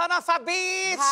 Dona Fabites!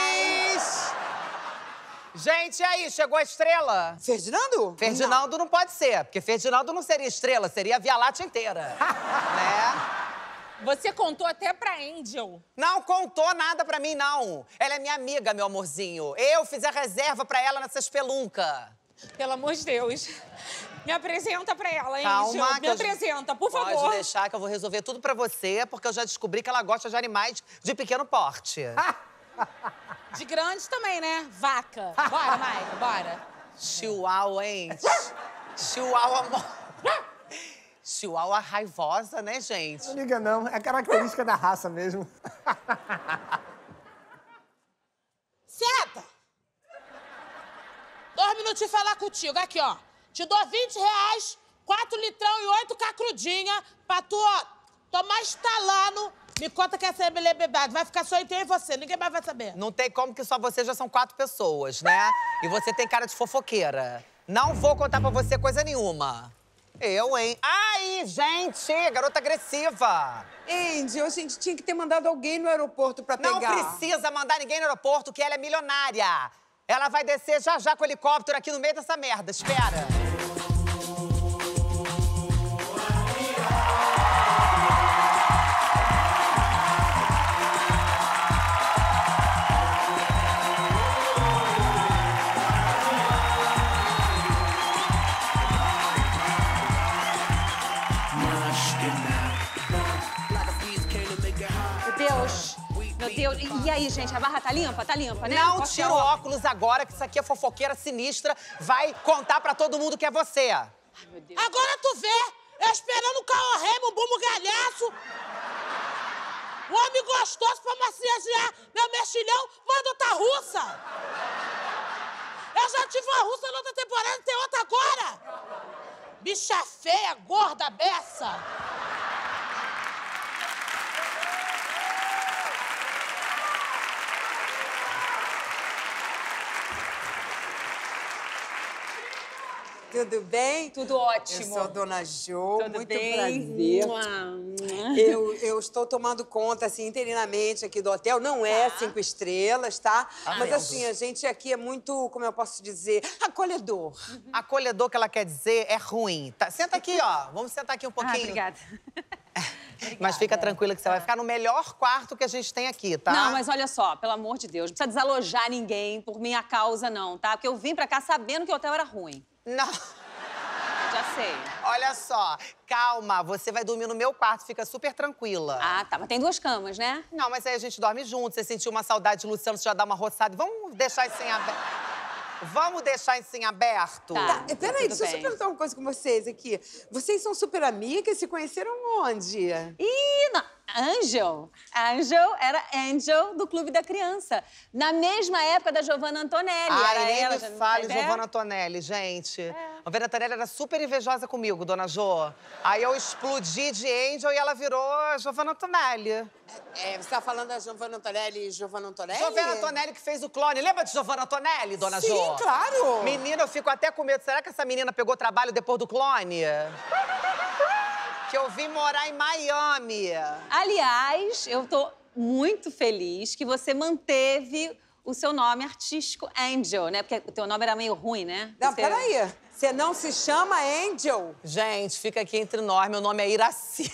Gente, e aí, chegou a estrela? Ferdinando? Ferdinando não pode ser, porque Ferdinando não seria estrela, seria a Via Láctea inteira, né? Você contou até pra Angel. Não contou nada pra mim, não. Ela é minha amiga, meu amorzinho. Eu fiz a reserva pra ela nessa espelunca. Pelo amor de Deus. Me apresenta pra ela, Calma, Angel. Me apresenta, por favor. Pode deixar que eu vou resolver tudo pra você, porque eu já descobri que ela gosta de animais de pequeno porte. De grande também, né? Vaca. Bora, Maica, bora. Chihuahua, hein? Chihuahua... Chihuahua raivosa, né, gente? Não liga, não. É característica da raça mesmo. Senta! 2 minutinhos falar contigo. Aqui, ó. Te dou R$20, 4 litrão e 8 cacrudinha pra tu, ó, tomar estalando. Me conta que essa é bebedade. Vai ficar só entre eu e você. Ninguém mais vai saber. Não tem como que só você já são 4 pessoas, né? E você tem cara de fofoqueira. Não vou contar pra você coisa nenhuma. Eu, hein? Ai, gente! Garota agressiva! Angel, a gente tinha que ter mandado alguém no aeroporto pra pegar. Não precisa mandar ninguém no aeroporto, que ela é milionária. Ela vai descer já já com o helicóptero aqui no meio dessa merda. Espera. Meu Deus. E aí, gente, a barra tá limpa? Tá limpa, né? Não tira o óculos agora, que isso aqui é fofoqueira sinistra. Vai contar pra todo mundo que é você. Ai, meu Deus. Agora tu vê, eu esperando o carro remo, o bumbo galhaço. O homem gostoso pra massagear meu mexilhão, manda outra russa. Eu já tive uma russa na outra temporada, tem outra agora. Bicha feia, gorda, beça. Tudo bem? Tudo ótimo. Eu sou a Dona Jo, Tudo muito bem? prazer. Eu estou tomando conta, assim, interinamente aqui do hotel. Não é 5 estrelas, tá? Mas, assim, a gente aqui é muito, como eu posso dizer, acolhedor. Acolhedor que ela quer dizer é ruim. Tá, senta aqui, ó. Vamos sentar aqui um pouquinho. Obrigada. Mas fica tranquila que você vai ficar no melhor quarto que a gente tem aqui, tá? Não, mas olha só, pelo amor de Deus, não precisa desalojar ninguém por minha causa, não, tá? Porque eu vim pra cá sabendo que o hotel era ruim. Não. Já sei. Olha só, calma, você vai dormir no meu quarto, fica super tranquila. Ah, tá, mas tem 2 camas, né? Não, mas aí a gente dorme junto, você sentiu uma saudade de Luciano, você já dá uma roçada. Vamos deixar isso em aberto. Vamos deixar isso em aberto? Tá. Peraí, Tudo deixa eu bem. perguntar uma coisa com vocês aqui. Vocês são super amigas, se conheceram onde? Ih, Angel. Angel era Angel do Clube da Criança. Na mesma época da Giovanna Antonelli. Ai, era nem ela, me já não fale, tem ideia? Giovanna Antonelli, gente. A Giovanna Antonelli era super invejosa comigo, Dona Jo. Aí eu explodi de Angel e ela virou a Giovanna Antonelli. Você tá falando da Giovanna Antonelli e Giovanna Antonelli? Giovanna Antonelli que fez o clone. Lembra de Giovanna Antonelli, Dona Jo? Sim, claro. Menina, eu fico até com medo. Será que essa menina pegou trabalho depois do clone? Que eu vim morar em Miami. Aliás, eu tô muito feliz que você manteve o seu nome artístico Angel, né? Porque o teu nome era meio ruim, né? Não, peraí. Você não se chama Angel? Gente, fica aqui entre nós. Meu nome é Iraci.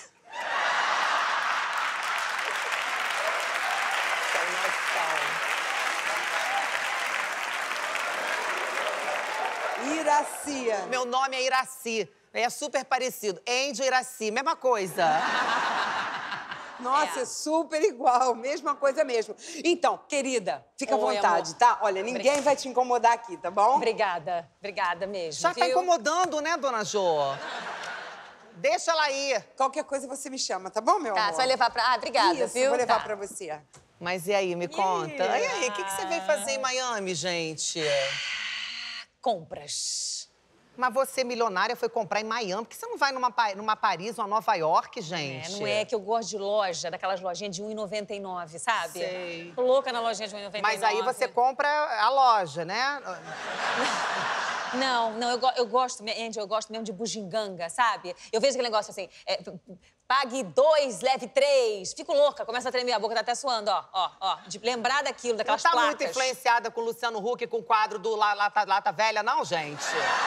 Iracia. Meu nome é Iraci. É super parecido. Angel Iraci, mesma coisa. Nossa, é super igual, mesma coisa mesmo. Então, querida, fica à Oi, vontade, amor. tá? Olha, ninguém vai te incomodar aqui, tá bom? Obrigada, obrigada mesmo, Já tá viu? incomodando, né, Dona Jo? Deixa ela ir. Qualquer coisa você me chama, tá bom, meu Tá, amor? você vai levar pra... Ah, obrigada, Isso, viu? vou levar Tá. pra você. Mas e aí, me conta. E aí, o que você veio fazer em Miami, gente? Compras. Mas você, milionária, foi comprar em Miami. Por que você não vai numa Paris, uma Nova York, gente? Não é que eu gosto de loja, daquelas lojinhas de R$1,99, sabe? Sei. Tô louca na lojinha de R$1,99. Mas aí você compra a loja, né? Não, eu gosto, Andy, eu gosto mesmo de bugiganga, sabe? Eu vejo aquele negócio assim, pague 2, leve 3. Fico louca, começa a tremer, a boca tá até suando, ó. De lembrar daquilo, daquelas placas. Não tá muito influenciada com o Luciano Huck, com o quadro do Lata Velha, não, gente?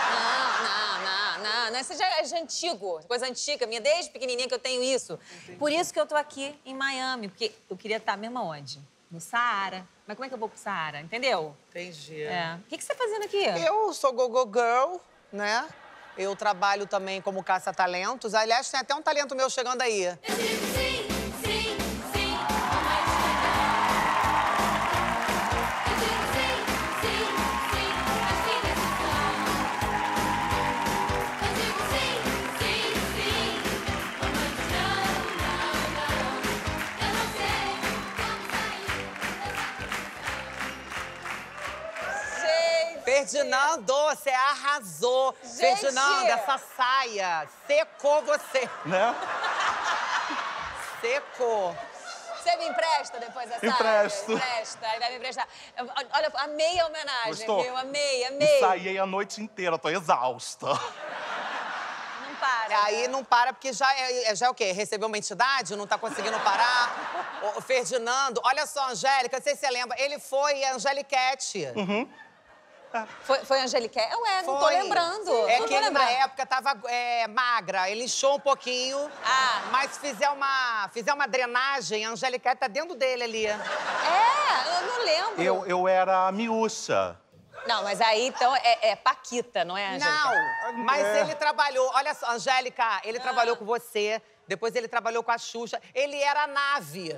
Não, isso já é antigo, coisa antiga minha, desde pequenininha que eu tenho isso. Entendi. Por isso que eu tô aqui em Miami, porque eu queria estar mesmo aonde? No Saara. Mas como é que eu vou pro Saara, entendeu? Entendi. É. O que você tá fazendo aqui? Eu sou go-go girl, né? Eu trabalho também como caça-talentos. Aliás, tem até um talento meu chegando aí. Ferdinando, você arrasou. Gente! Ferdinando, essa saia secou você. Né? Secou. Você me empresta depois dessa? Empresto. Empresta, aí vai me emprestar. Olha, amei a homenagem, Gostou? viu? Amei. Ensaiei a noite inteira, tô exausta. Não para. Aí não para, porque já é o quê? Recebeu uma entidade, não tá conseguindo parar? O Ferdinando, olha só, Angélica, não sei se você lembra, ele foi Angeliquete. Uhum. Foi Angelique? Ué, não tô lembrando. É não que ele, na época, tava magra. Ele inchou um pouquinho. Ah. Mas fizer uma drenagem, a Angelique tá dentro dele ali. Eu não lembro. Eu era a miúcha. Não, mas aí, então, é Paquita, não é, Angélica? Não, mas ele trabalhou... Olha só, Angélica, ele trabalhou com você. Depois ele trabalhou com a Xuxa. Ele era a nave.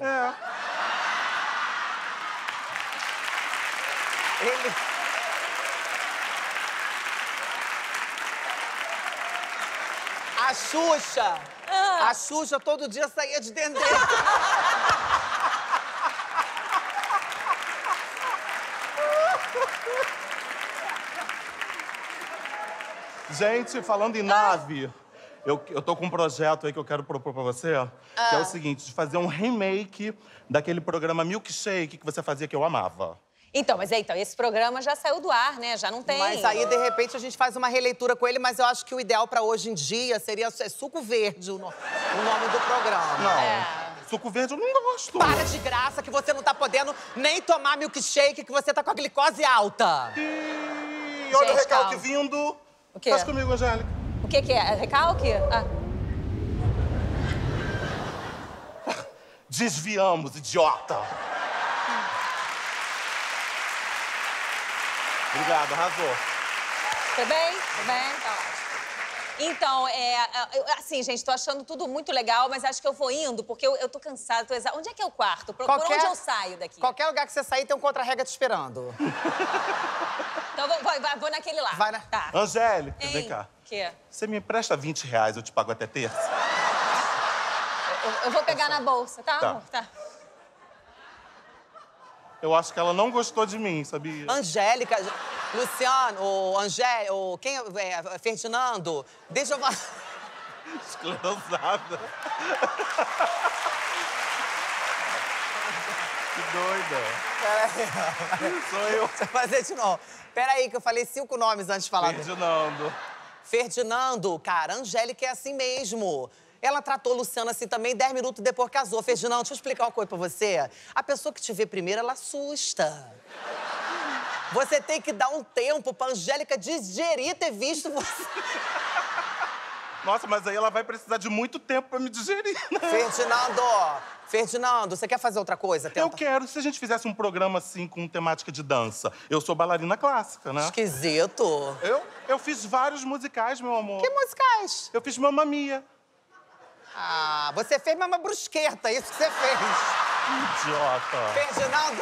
Ele... A Xuxa todo dia saía de dentro dele. Gente, falando em nave, eu tô com um projeto aí que eu quero propor pra você, que é o seguinte, de fazer um remake daquele programa Milkshake que você fazia que eu amava. Então, esse programa já saiu do ar, né? Já não tem. Mas aí, de repente, a gente faz uma releitura com ele, mas eu acho que o ideal pra hoje em dia seria Suco Verde, o nome do programa. Não, Suco Verde eu não gosto. Para de graça que você não tá podendo nem tomar milkshake, que você tá com a glicose alta. E olha o recalque vindo. O quê? Faz comigo, Angélica. O que é? Recalque? Desviamos, idiota. Obrigado, arrasou. Tudo bem? Tudo bem? Tá ótimo. Então, assim, gente, tô achando tudo muito legal, mas acho que eu vou indo, porque eu tô cansada, tô exausta. Onde é que é o quarto? Por onde eu saio daqui? Qualquer lugar que você sair, tem um contra-rega te esperando. Então, vou naquele lá. Vai, né? Tá. Angélica, vem cá. O quê? Você me empresta R$20, eu te pago até terça? Eu vou pegar na bolsa, tá, amor? Tá. Eu acho que ela não gostou de mim, sabia? Angélica, Luciano, quem é? Ferdinando, deixa eu falar. Esclerosada. Que doida. Peraí. Sou eu. Deixa eu fazer de novo. Peraí, que eu falei 5 nomes antes de falar. Ferdinando. Ferdinando, cara, Angélica é assim mesmo. Ela tratou Luciano assim também, 10 minutos depois casou. Ferdinando, deixa eu explicar uma coisa pra você. A pessoa que te vê primeiro, ela assusta. Você tem que dar um tempo pra Angélica digerir ter visto você. Nossa, mas aí ela vai precisar de muito tempo pra me digerir, né? Ferdinando, você quer fazer outra coisa? Tenta. Eu quero. Se a gente fizesse um programa assim, com temática de dança. Eu sou bailarina clássica, né? Esquisito. Eu fiz vários musicais, meu amor. Que musicais? Eu fiz Mamma Mia. Ah, você fez Mamma Brusqueta, isso que você fez. Idiota. Ferdinando,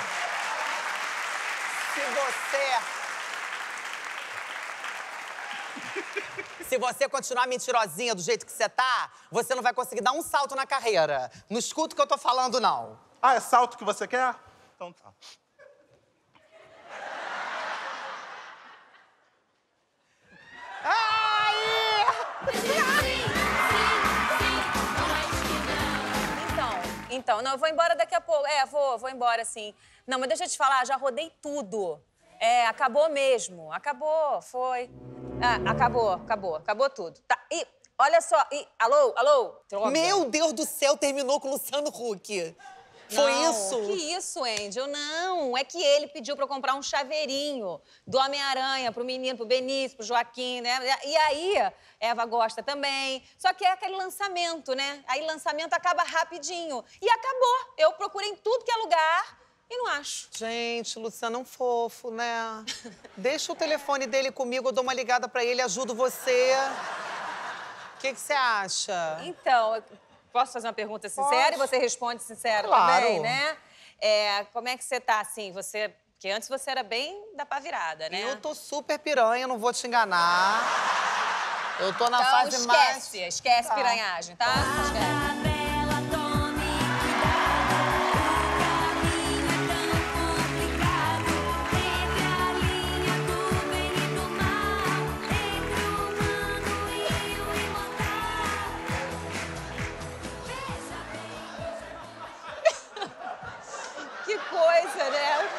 se você continuar mentirosinha do jeito que você tá, você não vai conseguir dar um salto na carreira. Não escuta o que eu tô falando, não. Ah, é salto que você quer? Então tá. Então, não, eu vou embora daqui a pouco. Vou embora, sim. Não, mas deixa eu te falar, já rodei tudo. É, acabou mesmo. Acabou, foi. Ah, acabou tudo. Tá, e olha só, alô? Droga. Meu Deus do céu, terminou com o Luciano Huck. Foi Não, isso? Que isso, Angel? Não, é que ele pediu pra eu comprar um chaveirinho do Homem-Aranha pro menino, pro Benício, pro Joaquim, né? E aí, Eva gosta também. Só que é aquele lançamento, né? Aí lançamento acaba rapidinho. E acabou. Eu procurei em tudo que é lugar e não acho. Gente, Luciano é um fofo, né? Deixa o telefone dele comigo, eu dou uma ligada pra ele, ajudo você. O que você acha? Então, posso fazer uma pergunta sincera e você responde sincero Claro. também, né? Como é que você tá, assim? Porque antes você era bem da pá virada, né? Eu tô super piranha, não vou te enganar. Eu tô na Então, fase mais... esquece piranhagem, tá? Esquece. Que coisa, né?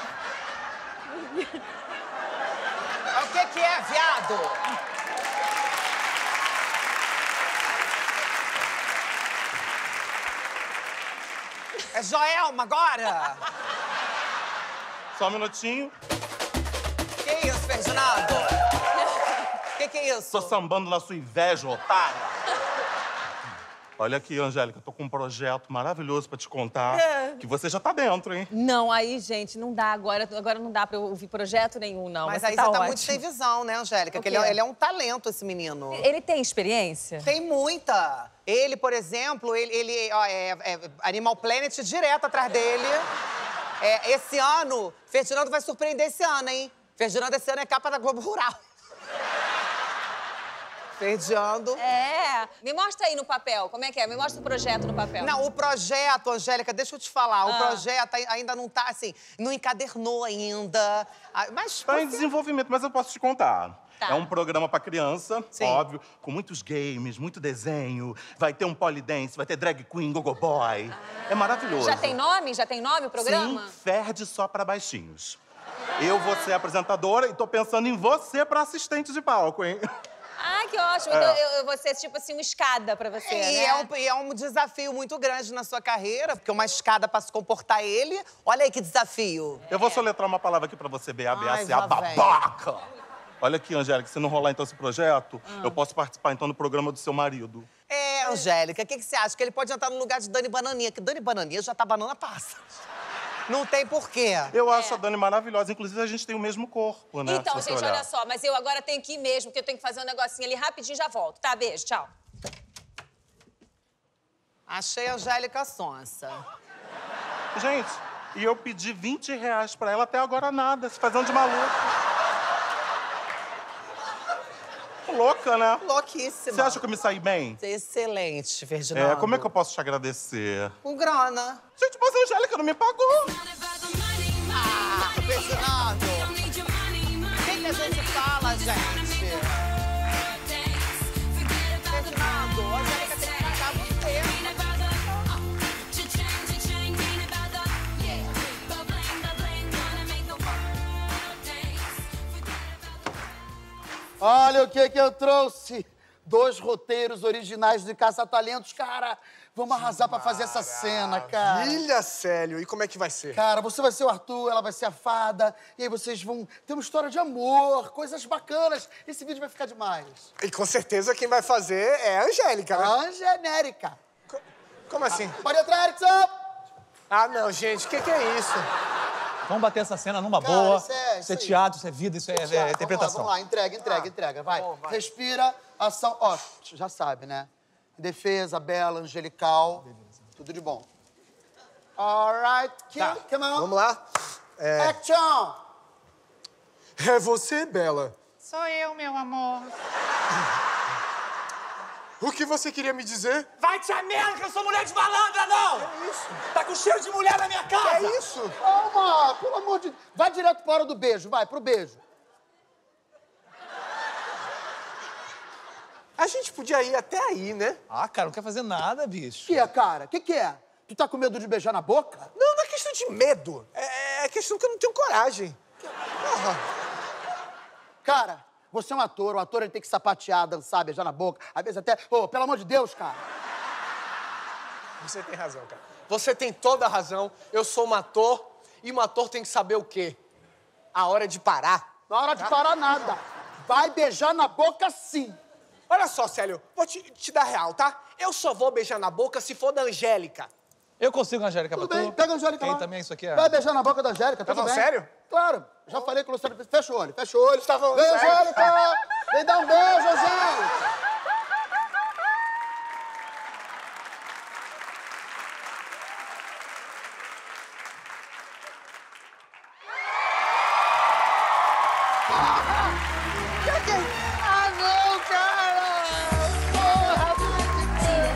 O que é, viado? É Joelma agora? Só um minutinho. Que isso, Ferdinando? Que é isso? Tô sambando na sua inveja, otária. Olha aqui, Angélica, eu tô com um projeto maravilhoso pra te contar. Que você já tá dentro, hein? Não, aí, gente, não dá agora. Agora não dá pra eu ouvir projeto nenhum, não. Mas Você aí tá você tá ótimo. muito sem visão, né, Angélica? O Que quê? ele é um talento, esse menino. Ele tem experiência? Tem muita. Ele, por exemplo, Animal Planet direto atrás dele. Esse ano, Ferdinando vai surpreender esse ano, hein? Ferdinando esse ano é capa da Globo Rural. Ferdinando. Me mostra aí no papel, como é que é? Me mostra o projeto no papel. Não, o projeto, Angélica, deixa eu te falar. O projeto ainda não tá, assim, não encadernou ainda. Mas Tá em desenvolvimento, mas eu posso te contar. Tá. É um programa pra criança, Sim. óbvio, com muitos games, muito desenho. Vai ter um polydance, vai ter drag queen, gogo boy. É maravilhoso. Já tem nome? Já tem nome o programa? Sim, Ferd só pra baixinhos. Eu vou ser apresentadora e tô pensando em você pra assistente de palco, hein? Ah, que ótimo. Então eu vou ser, tipo assim, uma escada pra você, né? E é um desafio muito grande na sua carreira, porque uma escada pra se comportar ele. Olha aí que desafio. Eu vou soletrar uma palavra aqui pra você, B-A-B-A-C-A, Ai, lá vem. babaca! Olha aqui, Angélica, se não rolar então esse projeto, eu posso participar então do programa do seu marido. Angélica, o que você acha? Que ele pode entrar no lugar de Dani Bananinha, que Dani Bananinha já tá banana passa. Não tem porquê. Eu acho a Dani maravilhosa, inclusive a gente tem o mesmo corpo, né? Então, se você gente, olhar. olha só, mas eu agora tenho que ir mesmo, porque eu tenho que fazer um negocinho ali rapidinho e já volto, tá? Beijo, tchau. Achei a Angélica sonsa. Gente, e eu pedi R$20 pra ela, até agora nada, se fazendo de maluco. Louca, né? Louquíssima. Você acha que eu me saí bem? Excelente, Ferdinando. Como é que eu posso te agradecer? Com grana. Gente, mas a Angélica não me pagou. Ferdinando. O que a gente fala, gente? Ferdinando, a Angélica tem que pagar você. Olha o que eu trouxe. 2 roteiros originais de Caça-Talentos. Cara, vamos arrasar pra fazer essa cena, cara. Maravilha, Célio. E como é que vai ser? Cara, você vai ser o Arthur, ela vai ser a Fada. E aí vocês vão ter uma história de amor, coisas bacanas. Esse vídeo vai ficar demais. E com certeza quem vai fazer é a Angélica, né? Angenérica. Como assim? Pode entrar, Erickson! Ah, não, gente, o que é isso? Vamos bater essa cena numa Cara, boa. isso é Isso é aí. teatro, isso é vida, isso é interpretação. Vamos lá, entrega. Vai. bom, vai. Respira, ação. Ó, já sabe, né? Defesa, bela, angelical. Beleza. Tudo de bom. All right, kill, Tá, come on. vamos lá. Action! É você, Bela. Sou eu, meu amor. O que você queria me dizer? Vai te a merda, que eu sou mulher de malandra, não! Que isso? Tá com cheiro de mulher na minha casa! É isso? Calma, pelo amor de Deus. Vai direto pra hora do beijo, vai, pro beijo. A gente podia ir até aí, né? Ah, cara, não quer fazer nada, bicho. O que é, cara? O que é? Tu tá com medo de beijar na boca? Não é questão de medo. É questão que eu não tenho coragem. Porra. Cara, você é um ator. O ator ele tem que sapatear, dançar, beijar na boca. Às vezes até... Ô, pelo amor de Deus, cara. Você tem razão, cara. Você tem toda a razão. Eu sou um ator e um ator tem que saber o quê? A hora de parar. Na hora de parar, nada. Vai beijar na boca, sim. Olha só, Célio, vou te dar real, tá? Eu só vou beijar na boca se for da Angélica. Eu consigo, Angélica, Tudo pra tu? bem, pega a Angélica Quem lá. também isso aqui é? Vai beijar na boca da Angélica, Tá tudo bem? falando sério? Claro. Já falei com o Luciano. Fecha o olho, fecha o olho. Tá falando Vem, sério? Angélica! Vem dar um beijo, Angélica! Ah, não, cara! Porra,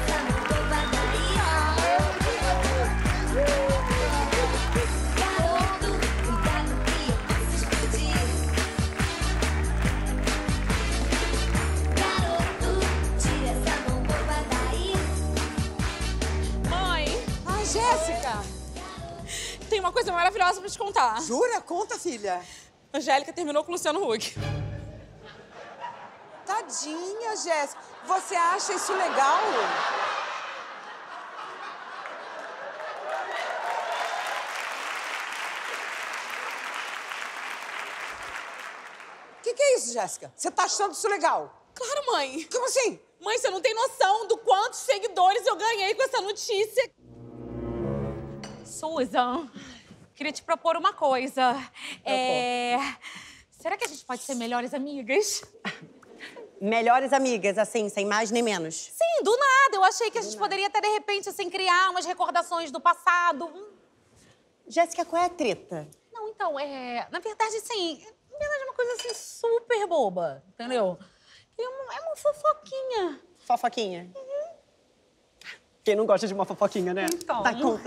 Mãe! Ai, Jéssica! Tem uma coisa maravilhosa pra te contar. Jura? Conta, filha. Angélica terminou com o Luciano Huck. Tadinha, Jéssica. Você acha isso legal? O que é isso, Jéssica? Você tá achando isso legal? Claro, mãe. Como assim? Mãe, você não tem noção do quantos seguidores eu ganhei com essa notícia. Susan, queria te propor uma coisa. Será que a gente pode ser melhores amigas? Melhores amigas, assim, sem mais nem menos. Sim, do nada. Eu achei que a gente poderia até, de repente, assim, criar umas recordações do passado. Jéssica, qual é a treta? Não, então, na verdade, assim, na verdade é uma coisa, assim, super boba, entendeu? É uma fofoquinha. Fofoquinha? Quem não gosta de uma fofoquinha, né? Então, Dá conta.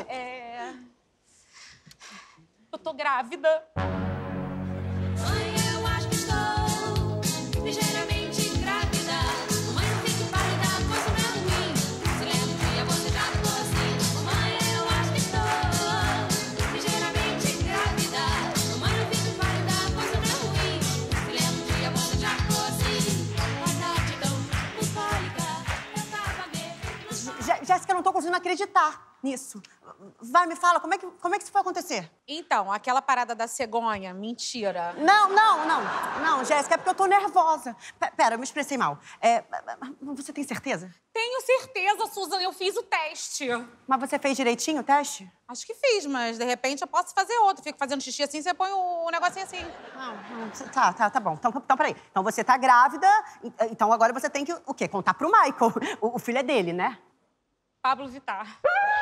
Eu tô grávida. Mãe, eu acho que estou ligeiramente grávida. Mãe, não fique pálida, pois não é ruim. Se lembra um dia você já ficou assim. Mãe, eu acho que estou ligeiramente grávida. Mãe, não fique pálida, pois não é ruim. Se lembra um dia você já ficou assim. Boa tarde, então, bucólica. Eu tava mesmo. Jéssica, eu não tô conseguindo acreditar nisso. Vai, me fala, como é que isso foi acontecer? Então, aquela parada da cegonha, mentira. Não, Jéssica, é porque eu tô nervosa. Pera, eu me expressei mal. Você tem certeza? Tenho certeza, Susan, eu fiz o teste. Mas você fez direitinho o teste? Acho que fiz, mas de repente eu posso fazer outro. Fico fazendo xixi assim, você põe o negocinho assim. Tá bom. Então, peraí. Então, você tá grávida, então agora você tem que, o quê? Contar pro Michael. O filho é dele, né? Pablo Vittar.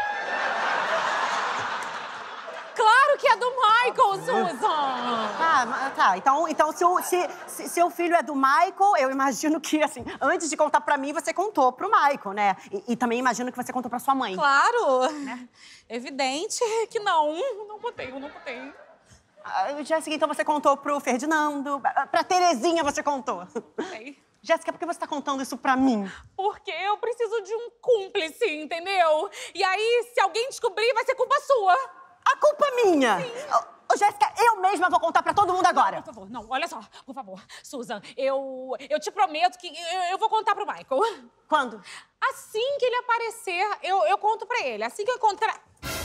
Claro que é do Michael, Susan! Tá. Então se seu filho é do Michael, eu imagino que, assim, antes de contar pra mim, você contou pro Michael, né? E também imagino que você contou pra sua mãe. Claro! Né? Evidente que não. Não contei. Jéssica, então você contou pro Ferdinando, pra Terezinha você contou. Sei. Jéssica, por que você tá contando isso pra mim? Porque eu preciso de um cúmplice, entendeu? E aí, se alguém descobrir, vai ser culpa sua. A culpa é minha! Sim. Ô, Jéssica, eu mesma vou contar pra todo mundo agora. Não, por favor, não, olha só, por favor. Susan, eu te prometo que eu vou contar pro Michael. Quando? Assim que ele aparecer, eu conto pra ele. Assim que eu encontrar...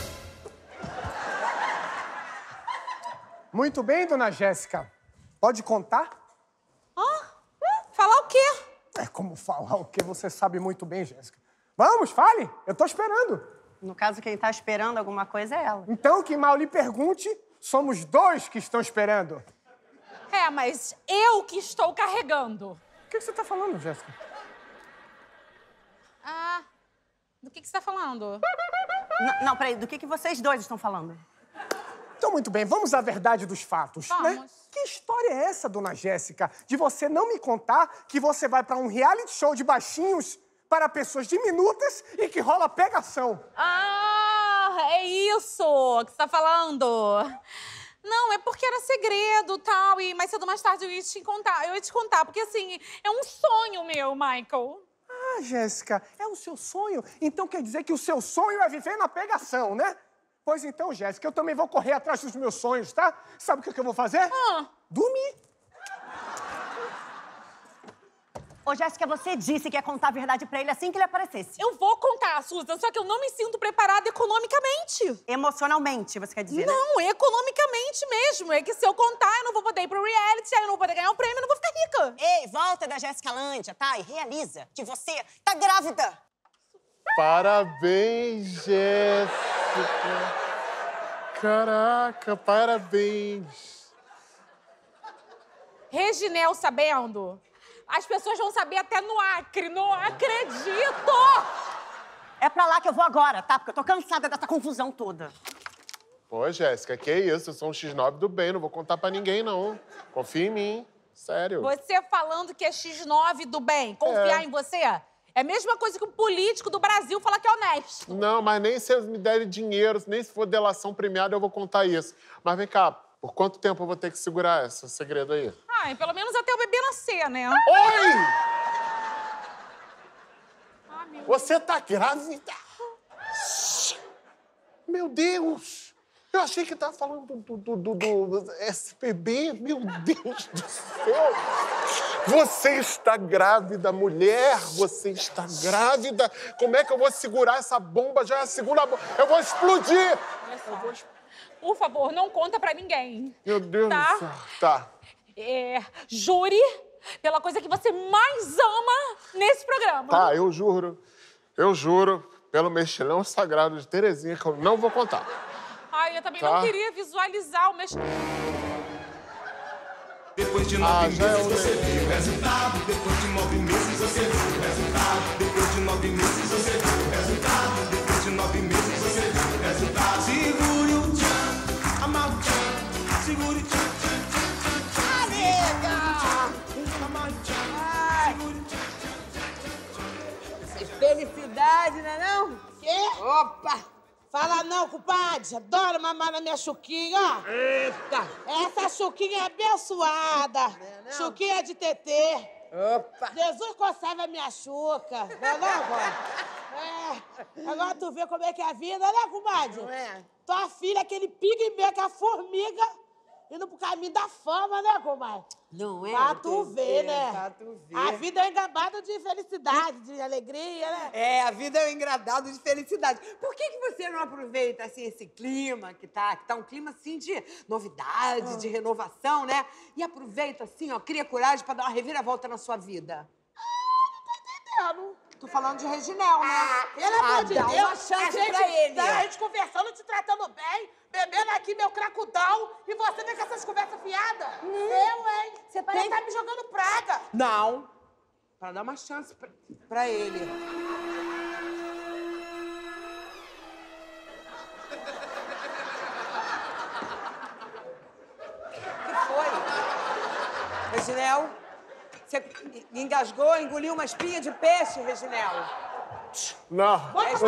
Muito bem, dona Jéssica. Pode contar? Falar o quê? Como falar o quê? Você sabe muito bem, Jéssica. Vamos, fale. Eu tô esperando. No caso, quem tá esperando alguma coisa é ela. Então, que mal lhe pergunte, somos dois que estão esperando. Mas eu que estou carregando. O que você tá falando, Jéssica? Do que você tá falando? Não, peraí, do que vocês dois estão falando? Então, muito bem, vamos à verdade dos fatos, Vamos. né? Que história é essa, dona Jéssica, de você não me contar que você vai pra um reality show de baixinhos para pessoas diminutas e que rola pegação? É isso que você tá falando. Não, é porque era segredo e tal, e mais cedo ou mais tarde eu ia te contar, porque assim, é um sonho meu, Michael. Jéssica, é o seu sonho? Então quer dizer que o seu sonho é viver na pegação, né? Pois então, Jéssica, eu também vou correr atrás dos meus sonhos, tá? Sabe o que eu vou fazer? Dormir. Ô, Jéssica, você disse que ia contar a verdade pra ele assim que ele aparecesse. Eu vou contar, Susan, só que eu não me sinto preparada economicamente. Emocionalmente, você quer dizer, né? Não, economicamente mesmo. É que se eu contar, eu não vou poder ir pro reality, aí eu não vou poder ganhar um prêmio, eu não vou ficar rica. Ei, volta da Jéssica Lândia, tá? E realiza que você tá grávida. Parabéns, Jéssica. Caraca, parabéns. Reginel sabendo? As pessoas vão saber até no Acre. Não acredito! É pra lá que eu vou agora, tá? Porque eu tô cansada dessa confusão toda. Pô, Jéssica, que isso? Eu sou um X9 do bem, não vou contar pra ninguém, não. Confia em mim, sério. Você falando que é X9 do bem, confiar em você? É a mesma coisa que um político do Brasil falar que é honesto. Não, mas nem se eles me derem dinheiro, nem se for delação premiada, eu vou contar isso. Mas vem cá, por quanto tempo eu vou ter que segurar esse segredo aí? Ai, pelo menos até o bebê nascer, né? Oi! Você tá grávida? Meu Deus! Eu achei que tava falando do SPB. Meu Deus do céu! Você está grávida, mulher! Você está grávida! Como é que eu vou segurar essa bomba? Já é a segunda bomba. Eu vou explodir! Por favor, não conta pra ninguém. Meu Deus tá? do céu. Tá. Jure pela coisa que você mais ama nesse programa. Tá, eu juro, pelo mexilhão sagrado de Terezinha, que eu não vou contar. Ai, eu também Tá. não queria visualizar o mexilhão. Depois de 9 meses você viu o resultado. Depois de 9 meses você viu o resultado. Depois de 9 meses você viu o resultado. Depois de 9 meses você viu o resultado. Segure o tchan, amar o tchan. Segure o tchan, tchan, tchan, tchan, tchan. Amar o tchan, segure o tchan, tchan, tchan, tchan. Felicidade, né não? Quê? Opa! Fala não, compadre. Adoro mamar na minha chuquinha, ó. Eita! Essa chuquinha é abençoada. não? Chuquinha de tetê. Opa! Jesus conserva a minha chuca. Não é não, agora? Agora tu vê como é que é a vida, né, comadre? Não é? Tua filha, aquele pigmeu, que é a formiga, indo pro caminho da fama, né, comadre? Não é? Pra tu ver, né? Pra tu ver. A vida é um engabado de felicidade, de alegria, né? É, a vida é um engradado de felicidade. Por que você não aproveita, assim, esse clima que tá um clima, assim, de novidade, de renovação, né? E aproveita, assim, ó, cria coragem pra dar uma reviravolta na sua vida. Entendendo? Tô falando de Reginel, né? Pelo amor de dá Deus, uma chance pra ele. A gente conversando, te tratando bem, bebendo aqui meu cracudão, e você vem com essas conversas fiadas? Eu, hein? Você parece que tá me jogando praga. Não. Pra dar uma chance pra ele. O que foi? Reginel? Você engasgou, engoliu uma espinha de peixe, Reginel? Não.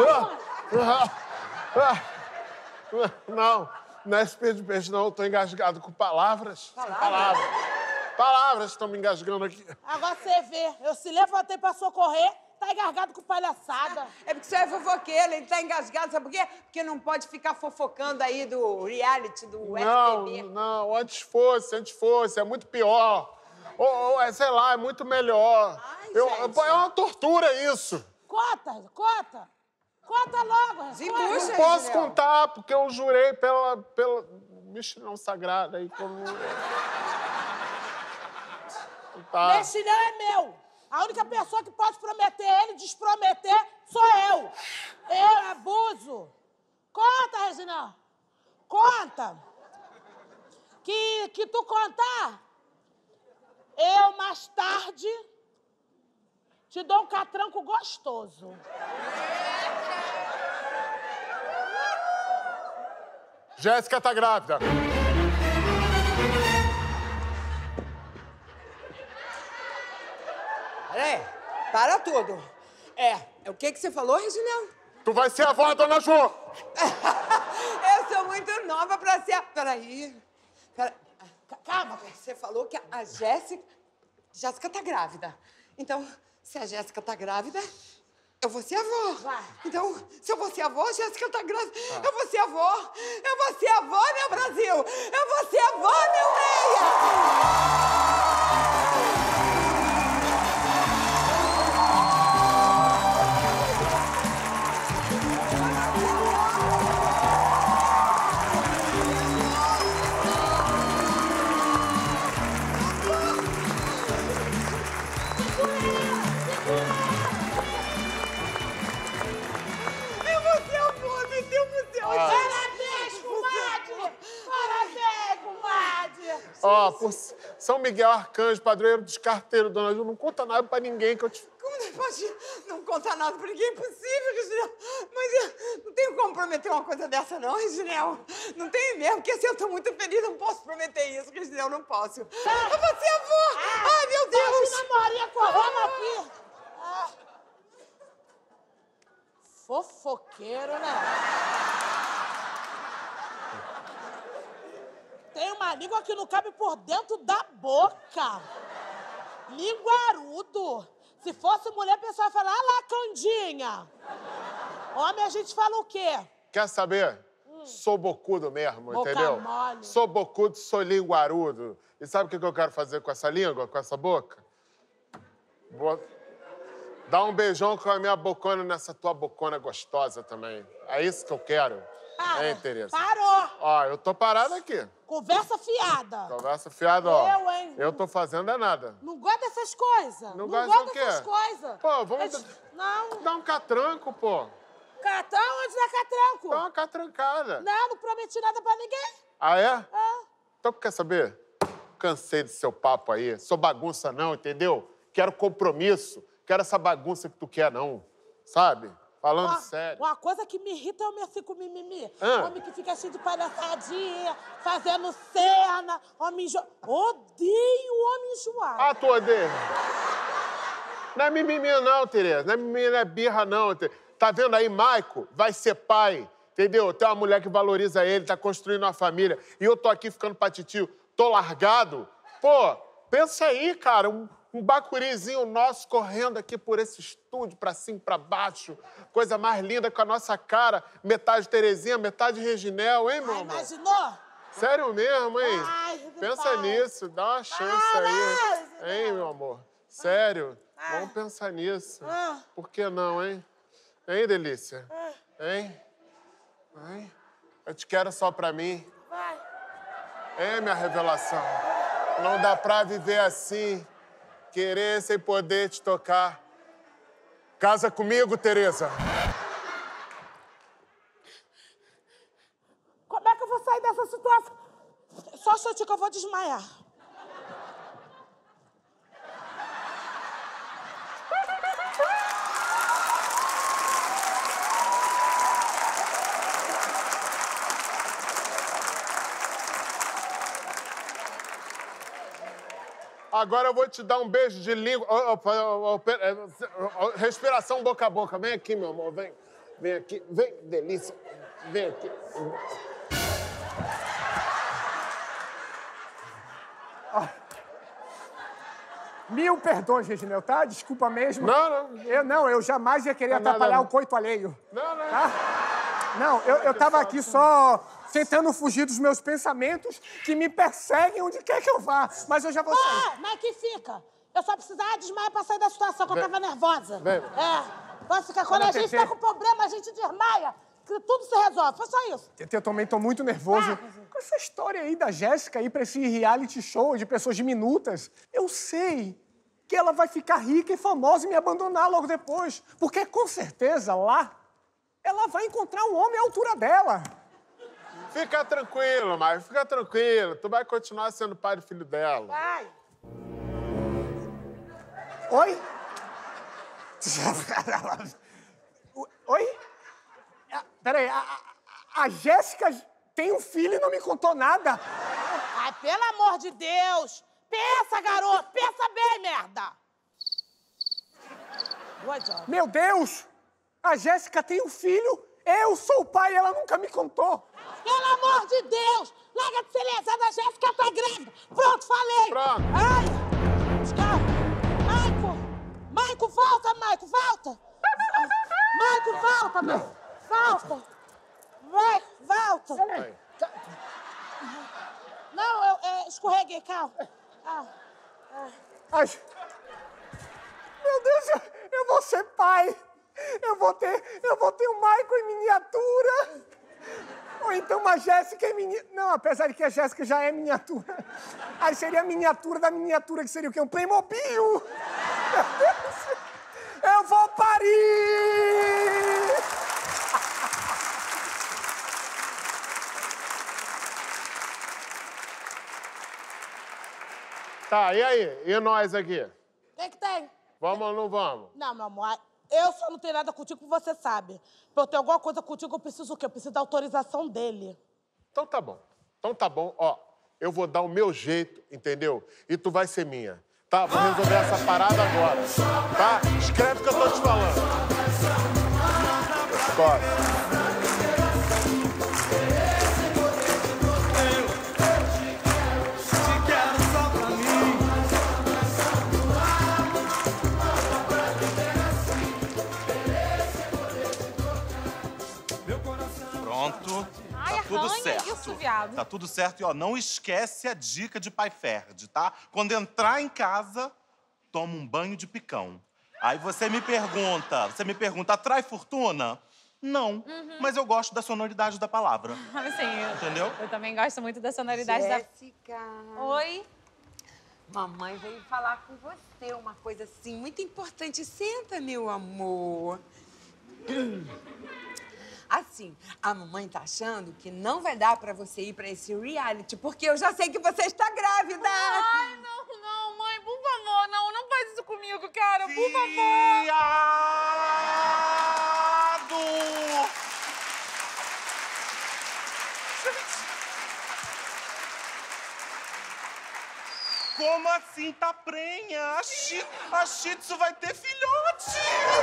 Não é espelho de peixe, não. Eu tô engasgado com palavras. Palavras estão me engasgando aqui. Agora você vê, eu se levantei pra socorrer, tá engasgado com palhaçada. É porque você é fofoqueiro, ele tá engasgado, sabe por quê? Porque não pode ficar fofocando aí do reality, do SBT. Não, antes fosse, é muito pior. Ou sei lá, é muito melhor. gente. É uma tortura isso. Conta. Conta logo, Desembucha, Não posso Reginel. contar, porque eu jurei pela mexilhão sagrada aí que eu não... Tá. Mexilhão é meu. A única pessoa que pode prometer ele, desprometer, sou eu. Eu abuso. Conta, Regina. Conta. Que tu contar, eu mais tarde te dou um catranco gostoso. Jéssica tá grávida. Peraí, para tudo. O que você falou, Reginel? Tu vai ser a avó, dona Jo. Eu sou muito nova pra ser... Peraí. Calma. Você falou que a Jéssica tá grávida. Então, se a Jéssica tá grávida, eu vou ser avó. Vai. Então, se eu vou ser avó, a Jéssica tá grávida. Eu vou ser avó. Eu vou ser avó, meu Brasil. Eu vou ser avó, meu Meia. Ó, por São Miguel Arcanjo, padroeiro dos carteiros, dona Ju, não conta nada pra ninguém que eu te... Como você pode não contar nada pra ninguém? É impossível, Reginel. Mas eu não tenho como prometer uma coisa dessa, não, Reginel. Não tenho mesmo, porque assim, eu tô muito feliz, não posso prometer isso, Reginel, não posso. Eu vou ser avô! Ai, meu Deus! Imagina a Maria correndo aqui. Ah. Fofoqueiro, né? Tem uma língua que não cabe por dentro da boca. Linguarudo. Se fosse mulher, a pessoa ia falar, ah lá, Candinha. Homem, a gente fala o quê? Quer saber? Sou bocudo mesmo, Boca entendeu? mole. Sou bocudo, sou linguarudo. E sabe o que eu quero fazer com essa língua, com essa boca? Vou dar um beijão com a minha bocona nessa tua bocona gostosa também. É isso que eu quero. Para. Hein, Tereza? Parou. Ó, eu tô parado aqui. Conversa fiada. Conversa fiada, ó. Eu, hein? Eu tô fazendo é nada. Não gosta dessas coisas. Não gosta gosta do quê? dessas coisas. Pô, vamos Não. dar um catranco, pô. Catão, onde dá catranco? Dá uma catrancada. Não prometi nada pra ninguém. Ah, é? Ah. Então, quer saber? Cansei desse seu papo aí. Sou bagunça não, entendeu? Quero compromisso. Quero essa bagunça que tu quer, não. Sabe? Falando sério. Uma coisa que me irrita é homem assim com mimimi. Ah. Homem que fica cheio de palhaçadinha, fazendo cena, homem Odeio homem enjoado. Ah, tu odeia? Não é mimimi não, Tereza. Não é mimimi, não é birra não. Tá vendo aí, Maico? Vai ser pai, entendeu? Tem uma mulher que valoriza ele, tá construindo uma família. E eu tô aqui ficando pra titio, tô largado. Pô, pensa aí, cara, um bacurizinho nosso correndo aqui por esse estúdio, pra cima e pra baixo. Coisa mais linda com a nossa cara. Metade Terezinha, metade Reginel, hein, meu amor? Imaginou? Sério mesmo, hein? Ai, Pensa pai. nisso, dá uma chance aí. Hein, meu amor? Sério? Vamos pensar nisso. Por que não, hein? Hein, delícia? Hein? Hein? Eu te quero só pra mim. Vai. Hein, minha revelação? Não dá pra viver assim, querer sem poder te tocar. Casa comigo, Tereza. Como é que eu vou sair dessa situação? Só um instantinho que eu vou desmaiar. Agora eu vou te dar um beijo de língua. Respiração boca a boca. Vem aqui, meu amor. Vem. Vem aqui. Vem, delícia. Vem aqui. Mil perdões, Reginel, tá? Desculpa mesmo. Não. Eu jamais ia querer Não, atrapalhar não. o coito alheio. Não. Tá? Não, eu tava aqui só tentando fugir dos meus pensamentos que me perseguem onde quer que eu vá. Mas eu já vou sair. Mas que fica. Eu só precisava desmaiar pra sair da situação, que eu tava nervosa. Vem. Pode ficar. Quando a gente tá com problema, a gente desmaia. Que tudo se resolve. Foi só isso. Eu também tô muito nervoso com essa história aí da Jéssica ir pra esse reality show de pessoas diminutas. Eu sei que ela vai ficar rica e famosa e me abandonar logo depois. Porque, com certeza, lá, ela vai encontrar um homem à altura dela. Fica tranquilo, Maio. Fica tranquilo. Tu vai continuar sendo pai do filho dela. Vai. Oi? Oi? Peraí, a Jéssica tem um filho e não me contou nada. Ai, pelo amor de Deus. Pensa, garoto. Pensa bem, merda. Meu Deus! A Jéssica tem um filho, eu sou o pai e ela nunca me contou. Pelo amor de Deus. Larga de ser lesada, a Jéssica tá grávida. Pronto, falei. Pronto. Ai, calma. Maico, volta, Maico, volta. Maico, volta, Maico. Volta. Vai, volta. Vai. Não, eu escorreguei, calma. Ai, meu Deus, eu vou ser pai. Eu vou ter um Michael em miniatura. Ou então uma Jéssica em miniatura. Não, apesar de que a Jéssica já é miniatura. Aí seria a miniatura da miniatura, que seria o quê? Um Playmobil. Meu Deus. Eu vou parir! Tá, e aí? E nós aqui? O que tem? Vamos ou não vamos? Não, meu amor, eu só não tenho nada contigo que você sabe. Pra eu ter alguma coisa contigo, eu preciso o quê? Eu preciso da autorização dele. Então tá bom. Então tá bom. Ó, eu vou dar o meu jeito, entendeu? E tu vai ser minha. Tá? Vou resolver essa parada agora. Tá? Escreve o que eu tô te falando. Escolhe. Pronto. Ai, Tá tudo arranha certo. isso, viado. Tá tudo certo. E, ó, não esquece a dica de Pai Ferd, tá? Quando entrar em casa, toma um banho de picão. Aí você me pergunta, atrai fortuna? Não, mas eu gosto da sonoridade da palavra. Assim, Entendeu? eu também gosto muito da sonoridade Jéssica. da... Oi? Mamãe veio falar com você uma coisa assim muito importante. Senta, meu amor. Assim, a mamãe tá achando que não vai dar pra você ir pra esse reality, porque eu já sei que você está grávida. Ai, não, mãe, por favor, não faz isso comigo, cara, por favor. Como assim tá prenha? A Shih Tzu vai ter filhote!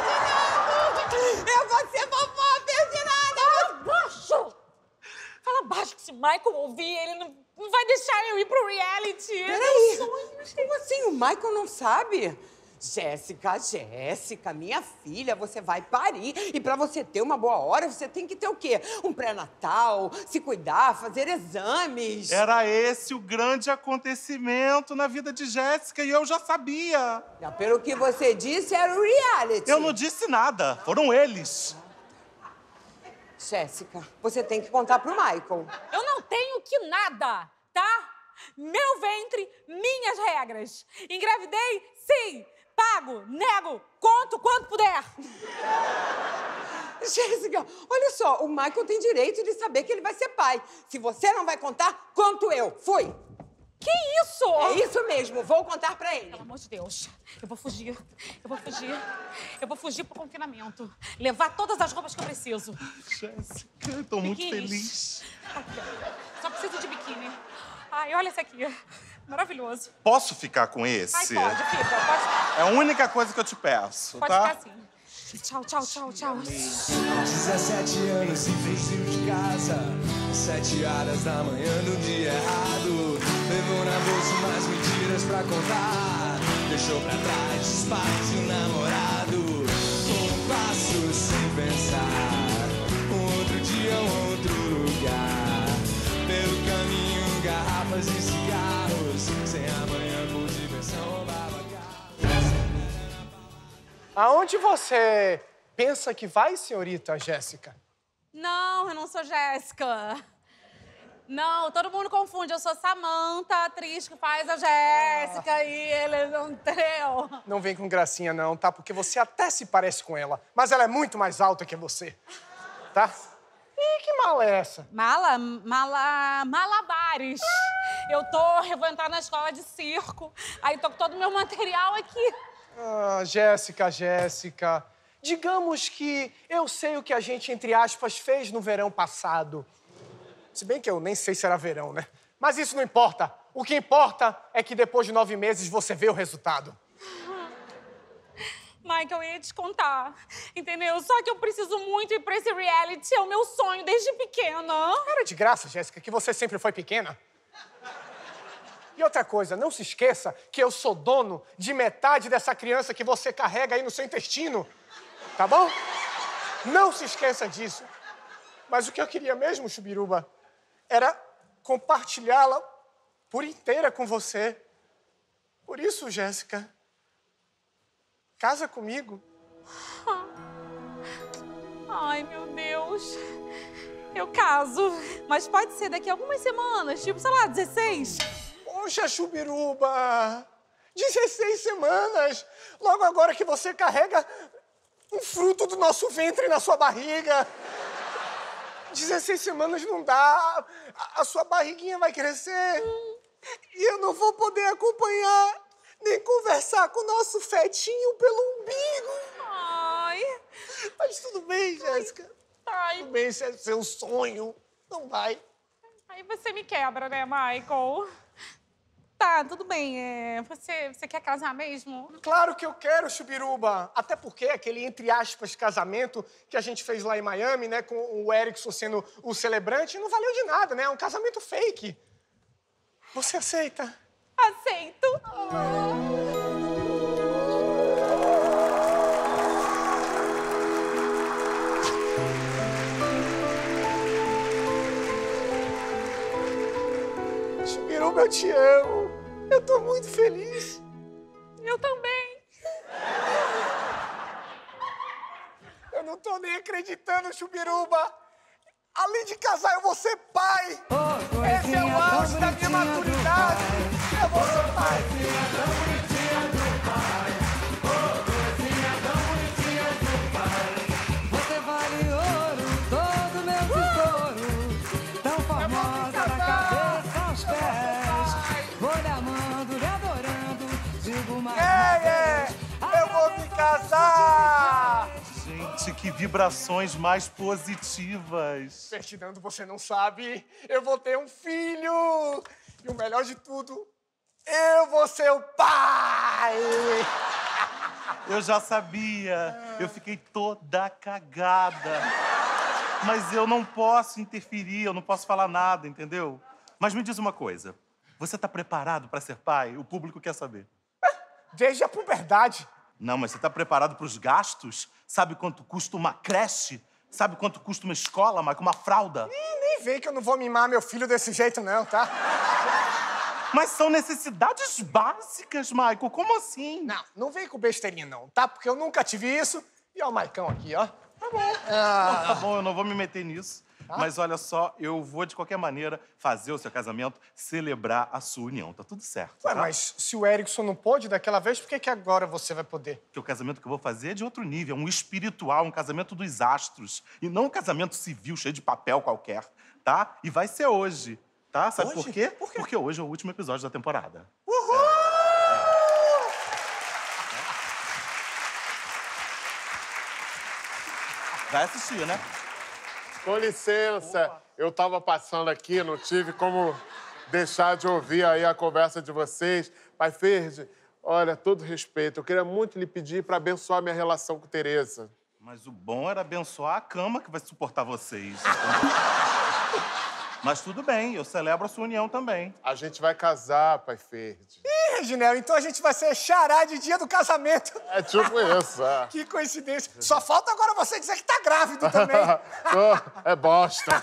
Eu vou ser vovó Ferdinanda! Fala baixo! Fala baixo, que se Michael ouvir, ele não vai deixar eu ir pro reality. Peraí, como assim? O Michael não sabe? Jéssica, minha filha, você vai parir. E pra você ter uma boa hora, você tem que ter o quê? Um pré-natal, se cuidar, fazer exames. Era esse o grande acontecimento na vida de Jéssica e eu já sabia. Pelo que você disse, era o reality. Eu não disse nada, foram eles. Jéssica, você tem que contar pro Michael. Eu não tenho que nada, tá? Meu ventre, minhas regras. Engravidei? Sim. Pago, nego, conto quanto puder. Jéssica, olha só, o Michael tem direito de saber que ele vai ser pai. Se você não vai contar, conto eu. Fui. Que isso? É isso mesmo, vou contar pra ele. Pelo amor de Deus, eu vou fugir pro confinamento. Levar todas as roupas que eu preciso. Jéssica, eu tô muito Biquínis. feliz. Aqui, ó. Só preciso de biquíni. Ai, olha esse aqui. Maravilhoso. Posso ficar com esse? Ai, pode, fica. É a única coisa que eu te peço, Pode tá? ficar assim. Tchau. 17 anos e fugiu de casa 7 horas da manhã no dia errado. Levou na bolsa umas mentiras pra contar. Deixou pra trás os pais e o namorado. Um passo sem pensar. Um outro dia, um outro lugar. Pelo caminho, garrafas e cigarros. Sem amanhã por diversão, roubava carros. Aonde você pensa que vai, senhorita Jéssica? Não, eu não sou Jéssica. Não, todo mundo confunde. Eu sou Samantha, a atriz que faz a Jéssica, e ele não entendeu. Não vem com gracinha, não, tá? Porque você até se parece com ela, mas ela é muito mais alta que você, tá? Ih, que mala é essa? Malabares. Eu vou entrar na escola de circo, aí tô com todo o meu material aqui. Ah, Jéssica. Digamos que eu sei o que a gente, entre aspas, fez no verão passado. Se bem que eu nem sei se era verão, né? Mas isso não importa. O que importa é que depois de 9 meses você vê o resultado. Michael, eu ia te contar, entendeu? Só que eu preciso muito ir pra esse reality, é o meu sonho desde pequena. Era de graça, Jéssica, que você sempre foi pequena. E outra coisa, não se esqueça que eu sou dono de metade dessa criança que você carrega aí no seu intestino, tá bom? Não se esqueça disso. Mas o que eu queria mesmo, Chubiruba, era compartilhá-la por inteira com você. Por isso, Jéssica, casa comigo. Ai, meu Deus. Eu caso, mas pode ser daqui a algumas semanas, tipo, sei lá, 16. Poxa, Chubiruba, 16 semanas. Logo agora que você carrega um fruto do nosso ventre na sua barriga. 16 semanas não dá. A sua barriguinha vai crescer. E eu não vou poder acompanhar nem conversar com o nosso fetinho pelo umbigo. Ai. Mas tudo bem, Jéssica. Ai. Tudo bem, esse é seu sonho. Não vai. Aí você me quebra, né, Michael? Tá, tudo bem. Você quer casar mesmo? Claro que eu quero, Chubiruba. Até porque aquele, entre aspas, casamento que a gente fez lá em Miami, né, com o Erickson sendo o celebrante, não valeu de nada, né? É um casamento fake. Você aceita? Aceito. Chubiruba, eu te amo. Eu tô muito feliz. Eu também. Eu não tô nem acreditando, Chubiruba. Além de casar, eu vou ser pai. Esse é o auge da minha maturidade. Eu vou ser pai. Você vale ouro, todo meu tesouro. Tão formosa da cabeça aos pés. Vou lhe amando, lhe adorando. Digo mais. Eu vou me casar. Gente, que vibrações mais positivas. Ferdinando, você não sabe. Eu vou ter um filho. E o melhor de tudo, eu vou ser o pai. Eu já sabia. Eu fiquei toda cagada. Mas eu não posso interferir, eu não posso falar nada, entendeu? Mas me diz uma coisa. Você tá preparado pra ser pai? O público quer saber. Desde a puberdade. Não, mas você tá preparado pros gastos? Sabe quanto custa uma creche? Sabe quanto custa uma escola, Michael? Uma fralda? Nem vem que eu não vou mimar meu filho desse jeito, não, tá? Mas são necessidades básicas, Michael. Como assim? Não vem com besteirinha, não, tá? Porque eu nunca tive isso. E ó o Maicão aqui, ó. Tá bom. Tá bom, eu não vou me meter nisso. Mas olha só, eu vou, de qualquer maneira, fazer o seu casamento, celebrar a sua união. Tá tudo certo. Ué, tá? mas se o Erickson não pôde daquela vez, por que agora você vai poder? Porque o casamento que eu vou fazer é de outro nível. É um espiritual, um casamento dos astros. E não um casamento civil, cheio de papel qualquer, tá? E vai ser hoje, tá? Sabe Hoje? por quê? Por quê? Porque hoje é o último episódio da temporada. Uhul! Vai assistir, né? Com licença, eu tava passando aqui, não tive como deixar de ouvir aí a conversa de vocês. Pai Ferdi, olha, todo respeito, eu queria muito lhe pedir para abençoar minha relação com Tereza. Mas o bom era abençoar a cama que vai suportar vocês. Mas tudo bem, eu celebro a sua união também. A gente vai casar, Pai Ferdi. Ih, Reginel, então a gente vai ser xará de dia do casamento. É tipo isso, é. Que coincidência. Só falta agora você dizer que tá grávido também. É bosta.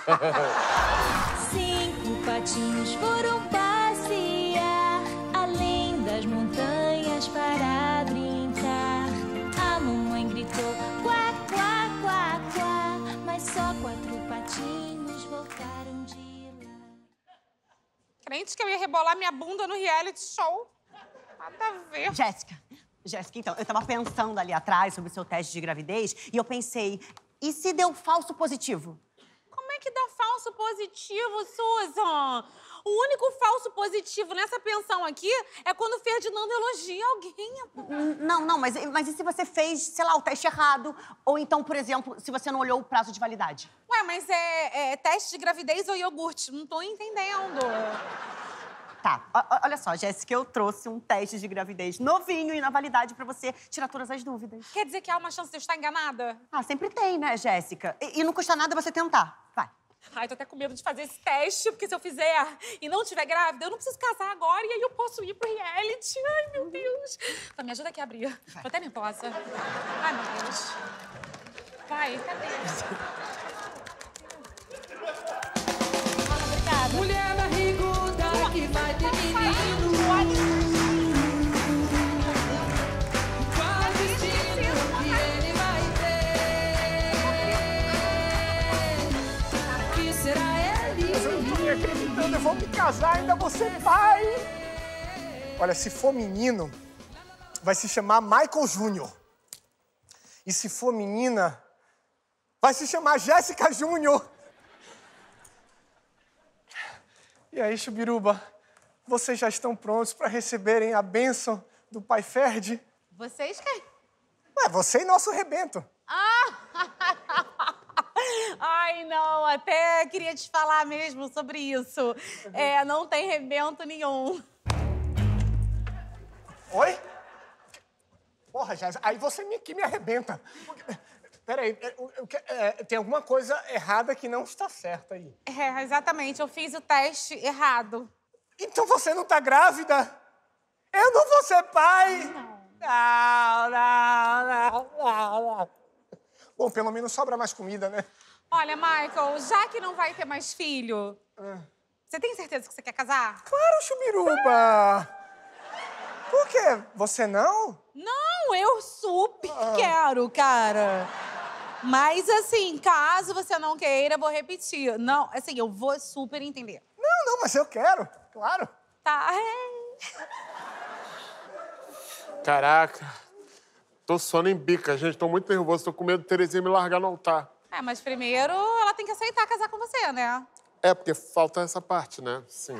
5 patinhos foram passear além das montanhas para brincar. A mamãe gritou quá, quá, quá, quá, mas só 4 patinhos voltaram de lá. Crente que eu ia rebolar minha bunda no reality show. Nada a ver. Jéssica, então, eu tava pensando ali atrás sobre o seu teste de gravidez e eu pensei, e se deu falso positivo? Como é que dá falso positivo, Susan? O único falso positivo nessa pensão aqui é quando o Ferdinando elogia alguém. Não, mas e se você fez, sei lá, o teste errado? Ou então, por exemplo, se você não olhou o prazo de validade? Ué, mas é teste de gravidez ou iogurte? Não tô entendendo. Tá, olha só, Jéssica, eu trouxe um teste de gravidez novinho e na validade pra você tirar todas as dúvidas. Quer dizer que há uma chance de eu estar enganada? Ah, sempre tem, né, Jéssica? E não custa nada você tentar. Vai. Ai, tô até com medo de fazer esse teste, porque se eu fizer e não estiver grávida, eu não preciso casar agora e aí eu posso ir pro reality. Ai, meu Deus. Então, me ajuda aqui a abrir. Vai. Tô até nervosa. Ai, meu Deus. Vai, cadê? Obrigada. Mulher barriguda que vai ter menino. Qual destino que ele vai ter? Que será ele? Mas eu não tô nem acreditando, eu vou me casar, ainda vou ser pai. Olha, se for menino, vai se chamar Michael Júnior. E se for menina, vai se chamar Jéssica Júnior. E aí, Chubiruba, vocês já estão prontos para receberem a bênção do Pai Ferdi? Vocês quem? Ué, você e nosso rebento. Ai, não, até queria te falar mesmo sobre isso. Não tem rebento nenhum. Oi? Porra, Jéssica, aí você que me arrebenta. Peraí, tem alguma coisa errada que não está certa aí. Exatamente, eu fiz o teste errado. Então você não tá grávida? Eu não vou ser pai! Não. Bom, pelo menos sobra mais comida, né? Olha, Michael, já que não vai ter mais filho, você tem certeza que você quer casar? Claro, Chubiruba! Por quê? Você não? Não, eu super quero, cara. Mas, assim, caso você não queira, eu vou repetir. Não, assim, eu vou super entender. Não, mas eu quero, claro. Tá. Caraca, tô sono em bica, gente. Tô muito nervoso, tô com medo de Terezinha me largar no altar. Mas primeiro ela tem que aceitar casar com você, né? É, porque falta essa parte, né? Sim.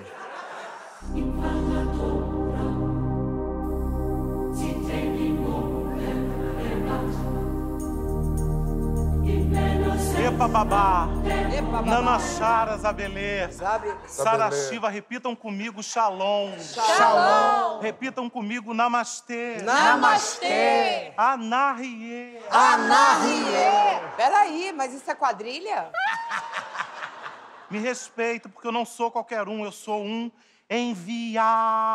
Epa, babá. Nanacharas, abelê. Sarashiva, repitam comigo, shalom. Shalom. Repitam comigo, namastê. Namastê. Anahie. Anahie. Peraí, mas isso é quadrilha? Me respeita, porque eu não sou qualquer um, eu sou um enviado.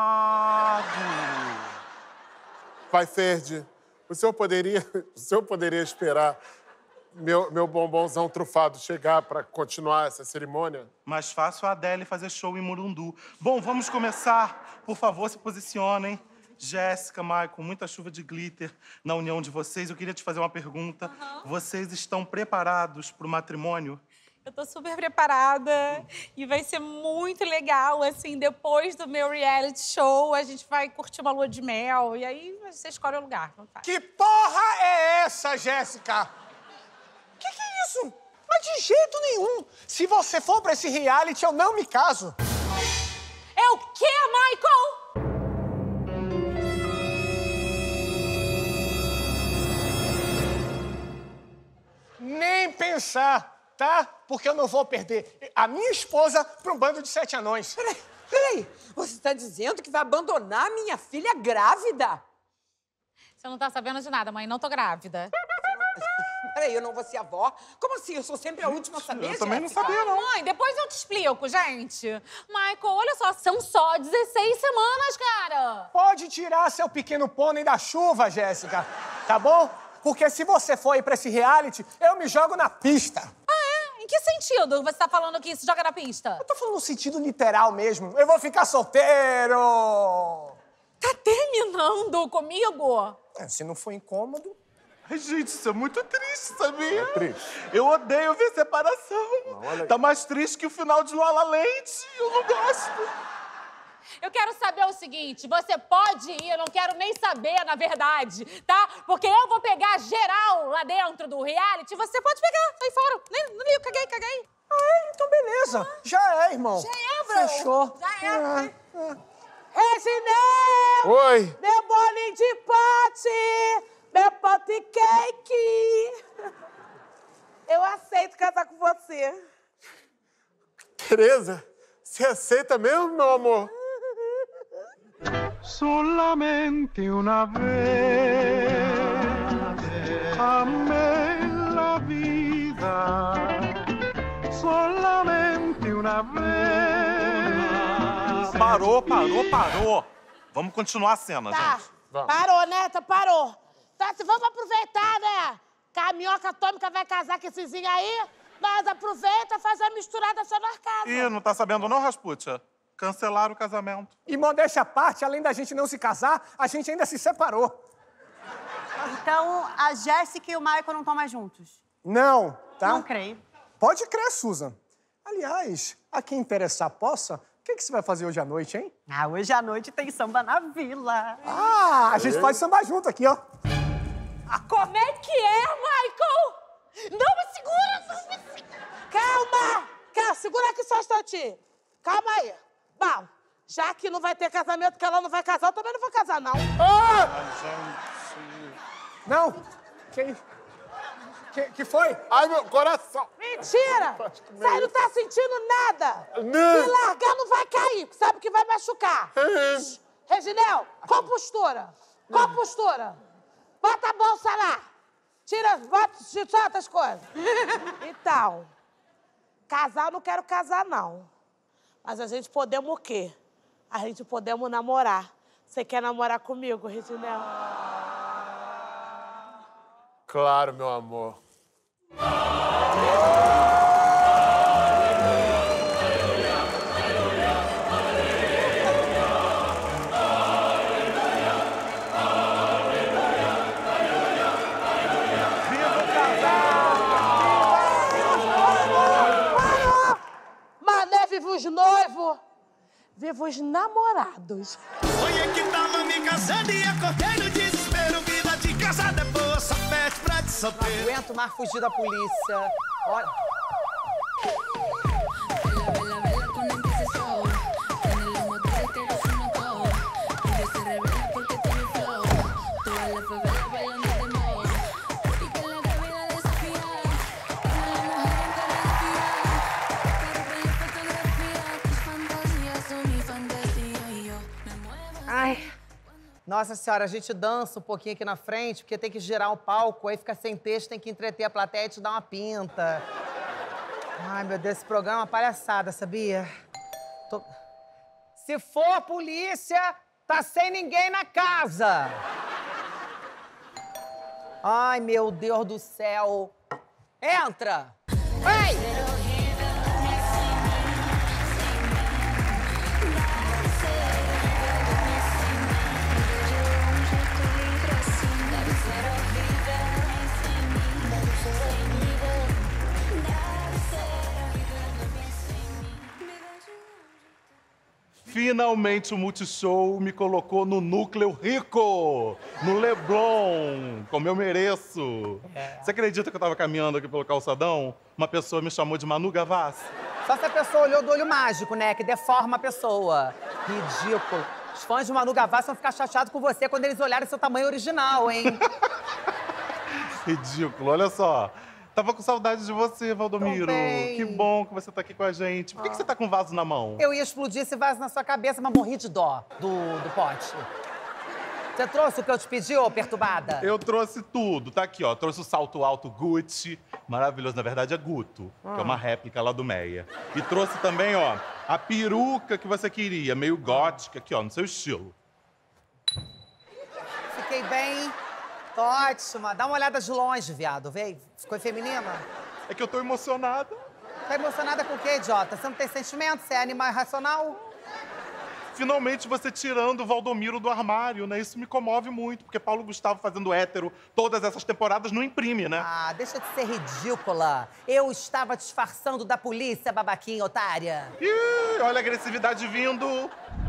Pai Ferdi, o senhor poderia esperar meu bombonzão trufado chegar para continuar essa cerimônia? Mais fácil a Adele fazer show em Murundu. Bom, vamos começar. Por favor, se posicionem. Jéssica, Michael, muita chuva de glitter na união de vocês. Eu queria te fazer uma pergunta. Vocês estão preparados para o matrimônio? Eu tô super preparada e vai ser muito legal, assim, depois do meu reality show, a gente vai curtir uma lua de mel e aí você escolhe o lugar. Que porra é essa, Jéssica? Que é isso? Mas de jeito nenhum. Se você for pra esse reality, eu não me caso. É o quê, Michael? Nem pensar, tá? Porque eu não vou perder a minha esposa pra um bando de 7 anões. Peraí, você tá dizendo que vai abandonar a minha filha grávida? Você não tá sabendo de nada, mãe. Não tô grávida. Peraí, eu não vou ser avó? Como assim? Eu sou sempre a última a saber, Eu também não Jéssica? sabia, não. Mãe, depois eu te explico, gente. Michael, olha só, são só 16 semanas, cara. Pode tirar seu pequeno pônei da chuva, Jéssica, tá bom? Porque se você for ir pra esse reality, eu me jogo na pista. Em que sentido você tá falando que se joga na pista? Eu tô falando no sentido literal mesmo. Eu vou ficar solteiro! Tá terminando comigo? Se não for incômodo... Ai, gente, isso é muito triste, sabia? É triste. Eu odeio ver separação. Não, olha aí. Tá mais triste que o final de La La Land. Eu não gosto. Eu quero saber o seguinte, você pode ir, eu não quero nem saber, na verdade, tá? Porque eu vou pegar geral lá dentro do reality, você pode pegar, sai fora. Nem ligo, caguei. Então beleza. Já é, irmão. Já é, bro. Fechou. Já é. Reginei! Oi! Meu bolinho de pote! Meu pote cake! Eu aceito casar com você. Tereza, você aceita mesmo, meu amor? Solamente una vez amé la vida, solamente una vez. Parou. Vamos continuar a cena, gente. Vamos. Parou, né? Parou. Tá, se vamos aproveitar, né? Que a minhoca atômica vai casar com essezinho aí, nós aproveita e faz a misturada só nas casas. Ih, não tá sabendo não, Rasputia? Cancelaram o casamento. E modéstia à parte, além da gente não se casar, a gente ainda se separou. Então, a Jéssica e o Michael não estão mais juntos? Não, tá? Não creio. Pode crer, Susan. Aliás, a quem interessar possa, o que você vai fazer hoje à noite, hein? Hoje à noite tem samba na vila. A gente pode sambar junto aqui, ó. Como é que é, Michael? Não me segura, Calma! Segura aqui só um instantinho. Calma aí. Bom, Já que não vai ter casamento, que ela não vai casar, eu também não vou casar, não. Não! Que foi? Ai, meu coração! Mentira! Você não tá sentindo nada! Não. Se largar, não vai cair, sabe que vai machucar. Reginel, qual postura? Qual postura? Bota a bolsa lá. Solta as coisas. Então, casar eu não quero casar, não. Mas a gente podemos o quê? A gente podemos namorar. Você quer namorar comigo, Reginel? Claro, meu amor. Mané, viva os noivos, viva os namorados. Sonhei que tava me casando e acordei no desespero. Vida de casada é boa, só pede pra te Não solteiro. aguento mais fugir da polícia. Olha. Ai. Nossa senhora, a gente dança um pouquinho aqui na frente, porque tem que girar o palco, aí fica sem texto, tem que entreter a plateia e te dar uma pinta. Ai, meu Deus, esse programa é uma palhaçada, sabia? Se for a polícia, tá sem ninguém na casa. Ai, meu Deus do céu. Entra! Ei! Finalmente o Multishow me colocou no núcleo rico, no Leblon, como eu mereço. Você acredita que eu tava caminhando aqui pelo calçadão? Uma pessoa me chamou de Manu Gavassi. Só se a pessoa olhou do olho mágico, né? Que deforma a pessoa. Ridículo. Os fãs de Manu Gavassi vão ficar chateados com você quando eles olharem seu tamanho original, hein? Ridículo, olha só. Tava com saudade de você, Valdomiro. Também. Que bom que você tá aqui com a gente. Por que você tá com um vaso na mão? Eu ia explodir esse vaso na sua cabeça, mas morri de dó do pote. Você trouxe o que eu te pedi, ô perturbada? Eu trouxe tudo. Tá aqui, ó. Trouxe o salto alto Gucci. Maravilhoso. Na verdade, é Guto, que é uma réplica lá do Meia. E trouxe também, ó, a peruca que você queria, meio gótica, aqui, ó, no seu estilo. Fiquei bem. Tô ótima. Dá uma olhada de longe, viado. Vem. Ficou feminina? É que eu tô emocionada. Tá emocionada com o quê, idiota? Você não tem sentimento? Você é animal irracional? Finalmente você tirando o Valdomiro do armário, né? Isso me comove muito, porque Paulo Gustavo fazendo hétero todas essas temporadas não imprime, né? Ah, deixa de ser ridícula. Eu estava disfarçando da polícia, babaquinha, otária. Ih, olha a agressividade vindo.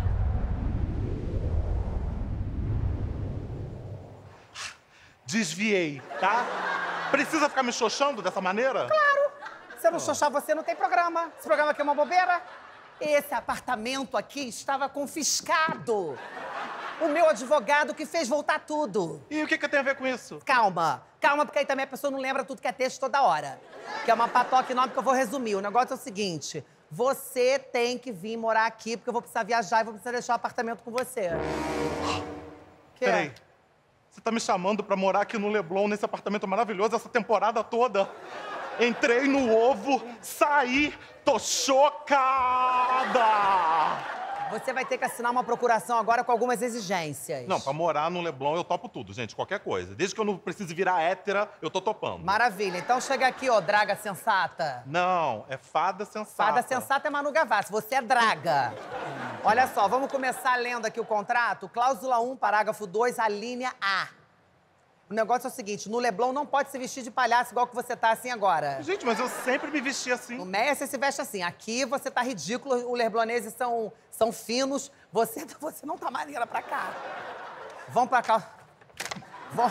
Desviei, tá? Precisa ficar me xoxando dessa maneira? Claro! Se eu não xoxar você, não tem programa. Esse programa aqui é uma bobeira. Esse apartamento aqui estava confiscado. O meu advogado que fez voltar tudo. E o que tem a ver com isso? Calma. Calma, porque aí também a pessoa não lembra tudo que é texto toda hora. Que é uma patoca enorme que eu vou resumir. O negócio é o seguinte. Você tem que vir morar aqui, porque eu vou precisar viajar e vou precisar deixar o apartamento com você. Peraí. Você tá me chamando pra morar aqui no Leblon, nesse apartamento maravilhoso, essa temporada toda? Entrei no ovo, saí, tô chocada! Você vai ter que assinar uma procuração agora com algumas exigências. Não, pra morar no Leblon eu topo tudo, gente, qualquer coisa. Desde que eu não precise virar hétera, eu tô topando. Maravilha. Então chega aqui, ó, draga sensata. Não, é fada sensata. Fada sensata é Manu Gavassi, você é draga. Olha só, vamos começar lendo aqui o contrato. Cláusula 1, parágrafo 2, a linha A. O negócio é o seguinte, no Leblon não pode se vestir de palhaço igual que você tá assim agora. Gente, mas eu sempre me vesti assim. No Meia você se veste assim. Aqui você tá ridículo, os lebloneses são finos. Você não tá maneira pra cá. Vão pra cá. Vão.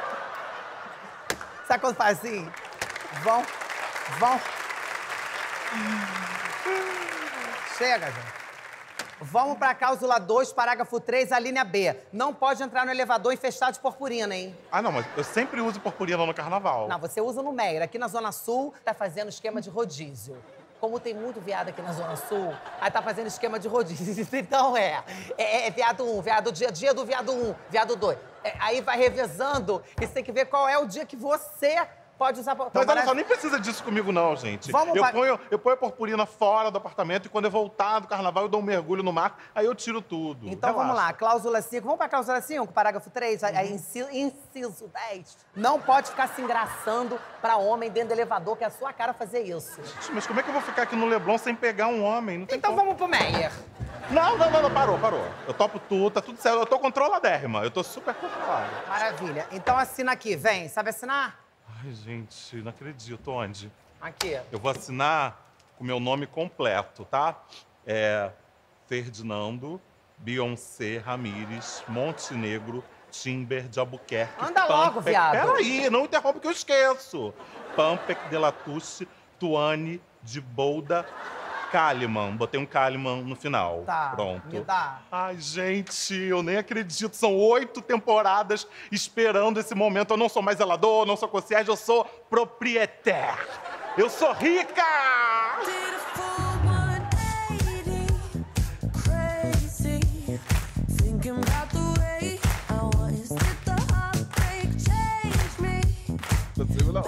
Sabe quando faz assim? Vão. Chega, gente. Vamos pra cláusula 2, parágrafo 3, a linha B. Não pode entrar no elevador infestado de purpurina, hein? Ah, não, mas eu sempre uso purpurina no carnaval. Não, você usa no Meyer. Aqui na Zona Sul, tá fazendo esquema de rodízio. Como tem muito viado aqui na Zona Sul, aí tá fazendo esquema de rodízio. Então viado 1, dia do viado 1, viado 2. Aí vai revezando e você tem que ver qual é o dia que você pode usar... Mas olha só, nem precisa disso comigo não, gente. Eu ponho a purpurina fora do apartamento e quando eu voltar do carnaval eu dou um mergulho no mar, aí eu tiro tudo. Então vamos lá, cláusula 5. Vamos pra cláusula 5, parágrafo 3, inciso 10. Não pode ficar se engraçando pra homem dentro do elevador, que é a sua cara fazer isso. Gente, mas como é que eu vou ficar aqui no Leblon sem pegar um homem? Não tem então como. vamos pro Meyer. Não, parou. Eu topo tudo, tá tudo certo. Eu tô controladérrima, eu tô super controlado. Maravilha. Então assina aqui, vem. Sabe assinar? Ai, gente, não acredito. Onde? Aqui. Eu vou assinar com o meu nome completo, tá? É Ferdinando Beyoncé Ramires Montenegro Timber de Albuquerque. Anda logo, viado. Peraí, não interrompe que eu esqueço. Pampec de Latouche Tuane de Bolda Kalimann. Botei um Kalimann no final. Tá, pronto. me dá. Ai, gente, eu nem acredito. São 8 temporadas esperando esse momento. Eu não sou mais zelador, não sou concierge, eu sou proprietário. Eu sou rica! Possível não.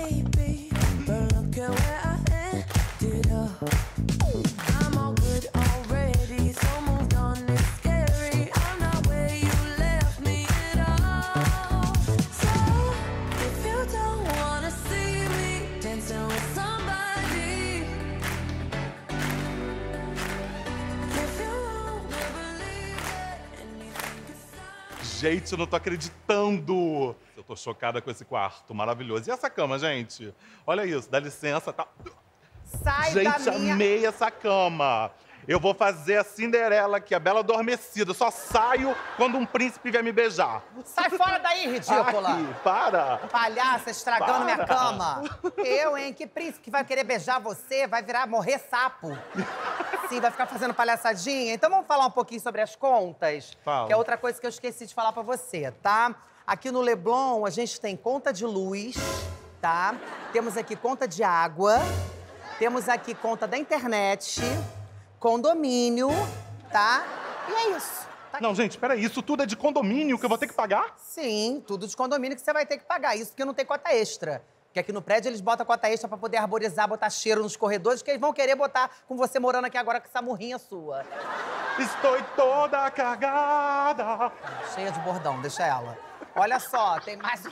Gente, eu não tô acreditando. Eu tô chocada com esse quarto maravilhoso. E essa cama, gente? Olha isso, dá licença, tá... Sai gente, da minha... amei essa cama. Eu vou fazer a Cinderela aqui, a Bela Adormecida. Eu só saio quando um príncipe vier me beijar. Sai fora daí, ridícula. Ai, para. Palhaça, estragando Para. minha cama. Eu, hein? Que príncipe que vai querer beijar você? Vai morrer sapo. Sim, vai ficar fazendo palhaçadinha. Então vamos falar um pouquinho sobre as contas. Fala. Que é outra coisa que eu esqueci de falar pra você, tá? Aqui no Leblon, a gente tem conta de luz, tá? Temos aqui conta de água. Temos aqui conta da internet, condomínio, tá? E é isso. Tá não, gente, peraí. Isso tudo é de condomínio que eu vou ter que pagar? Sim, tudo de condomínio que você vai ter que pagar. Isso porque não tem cota extra. Porque aqui no prédio eles botam cota extra pra poder arborizar, botar cheiro nos corredores, que eles vão querer botar com você morando aqui agora com essa murrinha sua. Estou toda cagada. Cheia de bordão, deixa ela. Olha só, tem mais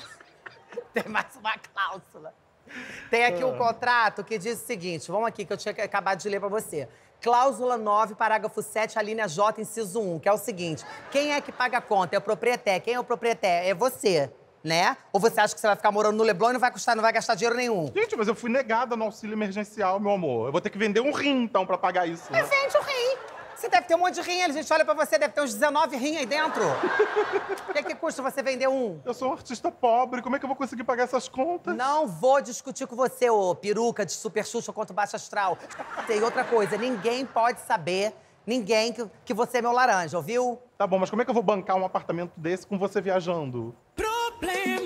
uma cláusula. Tem aqui um contrato que diz o seguinte, vamos aqui que eu tinha acabado de ler pra você. Cláusula 9, parágrafo 7, a linha J, inciso 1, que é o seguinte. Quem é que paga a conta? É o proprietário. Quem é o proprietário? É você, né? Ou você acha que você vai ficar morando no Leblon e não vai gastar dinheiro nenhum? Gente, mas eu fui negada no auxílio emergencial, meu amor. Eu vou ter que vender um rim, então, pra pagar isso. Mas vende o rim. Você deve ter um monte de rim, a gente olha pra você, deve ter uns 19 rim aí dentro. O que custa você vender um? Eu sou um artista pobre, como é que eu vou conseguir pagar essas contas? Não vou discutir com você, ô peruca de super Xuxa contra o baixo astral. Tem outra coisa, ninguém pode saber, que você é meu laranja, ouviu? Tá bom, mas como é que eu vou bancar um apartamento desse com você viajando? Problema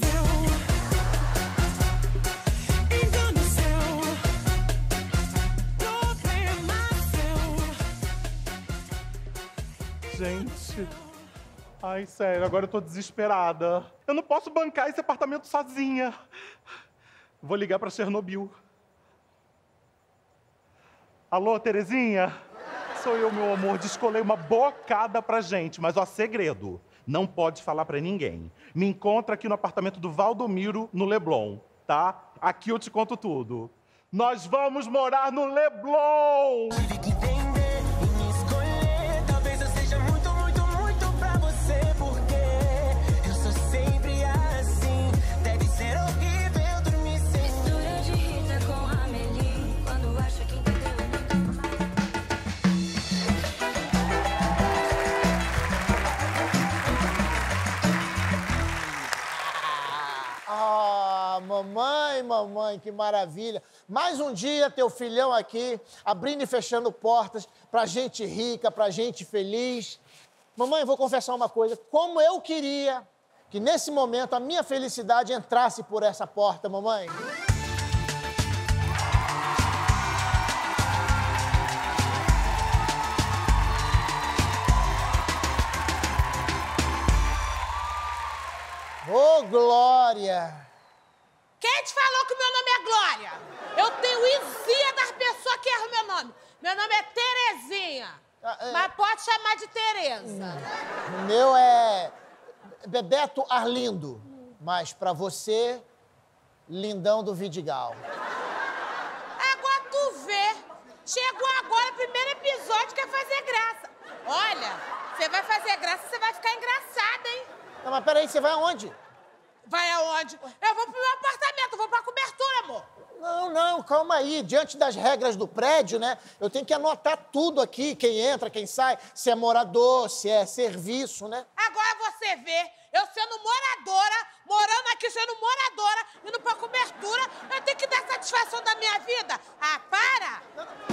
Gente, ai, sério, agora eu tô desesperada. Eu não posso bancar esse apartamento sozinha. Vou ligar pra Chernobyl. Alô, Terezinha? Sou eu, meu amor. Descolei uma bocada pra gente, mas ó, segredo. Não pode falar pra ninguém. Me encontra aqui no apartamento do Valdomiro, no Leblon, tá? Aqui eu te conto tudo. Nós vamos morar no Leblon! Mamãe! Mamãe, que maravilha. Mais um dia teu filhão aqui, abrindo e fechando portas pra gente rica, pra gente feliz. Mamãe, eu vou confessar uma coisa. Como eu queria que nesse momento a minha felicidade entrasse por essa porta, mamãe. Ô, Glória! Quem te falou que o meu nome é Glória? Eu tenho izia das pessoas que erram meu nome. Meu nome é Terezinha. Mas pode chamar de Tereza. O meu é Bebeto Arlindo. Mas pra você, Lindão do Vidigal. Agora tu vê. Chegou agora o primeiro episódio, quer fazer graça. Olha, você vai fazer graça, você vai ficar engraçada, hein? Não, mas peraí, você vai aonde? Vai aonde? Eu vou pro meu apartamento, vou pra cobertura, amor. Não, calma aí. Diante das regras do prédio, né? Eu tenho que anotar tudo aqui, quem entra, quem sai, se é morador, se é serviço, né? Agora você vê, eu sendo moradora, morando aqui sendo moradora, indo pra cobertura, eu tenho que dar satisfação da minha vida. Ah, para!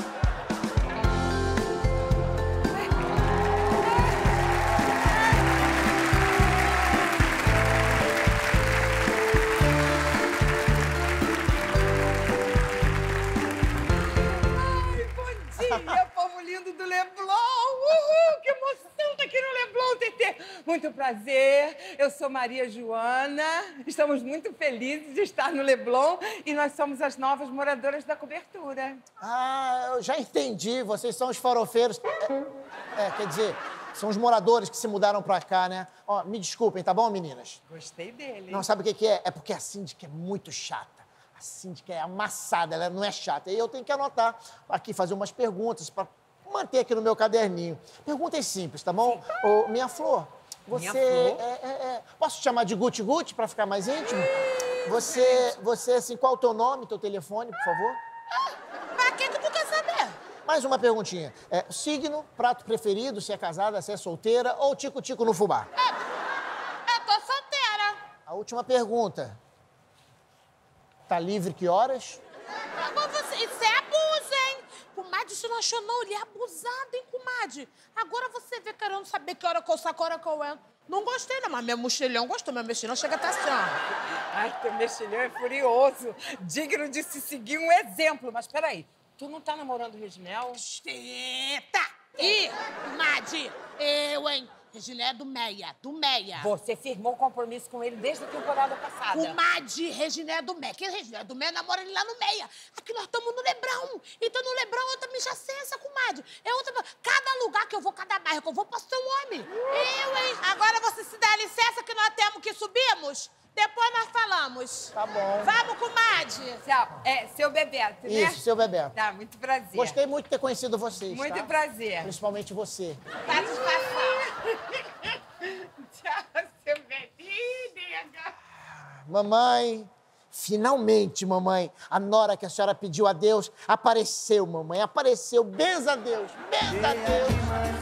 Dia, povo lindo do Leblon! Uhul! Que emoção tá aqui no Leblon, Tetê! Muito prazer, eu sou Maria Joana, estamos muito felizes de estar no Leblon e nós somos as novas moradoras da cobertura. Ah, eu já entendi, vocês são os farofeiros. Quer dizer, são os moradores que se mudaram pra cá, né? Ó, me desculpem, tá bom, meninas? Gostei dele. Não, sabe o que é? É porque a síndica é muito chata. A síndica é amassada, ela não é chata. E eu tenho que anotar aqui, fazer umas perguntas para manter aqui no meu caderninho. Perguntas simples, tá bom? Ô, minha Flor, você... Minha Flor? Posso te chamar de Guti-Guti para ficar mais íntimo? Você, assim, qual é o teu nome, teu telefone, por favor? Pra que tu quer saber? Mais uma perguntinha. Signo, prato preferido, se é casada, se é solteira ou tico-tico no fubá? Eu tô solteira. A última pergunta. Tá livre que horas? Agora isso é abuso, hein? Comadre, você não achou não? Ele é abusado, hein, comadre? Agora você vê querendo saber que hora que eu saio, que hora que eu entro. Não gostei, não, mas meu mochilhão gostou. Meu mochilhão chega até assim, ó. Ai, teu mexilhão é furioso, digno de se seguir um exemplo. Mas peraí, tu não tá namorando o Reginel? Eita! Ih, comadre, eu, hein? Reginé é do Meia. Você firmou compromisso com ele desde a temporada passada. Comadre, Reginé é do Meia. Quem é Reginé do Meia namora ele lá no Meia. Aqui nós estamos no Lebrão. Então no Lebrão é outra mijacença, comadre. É outra... Cada lugar que eu vou, cada bairro que eu vou, posso ter um homem. Eu, hein? Agora você se dá licença que nós temos que subirmos? Depois nós falamos. Tá bom. Vamos, comadre. Tchau. É seu Bebeto, né? Isso, seu Bebeto. Tá, muito prazer. Gostei muito de ter conhecido vocês, Muito tá? prazer. Principalmente você. Satisfação. Tchau, seu bebetinho. Mamãe, finalmente, mamãe, a nora que a senhora pediu a Deus apareceu, mamãe. Apareceu. Benza a Deus. Benza a Deus.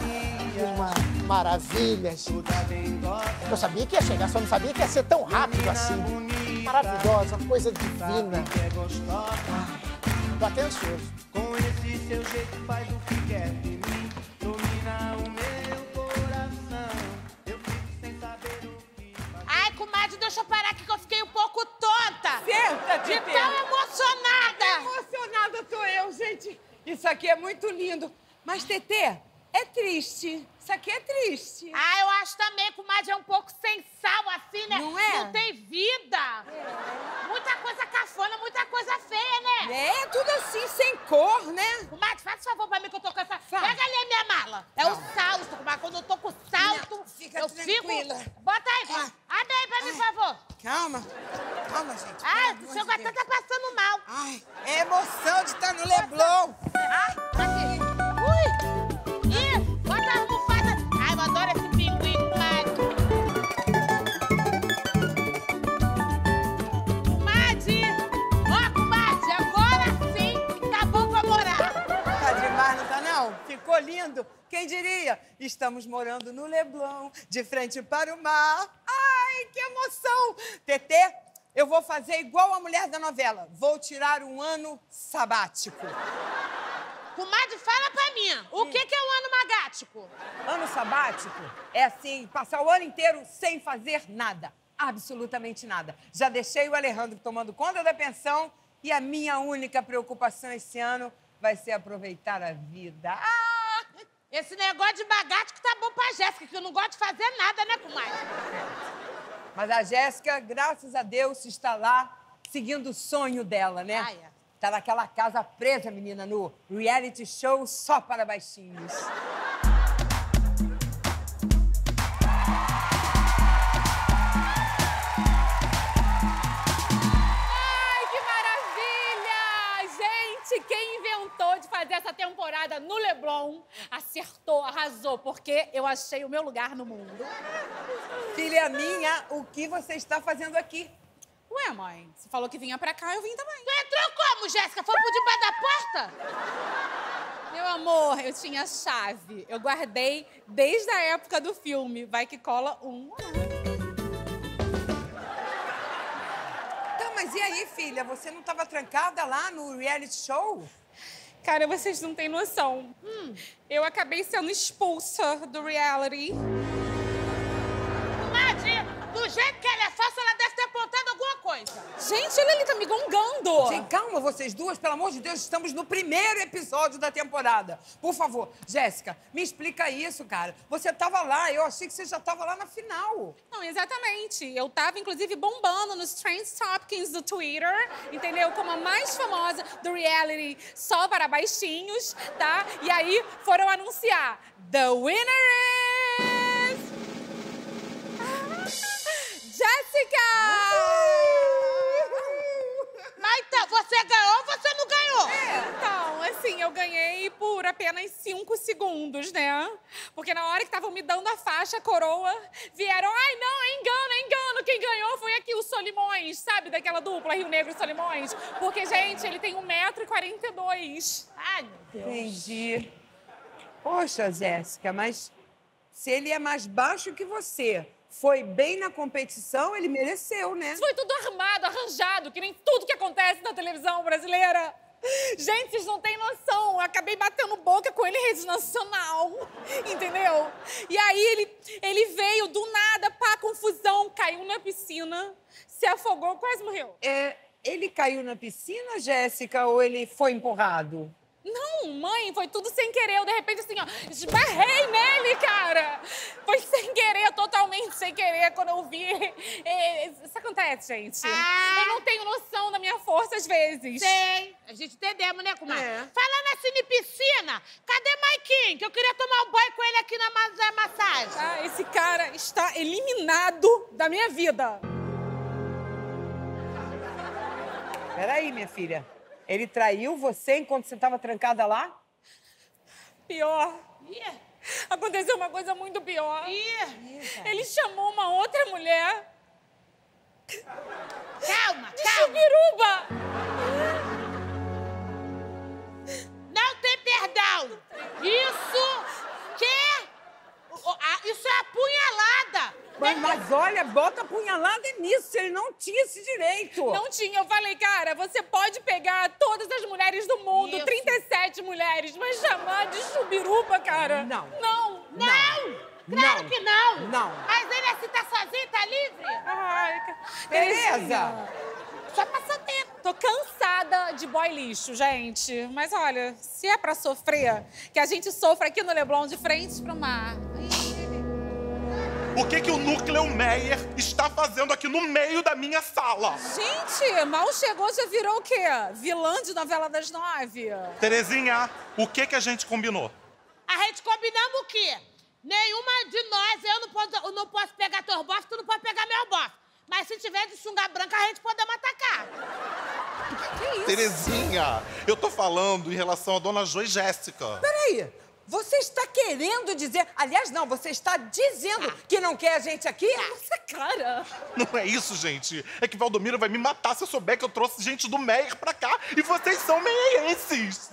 Maravilhas. Eu sabia que ia chegar, só não sabia que ia ser tão rápido assim. Maravilhosa, coisa divina. Tô até ansioso. Com esse seu jeito faz o que quer de mim. Domina o meu coração. Eu fico sem saber o que fazer. Ai, comadre, deixa eu parar aqui que eu fiquei um pouco tonta. Senta, de Tetê. tão emocionada. Emocionada tô eu, gente. Isso aqui é muito lindo. Mas, Tetê, é triste. Isso aqui é triste. Ah, eu acho também, comadre, é um pouco sem sal, assim, né? Não é? Não tem vida. Muita coisa cafona, muita coisa feia, né? É, tudo assim, sem cor, né? Comadre, faz favor pra mim que eu tô com essa... Faz. Pega ali a minha mala. É o salto, comadre. Quando eu tô com salto, fica eu tranquila. fico... Bota aí, abre aí pra mim, por favor. Calma. Calma, gente. Ah, o seu gatão tá passando mal. Ai, é emoção de estar no Leblon. Ai, aqui. Ui! Ih, bota a almofada. Ai, eu adoro esse pinguim, comadre. Comadre! Ó, comadre, agora sim tá bom pra morar. Tá demais, não tá não? Ficou lindo. Quem diria? Estamos morando no Leblon, de frente para o mar. Ai, que emoção! Tetê, Eu vou fazer igual a mulher da novela. Vou tirar um ano sabático. Comadre, fala pra mim. O que é um ano magático? Ano sabático é assim, passar o ano inteiro sem fazer nada. Absolutamente nada. Já deixei o Alejandro tomando conta da pensão e a minha única preocupação esse ano vai ser aproveitar a vida. Ah, esse negócio de magático tá bom pra Jéssica, que eu não gosto de fazer nada, né, comadre? Mas a Jéssica, graças a Deus, está lá seguindo o sonho dela, né? Ah, é. Tá naquela casa presa, menina, no reality show só para baixinhos. Ai, que maravilha! Gente, quem inventou de fazer essa temporada no Leblon acertou, arrasou, porque eu achei o meu lugar no mundo. Filha minha, o que você está fazendo aqui? Ué, mãe, você falou que vinha pra cá, eu vim também. Tu entrou como, Jéssica? Foi por debaixo da porta? Meu amor, eu tinha a chave. Eu guardei desde a época do filme. Vai que cola um. Tá, mas e aí, filha? Você não estava trancada lá no reality show? Cara, vocês não têm noção. Eu acabei sendo expulsa do reality. Comadre, do jeito que ela é falsa, ela deve ter apontado alguma coisa. Gente, ele tá me gongando. Gente, calma, vocês duas, pelo amor de Deus, estamos no primeiro episódio da temporada. Por favor, Jéssica, me explica isso, cara. Você tava lá, eu achei que você já tava lá na final. Não, exatamente. Eu tava, inclusive, bombando nos Trend Topics do Twitter, entendeu? Como a mais famosa do reality só para baixinhos, tá? E aí foram anunciar: The winner is... Jéssica! Mas então, você ganhou ou você não ganhou? Então, assim, eu ganhei por apenas 5 segundos, né? Porque na hora que estavam me dando a faixa, a coroa, vieram, ai, não, é engano. Quem ganhou foi aqui o Solimões, sabe? Daquela dupla, Rio Negro e Solimões. Porque, gente, ele tem 1,42 m. Ai, meu Deus. Entendi. Poxa, Jéssica, mas se ele é mais baixo que você, foi bem na competição, ele mereceu, né? Isso foi tudo armado, arranjado, que nem tudo que acontece na televisão brasileira. Gente, vocês não têm noção. Eu acabei batendo boca com ele em rede nacional, entendeu? E aí ele veio do nada, pá, confusão, caiu na piscina, se afogou, quase morreu. Ele caiu na piscina, Jéssica, ou ele foi empurrado? Não, mãe, foi tudo sem querer. Eu, de repente, assim, ó, esbarrei nele, cara. Foi sem querer, totalmente sem querer, quando eu vi. Isso acontece, gente. Eu não tenho noção da minha força, às vezes. Sei. A gente entendemos, né, comadre? Falando assim de piscina, cadê Maiquinho? Que eu queria tomar um banho com ele aqui na massagem. Ah, esse cara está eliminado da minha vida. Peraí, minha filha. Ele traiu você enquanto você estava trancada lá? Pior. Aconteceu uma coisa muito pior. Ele chamou uma outra mulher. Calma. Chubiruba! Não tem perdão. Isso é apunhalada. Mas olha, bota apunhalada nisso. Ele não tinha esse direito. Não tinha. Eu falei, cara, você pode pegar todas as mulheres do mundo, Isso. 37 mulheres, mas chamar de chubiruba, cara? Não. Claro que não. Não. Mas ele assim tá sozinho, tá livre? Ai, Tereza! Só passatempo. Tô cansada de boy lixo, gente. Mas olha, se é pra sofrer, que a gente sofra aqui no Leblon de frente pro mar. O que o Núcleo Meyer está fazendo aqui no meio da minha sala? Gente, mal chegou, já virou o quê? Vilã de novela das 9? Terezinha, o que a gente combinou? A gente combinamos o quê? Nenhuma de nós, eu não posso pegar teus bofs, tu não pode pegar meu bofe. Mas se tiver de sunga branca, a gente podemos atacar. Que isso? Terezinha, eu tô falando em relação a Dona Jo e Jéssica. Peraí. Você está querendo dizer... Aliás, não, você está dizendo que não quer a gente aqui? Nossa, cara! Não é isso, gente. É que Valdomiro vai me matar se eu souber que eu trouxe gente do Meyer pra cá e vocês são meienses.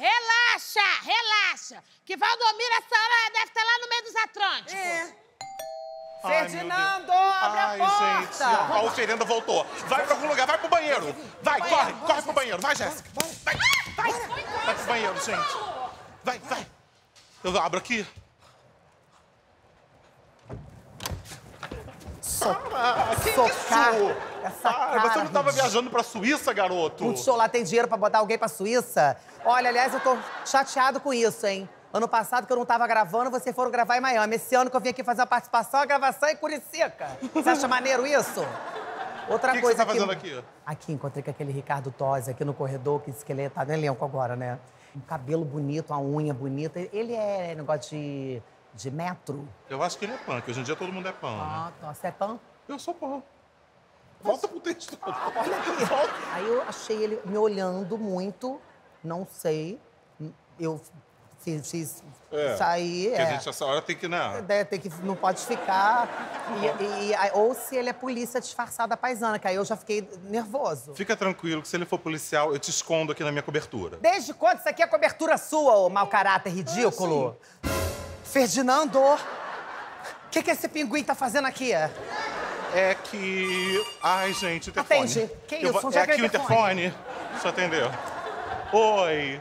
Relaxa. Que Valdomiro, essa hora, deve estar lá no meio dos Atlânticos. Ferdinando, abre a porta! Gente, a oferenda voltou. Vai pra algum lugar, vai pro banheiro. Vai, corre pro banheiro. Vai, Jéssica. Vai pro banheiro, gente. Vai. Eu abro aqui. Socar essa cara. Você não tava viajando pra Suíça, garoto? O show lá tem dinheiro pra botar alguém pra Suíça? Olha, aliás, eu tô chateado com isso, hein? Ano passado, que eu não tava gravando, vocês foram gravar em Miami. Esse ano que eu vim aqui fazer a participação, a gravação é em Curicica. Você acha maneiro isso? Outra que coisa você tá fazendo aqui? Aqui, encontrei com aquele Ricardo Tosi aqui no corredor, que disse que ele tá no elenco agora, né? Um cabelo bonito, uma unha bonita. Ele é negócio de metro? Eu acho que ele é punk. Hoje em dia todo mundo é punk. Ah, tá. Você é punk? Eu sou punk. Volta pro texto. Olha aqui. Aí eu achei ele me olhando muito, não sei. Eu fiz sair. Porque a gente, essa hora, tem que, né? Tem que, não pode ficar. Ou se ele é polícia disfarçada paisana, que aí eu já fiquei nervoso. Fica tranquilo que se ele for policial, eu te escondo aqui na minha cobertura. Desde quando isso aqui é cobertura sua, ô mau caráter ridículo? Ferdinando, o que esse pinguim tá fazendo aqui? É que... Ai, gente, o interfone. Atende. Que isso? É aqui o interfone. Deixa eu atender. Oi.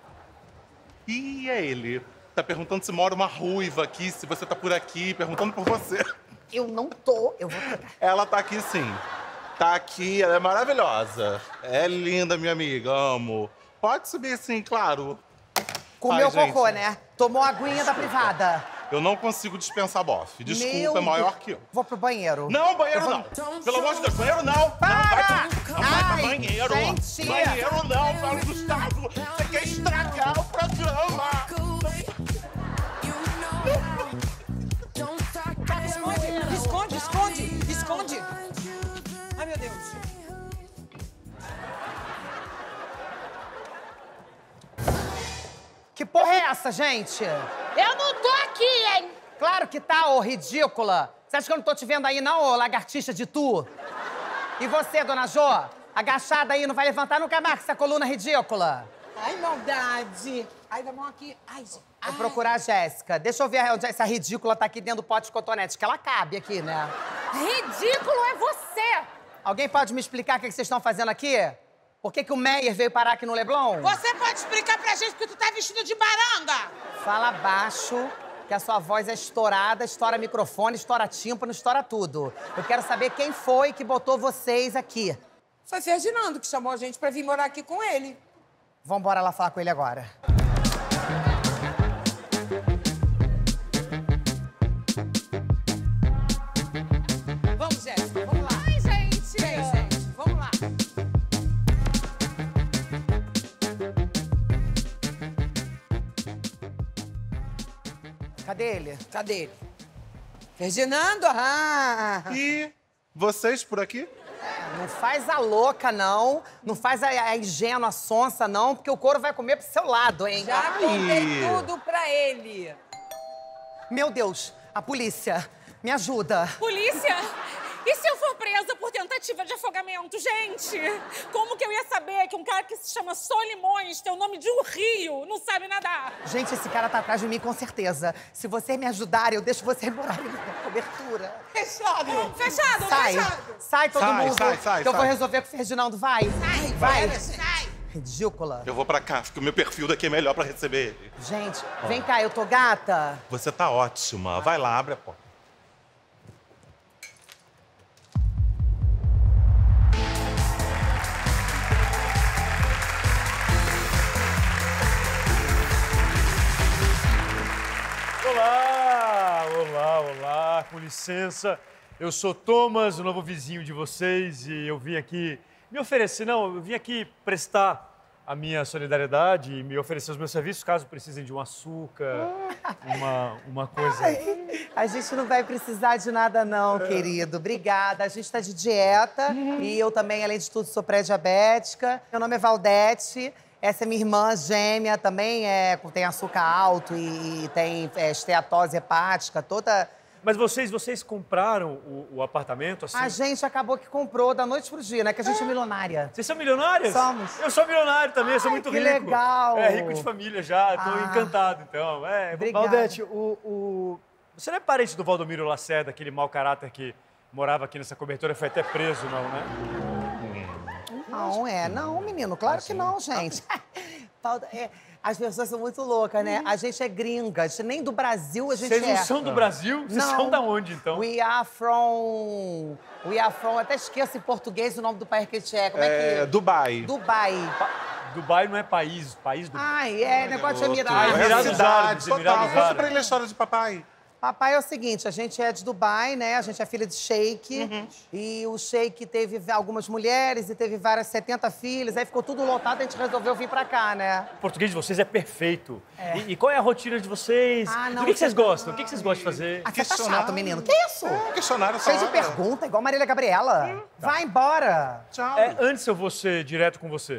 E é ele. Tá perguntando se mora uma ruiva aqui, se você tá por aqui, perguntando por você. Eu não tô. Eu vou pegar. Ela tá aqui, sim. Tá aqui, ela é maravilhosa. É linda, minha amiga, amo. Pode subir, sim, claro. Comeu cocô, né? Tomou a aguinha da privada. Eu não consigo dispensar bofe. Desculpa, é maior que eu. Vou pro banheiro. Não, banheiro não. Pelo amor de Deus, banheiro não. Para! Não vai pra banheiro. Gente. Banheiro não, Paulo Gustavo. Você quer estragar o programa. Esconde. Ai, meu Deus. Que porra é essa, gente? Eu não tô aqui, hein? Claro que tá, ô ridícula. Você acha que eu não tô te vendo aí, não, ô lagartixa de tu? E você, dona Jô? Agachada aí, não vai levantar nunca mais com essa coluna ridícula? Ai, maldade. Ai, da mão aqui. Ai, gente. Vou procurar a Jéssica. Deixa eu ver onde essa ridícula tá aqui dentro do pote de cotonete, que ela cabe aqui, né? Ridículo é você! Alguém pode me explicar o que vocês estão fazendo aqui? Por que o Meyer veio parar aqui no Leblon? Você pode explicar pra gente porque tu tá vestido de baranga? Fala baixo, que a sua voz é estourada, estoura microfone, estoura tímpano, estoura tudo. Eu quero saber quem foi que botou vocês aqui. Foi Ferdinando que chamou a gente pra vir morar aqui com ele. Vambora lá falar com ele agora. Vamos, Jéssica, vamos lá. Ai, gente! Vem, gente, vamos lá. Cadê ele? Ferdinando, E vocês por aqui? Não faz a louca, não. Não faz a ingênua, a sonsa, não, porque o couro vai comer pro seu lado, hein? Já contei tudo pra ele. Meu Deus, a polícia. Me ajuda. Polícia? E se eu for presa por tentativa de afogamento? Gente, como que eu ia saber que um cara que se chama Solimões tem o nome de um rio, não sabe nadar? Gente, esse cara tá atrás de mim com certeza. Se vocês me ajudarem, eu deixo vocês morarem na cobertura. Fechado. Fechado, Sai. fechado. Sai todo mundo. Sai. Que eu vou resolver com o Ferdinando. Vai. Vai. Sai. Ridícula. Eu vou pra cá, porque o meu perfil daqui é melhor pra receber ele. Gente, vem cá, eu tô gata. Você tá ótima. Vai lá, abre a porta. Olá, com licença. Eu sou Thomas, o novo vizinho de vocês, e eu vim aqui me oferecer, eu vim aqui prestar a minha solidariedade e me oferecer os meus serviços, caso precisem de um açúcar, uma coisa... Ai, a gente não vai precisar de nada não, querido. Obrigada. A gente tá de dieta e eu também, além de tudo, sou pré-diabética. Meu nome é Valdete. Essa é minha irmã gêmea, também tem açúcar alto e tem esteatose hepática, toda... Mas vocês compraram o apartamento, assim? A gente acabou que comprou da noite pro dia, né? Que a gente é milionária. Vocês são milionárias? Somos. Eu sou milionário também, eu sou muito que rico. Legal. Rico de família já, tô encantado, então. Obrigada. Valdete, Você não é parente do Valdomiro Lacerda, aquele mau caráter que morava aqui nessa cobertura e foi até preso, não, né? Não, menino, claro que não, gente. As pessoas são muito loucas, né? A gente é gringa, a gente nem do Brasil a gente Vocês não são do Brasil? Vocês são da onde, então? We are from... Até esqueço em português o nome do país que a gente é. Como é que é? Dubai. Dubai não é país do... Ai, negócio de Emirados. Emirados Árabes, total. Emirados Conta Árabes. pra ele a história de papai. Papai é o seguinte, a gente é de Dubai, né? A gente é filha de sheik. E o sheik teve algumas mulheres e teve 70 filhos. Aí ficou tudo lotado, a gente resolveu vir pra cá, né? O português de vocês é perfeito. E qual é a rotina de vocês? não, Do que vocês gostam? O que vocês gostam de fazer? Você tá chato, menino. Que isso? Questionário só. Cheio de pergunta, igual Marília Gabriela. Vai embora. Tchau. Antes eu vou ser direto com você.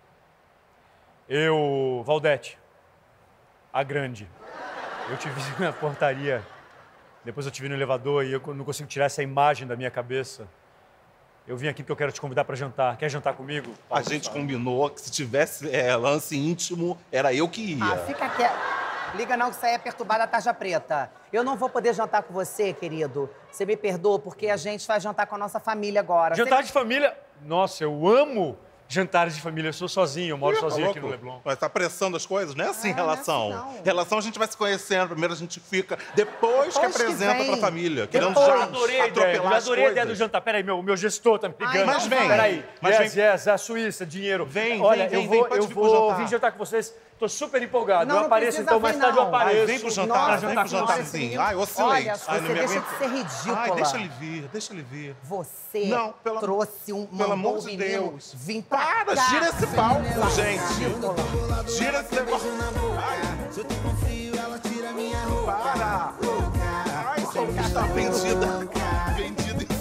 Valdete, a grande. Eu te vi na portaria, depois eu te vi no elevador e eu não consigo tirar essa imagem da minha cabeça. Eu vim aqui porque eu quero te convidar para jantar. Quer jantar comigo? A gente combinou que se tivesse lance íntimo, era eu que ia. Fica quieto. Liga não que isso aí é perturbada a tarja preta. Eu não vou poder jantar com você, querido. Você me perdoa porque a gente vai jantar com a nossa família agora. Jantar de família? Nossa, eu amo jantares de família. Eu sou sozinho, eu moro sozinho aqui no Leblon. Mas tá apressando as coisas? Não é assim relação. Não é assim, não. Relação a gente vai se conhecendo, primeiro a gente fica, depois que apresenta pra família. Querendo Eu já adorei a ideia, atropelar eu as adorei a ideia do coisas. jantar. Peraí, meu gestor tá me ligando. Mas vem. Peraí, Mas yes, yes, a Suíça, dinheiro. Vem, Olha, vem, eu pode vir pro vou jantar. vir jantar com vocês. Tô super empolgado. Não, eu não apareço, precisa então, vir, mais tarde eu não. apareço. Vem pro jantar, vem pro jantarzinho. Ai, oscilei. Olha, Ai, você não me deixa aguento. de ser ridícula. Ai, deixa ele vir, deixa ele vir. Você Não, trouxe pelo amor de menino Deus. Vim pra Para, cá. gira esse palco, gente. Ridícula. Gira esse negócio. Se eu te confio, ela tira minha roupa. Para. Ai, só está vendida. Vendida em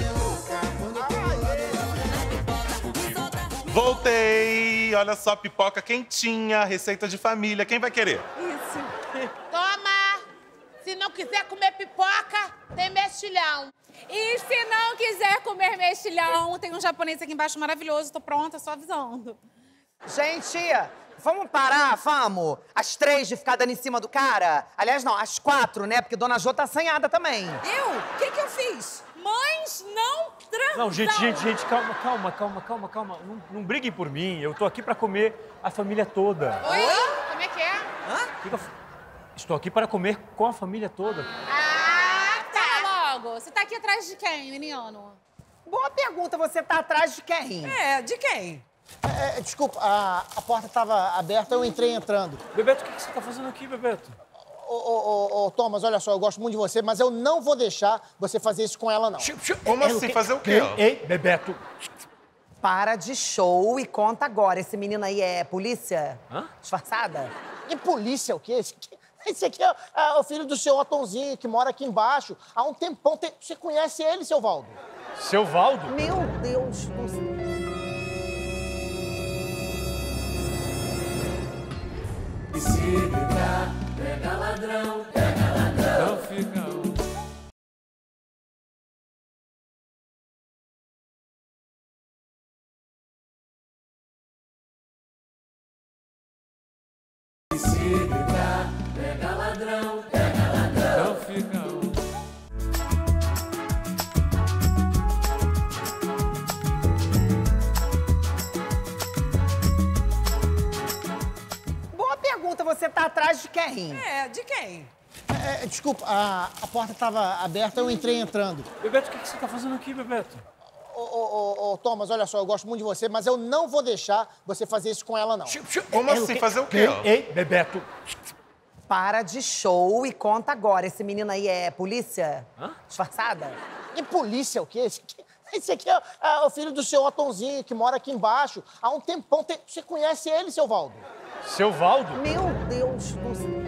Voltei! Olha só, pipoca quentinha, receita de família. Quem vai querer? Isso. Toma! Se não quiser comer pipoca, tem mexilhão. E se não quiser comer mexilhão, tem um japonês aqui embaixo maravilhoso. Tô pronta, só avisando. Gente, vamos parar, vamos? As 3 de ficar dando em cima do cara? Aliás, não, as 4, né? Porque Dona Jô tá assanhada também. Eu? O que eu fiz? Mães não transam. Não, gente, calma. Não briguem por mim. Eu tô aqui pra comer a família toda. Oi? Como é que é? Estou aqui para comer com a família toda. Fala logo. Você tá aqui atrás de quem, menino? Boa pergunta, você tá atrás de quem? De quem? Desculpa, a porta estava aberta, eu entrei entrando. Bebeto, o que você tá fazendo aqui, Bebeto? Ô, Thomas, olha só, eu gosto muito de você, mas eu não vou deixar você fazer isso com ela, não. Como assim? Fazer o quê? Ei, Bebeto. Para de show e conta agora. Esse menino aí é polícia? Disfarçada? E polícia o quê? Esse aqui é o filho do seu Otonzinho, que mora aqui embaixo. Há um tempão. Você conhece ele, seu Valdo? Seu Valdo? Meu Deus do céu. E se gritar, pega ladrão, não fica um. E se gritar, pega ladrão, não fica um. Boa pergunta, você tá atrás de quem? De quem? Desculpa, a porta estava aberta, eu entrei entrando. Bebeto, o que você tá fazendo aqui, Bebeto? Ô, Thomas, olha só, eu gosto muito de você, mas eu não vou deixar você fazer isso com ela, não. Como assim? Fazer o quê? Ei, Bebeto. Para de show e conta agora. Esse menino aí é polícia? Disfarçada? E polícia o quê? Esse aqui é o filho do seu Otonzinho, que mora aqui embaixo. Há um tempão. Você conhece ele, seu Valdo? Seu Valdo? Meu Deus do céu.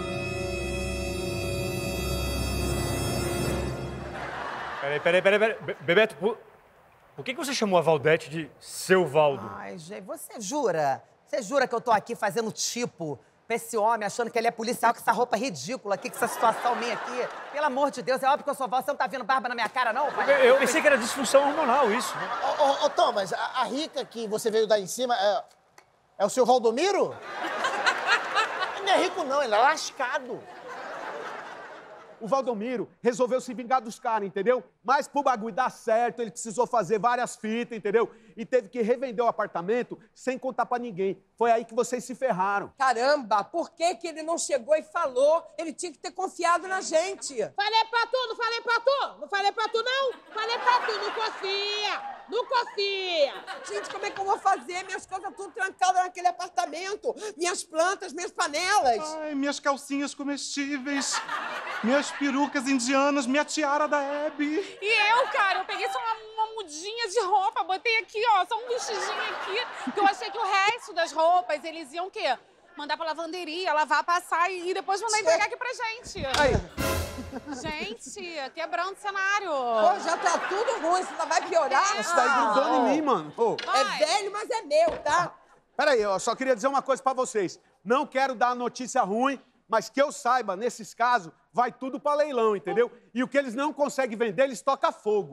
Peraí. Bebeto, por que você chamou a Valdete de seu Valdo? Ai, gente, você jura? Você jura que eu tô aqui fazendo tipo pra esse homem, achando que ele é policial, com essa roupa ridícula aqui, com essa situação minha aqui? Pelo amor de Deus, é óbvio que eu sou vó, você não tá vendo barba na minha cara, não? Pai? Eu pensei que era disfunção hormonal, isso. Né? Ô, Thomas, a rica que você veio dar em cima é o seu Valdomiro? Ele não é rico, não, ele é lascado. o Valdomiro resolveu se vingar dos caras, entendeu? Mas pro bagulho dar certo, ele precisou fazer várias fitas, entendeu? E teve que revender o apartamento sem contar pra ninguém. Foi aí que vocês se ferraram. Caramba, por que que ele não chegou e falou? Ele tinha que ter confiado na gente. Falei pra tu, não falei pra tu? Não falei pra tu, não? Falei pra tu, não confia! Não confia! Gente, como é que eu vou fazer? Minhas coisas tudo trancadas naquele apartamento. Minhas plantas, minhas panelas. Ai, minhas calcinhas comestíveis, minhas perucas indianas, minha tiara da Hebe. E eu, cara, eu peguei só uma mudinha de roupa, botei aqui, ó, só um vestidinho aqui, que eu achei que o resto das roupas, eles iam o quê? Mandar pra lavanderia, lavar, passar e depois mandar entregar aqui pra gente. Aí. Gente, quebrando o cenário. Pô, já tá tudo ruim, isso ainda vai piorar. Isso daí grudou em mim, mano. Ô. É velho, mas é meu, tá? Peraí, eu só queria dizer uma coisa pra vocês. Não quero dar notícia ruim, mas que eu saiba, nesses casos, vai tudo pra leilão, entendeu? E o que eles não conseguem vender, eles tocam fogo.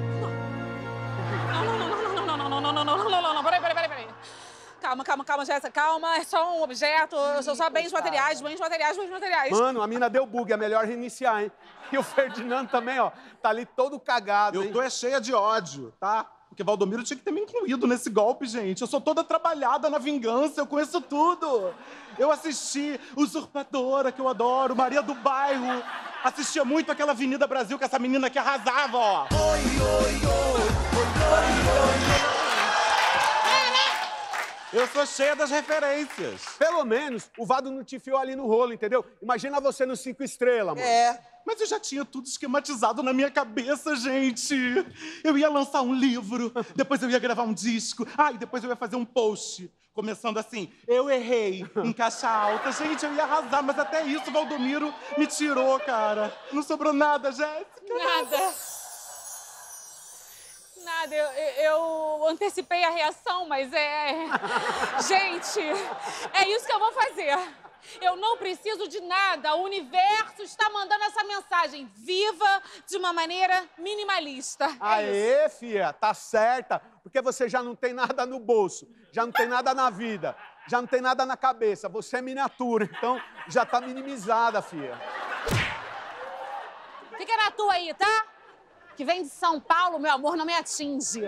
Não, peraí. Calma, Jéssica, calma, é só um objeto, são só bens materiais. Mano, a mina deu bug, é melhor reiniciar, hein? E o Ferdinando também, ó, tá ali todo cagado, hein? Eu tô cheia de ódio, tá? Porque Valdomiro tinha que ter me incluído nesse golpe, gente. Eu sou toda trabalhada na vingança, eu conheço tudo. Eu assisti Usurpadora, que eu adoro, Maria do Bairro. Assistia muito aquela Avenida Brasil com essa menina que arrasava, ó. Eu sou cheia das referências. Pelo menos o Vado não te enfiou ali no rolo, entendeu? Imagina você no 5 estrelas, mano. Mas eu já tinha tudo esquematizado na minha cabeça, gente. Eu ia lançar um livro, depois eu ia gravar um disco, e depois eu ia fazer um post. Começando assim, eu errei, em caixa alta. Gente, eu ia arrasar, mas até isso o Valdomiro me tirou, cara. Não sobrou nada, Jéssica. Nada, eu antecipei a reação, mas Gente, é isso que eu vou fazer. Eu não preciso de nada. O universo está mandando essa mensagem. Viva de uma maneira minimalista. Aê, fia, tá certa. Porque você já não tem nada no bolso, já não tem nada na vida, já não tem nada na cabeça. Você é miniatura, então já tá minimizada, fia. Fica na tua aí, tá? Que vem de São Paulo, meu amor, não me atinge.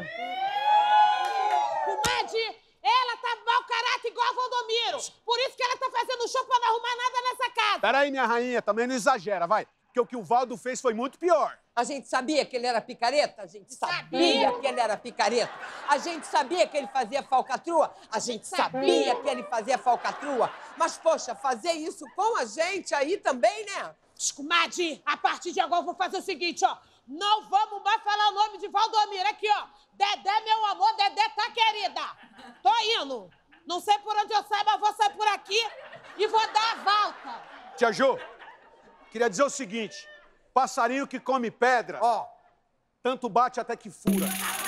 Comadre, ela tá mau caráter igual a Valdomiro. Por isso que ela tá fazendo show pra não arrumar nada nessa casa. Peraí, minha rainha, também não exagera, vai. Porque o que o Valdo fez foi muito pior. A gente sabia que ele era picareta? A gente sabia que ele era picareta. A gente sabia que ele fazia falcatrua? A gente sabia que ele fazia falcatrua. Mas, poxa, fazer isso com a gente aí também, né? Comadre, a partir de agora eu vou fazer o seguinte, ó. Não vamos mais falar o nome de Valdomiro. Aqui, ó. Dedé, meu amor, Dedé tá querida. Tô indo. Não sei por onde eu saio, mas vou sair por aqui e vou dar a volta. Tia Jô, queria dizer o seguinte. Passarinho que come pedra, tanto bate até que fura.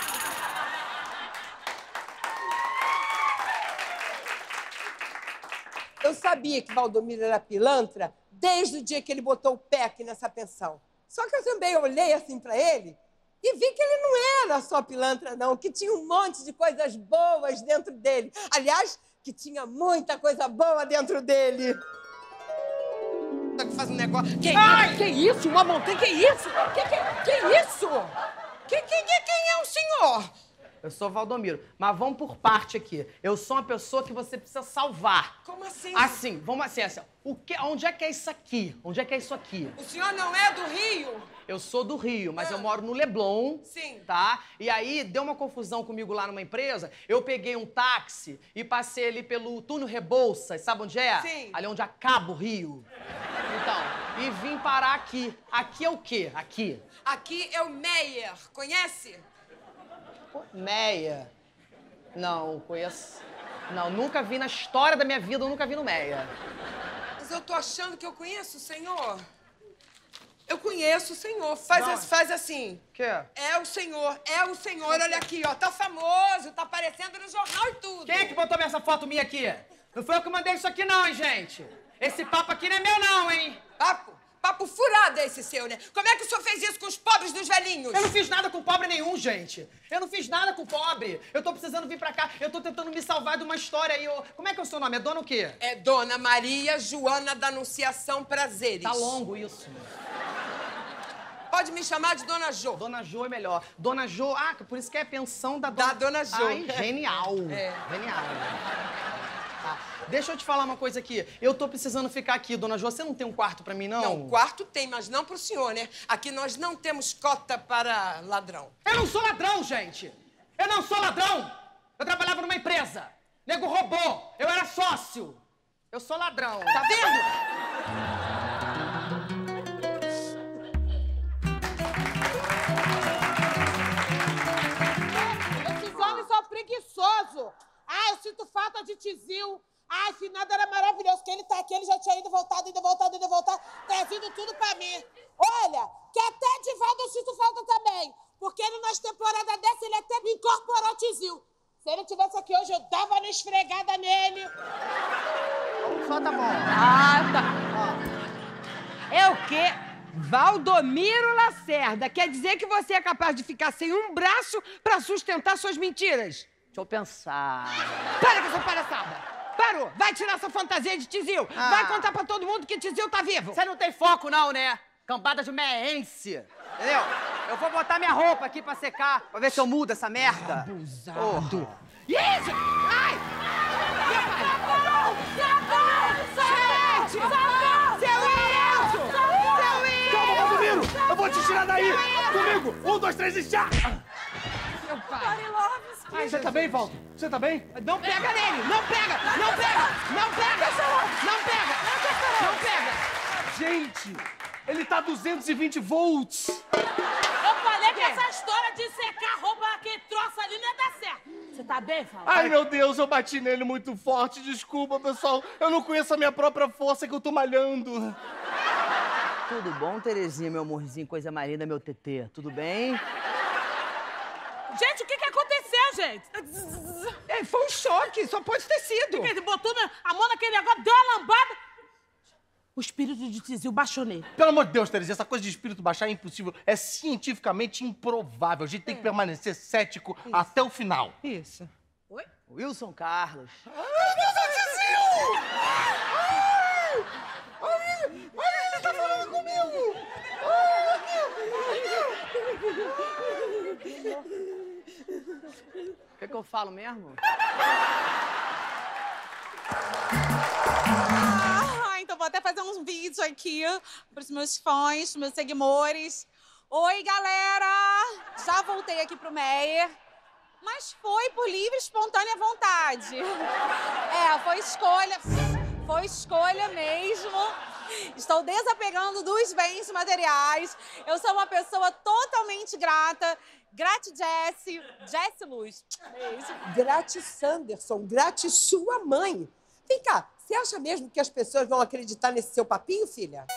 Eu sabia que Valdomiro era pilantra desde o dia que ele botou o pé aqui nessa pensão. Só que eu também olhei assim pra ele e vi que ele não era só pilantra, não, que tinha um monte de coisas boas dentro dele. Aliás, que tinha muita coisa boa dentro dele. Faz um negócio... Que isso? Uma montanha? Que isso? Que isso? Quem é o senhor? Eu sou Valdomiro, mas vamos por parte aqui. Eu sou uma pessoa que você precisa salvar. Como assim? Assim, vamos assim. Onde é que é isso aqui? Onde é que é isso aqui? O senhor não é do Rio? Eu sou do Rio, mas eu moro no Leblon. Sim. Tá? E aí, deu uma confusão comigo lá numa empresa. Eu peguei um táxi e passei ali pelo túnel Rebouças. Sabe onde é? Sim. Ali onde acaba o Rio. Então, e vim parar aqui. Aqui é o quê? Aqui? Aqui é o Meyer. Conhece? Meia. Não, conheço. Não, nunca vi na história da minha vida, eu nunca vi no Meia. Mas eu tô achando que eu conheço o senhor. Eu conheço o senhor. Faz assim. O quê? É o senhor. Olha aqui, ó. Tá famoso, tá aparecendo no jornal e tudo. Quem é que botou essa foto minha aqui? Não foi eu que mandei isso aqui não, hein, gente? Esse papo aqui não é meu não, hein? Papo furado esse seu, né? Como é que o senhor fez isso com os pobres dos velhinhos? Eu não fiz nada com pobre nenhum, gente. Eu não fiz nada com pobre. Eu tô precisando vir pra cá. Eu tô tentando me salvar de uma história aí. Como é que é o seu nome? É Dona o quê? É Dona Maria Joana da Anunciação Prazeres. Tá longo isso. pode me chamar de Dona Jô. Dona Jô é melhor. Dona Jô, por isso que é pensão da Da Dona Jô. Ai, genial. É. Genial. Tá. Deixa eu te falar uma coisa aqui. Eu tô precisando ficar aqui, Dona Jô. Você não tem um quarto pra mim, não? Não, quarto tem, mas não pro senhor, né? Aqui nós não temos cota para ladrão. Eu não sou ladrão, gente! Eu não sou ladrão! Eu trabalhava numa empresa. Nego roubou. Eu era sócio. Eu sou ladrão. Tá vendo? Esses homens são preguiçosos. Eu sinto falta de Tizil. Esse nada era maravilhoso. Que ele tá aqui, ele já tinha ido voltado, trazido tudo pra mim. Olha, que até Divaldo eu sinto falta também. Porque ele, nas temporadas dessa, ele até me incorporou o Tizil. Se ele tivesse aqui hoje, eu dava uma esfregada nele. Só tá bom. Tá. É o quê? Valdomiro Lacerda. Quer dizer que você é capaz de ficar sem um braço pra sustentar suas mentiras? Deixa eu pensar. Para com essa palhaçada! Parou! Vai tirar essa fantasia de Tizil! Vai contar pra todo mundo que Tizil tá vivo! Você não tem foco, não, né? Cambada de meense. Entendeu? Eu vou botar minha roupa aqui pra secar, pra ver se eu mudo essa merda. Abusado. Isso! Ai! Gente! Seu Enzo! Calma, Valdomiro! Eu vou te tirar daí! Comigo! 1, 2, 3 e já! Meu pai! Você tá bem, Valdo? Você tá bem? Não pega nele! Não pega! Não pega! Não pega! Não pega! Não pega! Gente, ele tá 220 volts! Eu falei que essa história de secar roupa, aquele troço ali, não ia dar certo. Você tá bem, Fábio? Ai, meu Deus, eu bati nele muito forte. Desculpa, pessoal. Eu não conheço a minha própria força que eu tô malhando. Tudo bom, Terezinha, meu amorzinho, coisa marina, meu tetê? Tudo bem? Gente, o que aconteceu, gente? Foi um choque, só pode ter sido. Ele botou a mão naquele negócio, deu uma lambada. O espírito de Tizil baixou nele. Pelo amor de Deus, Terezinha, essa coisa de espírito baixar é impossível. É cientificamente improvável. A gente tem que permanecer cético até o final. Isso. Oi? Wilson Carlos. Ele tá falando comigo! O que eu falo mesmo? Então vou até fazer uns vídeos aqui pros meus fãs, pros meus seguidores. Oi, galera! Já voltei aqui pro Meyer, mas foi por livre e espontânea vontade. Foi escolha mesmo. Estou desapegando dos bens materiais. Eu sou uma pessoa totalmente grata. Grate Jessie Luz. É isso. Grate Sanderson, grate sua mãe. Vem cá, você acha mesmo que as pessoas vão acreditar nesse seu papinho, filha?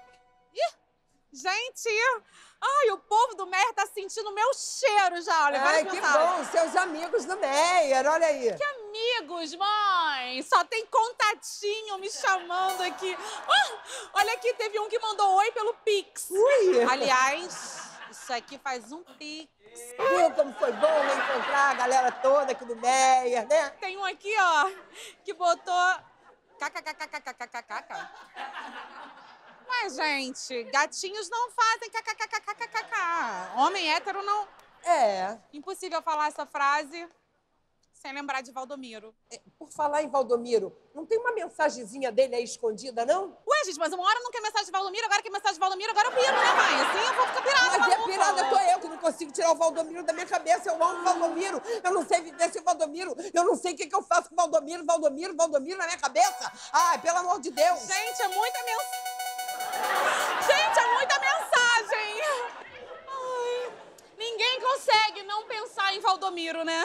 Gente, o povo do Meyer tá sentindo o meu cheiro já, olha. Ai, que bom, seus amigos do Meyer, olha aí. Que amigos, mãe? Só tem contatinho me chamando aqui. Olha aqui, teve um que mandou oi pelo Pix. Ui! Aliás, isso aqui faz um Pix. Viu como foi bom reencontrar a galera toda aqui do Meyer, né? Tem um aqui, ó, que botou kkkkkkkk. Mas, gente, gatinhos não fazem kkkkkk. Homem hétero não... Impossível falar essa frase sem lembrar de Valdomiro. Por falar em Valdomiro, não tem uma mensagenzinha dele aí escondida, não? Ué, gente, mas uma hora não quer mensagem de Valdomiro, agora quer mensagem de Valdomiro, agora eu piro, né, mãe? Assim eu vou ficar pirada. Mas é pirada tô eu, que não consigo tirar o Valdomiro da minha cabeça. Eu amo o Valdomiro. Eu não sei viver sem o Valdomiro. Eu não sei o que eu faço com Valdomiro na minha cabeça. Ai, pelo amor de Deus. Gente, é muita mensagem. Gente, é muita mensagem. Ai, ninguém consegue não pensar em Valdomiro, né?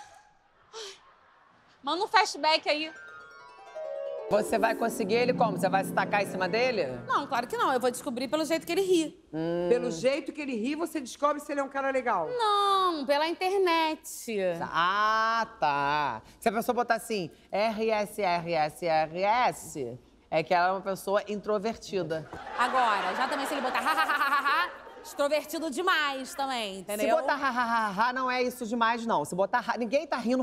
Manda um flashback aí. Você vai conseguir ele como? Você vai se tacar em cima dele? Não, claro que não. Eu vou descobrir pelo jeito que ele ri. Pelo jeito que ele ri, você descobre se ele é um cara legal. Não, pela internet. Tá. Se a pessoa botar assim, RS, é que ela é uma pessoa introvertida. Agora, já também se ele botar extrovertido demais também, entendeu? Se botar não é isso demais, não. Se botar ninguém tá rindo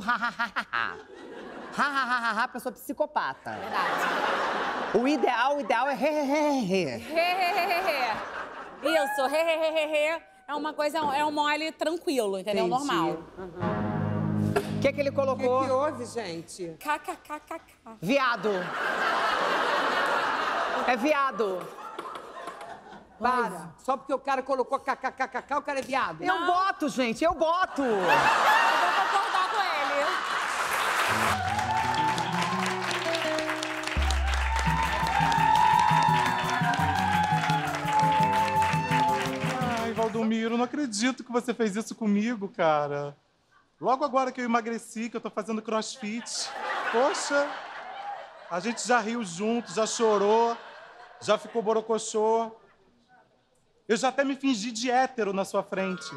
pessoa psicopata. Verdade. O ideal é Isso, é uma coisa, é um mole tranquilo, entendeu? Entendi. Normal. O que ele colocou? O que houve, gente? KKKKK. Viado. É viado. Para. Só porque o cara colocou kkkk, o cara é viado. Eu boto, gente, eu boto. Eu vou concordar com ele. Ai, Valdomiro, não acredito que você fez isso comigo, cara. Logo agora que eu emagreci, que eu tô fazendo crossfit. Poxa, a gente já riu junto, já chorou, já ficou borocochô. Eu já até me fingi de hétero na sua frente.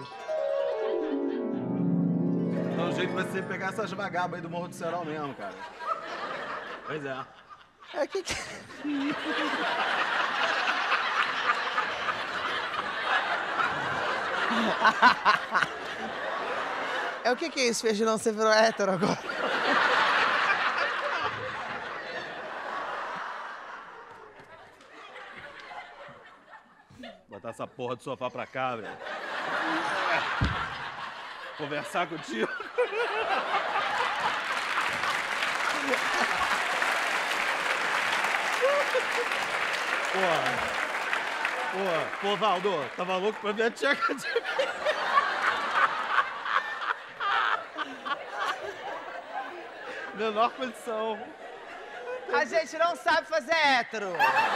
Então o jeito vai ser pegar essas vagabas aí do Morro do Serol mesmo, cara. Pois é. É que... É o que é isso, Ferdinand? Você virou hétero agora? Botar essa porra do sofá pra cá, velho. Conversar contigo. Pô, Valdo, tava louco pra ver a tcheca de... Menor condição. A gente não sabe fazer hétero.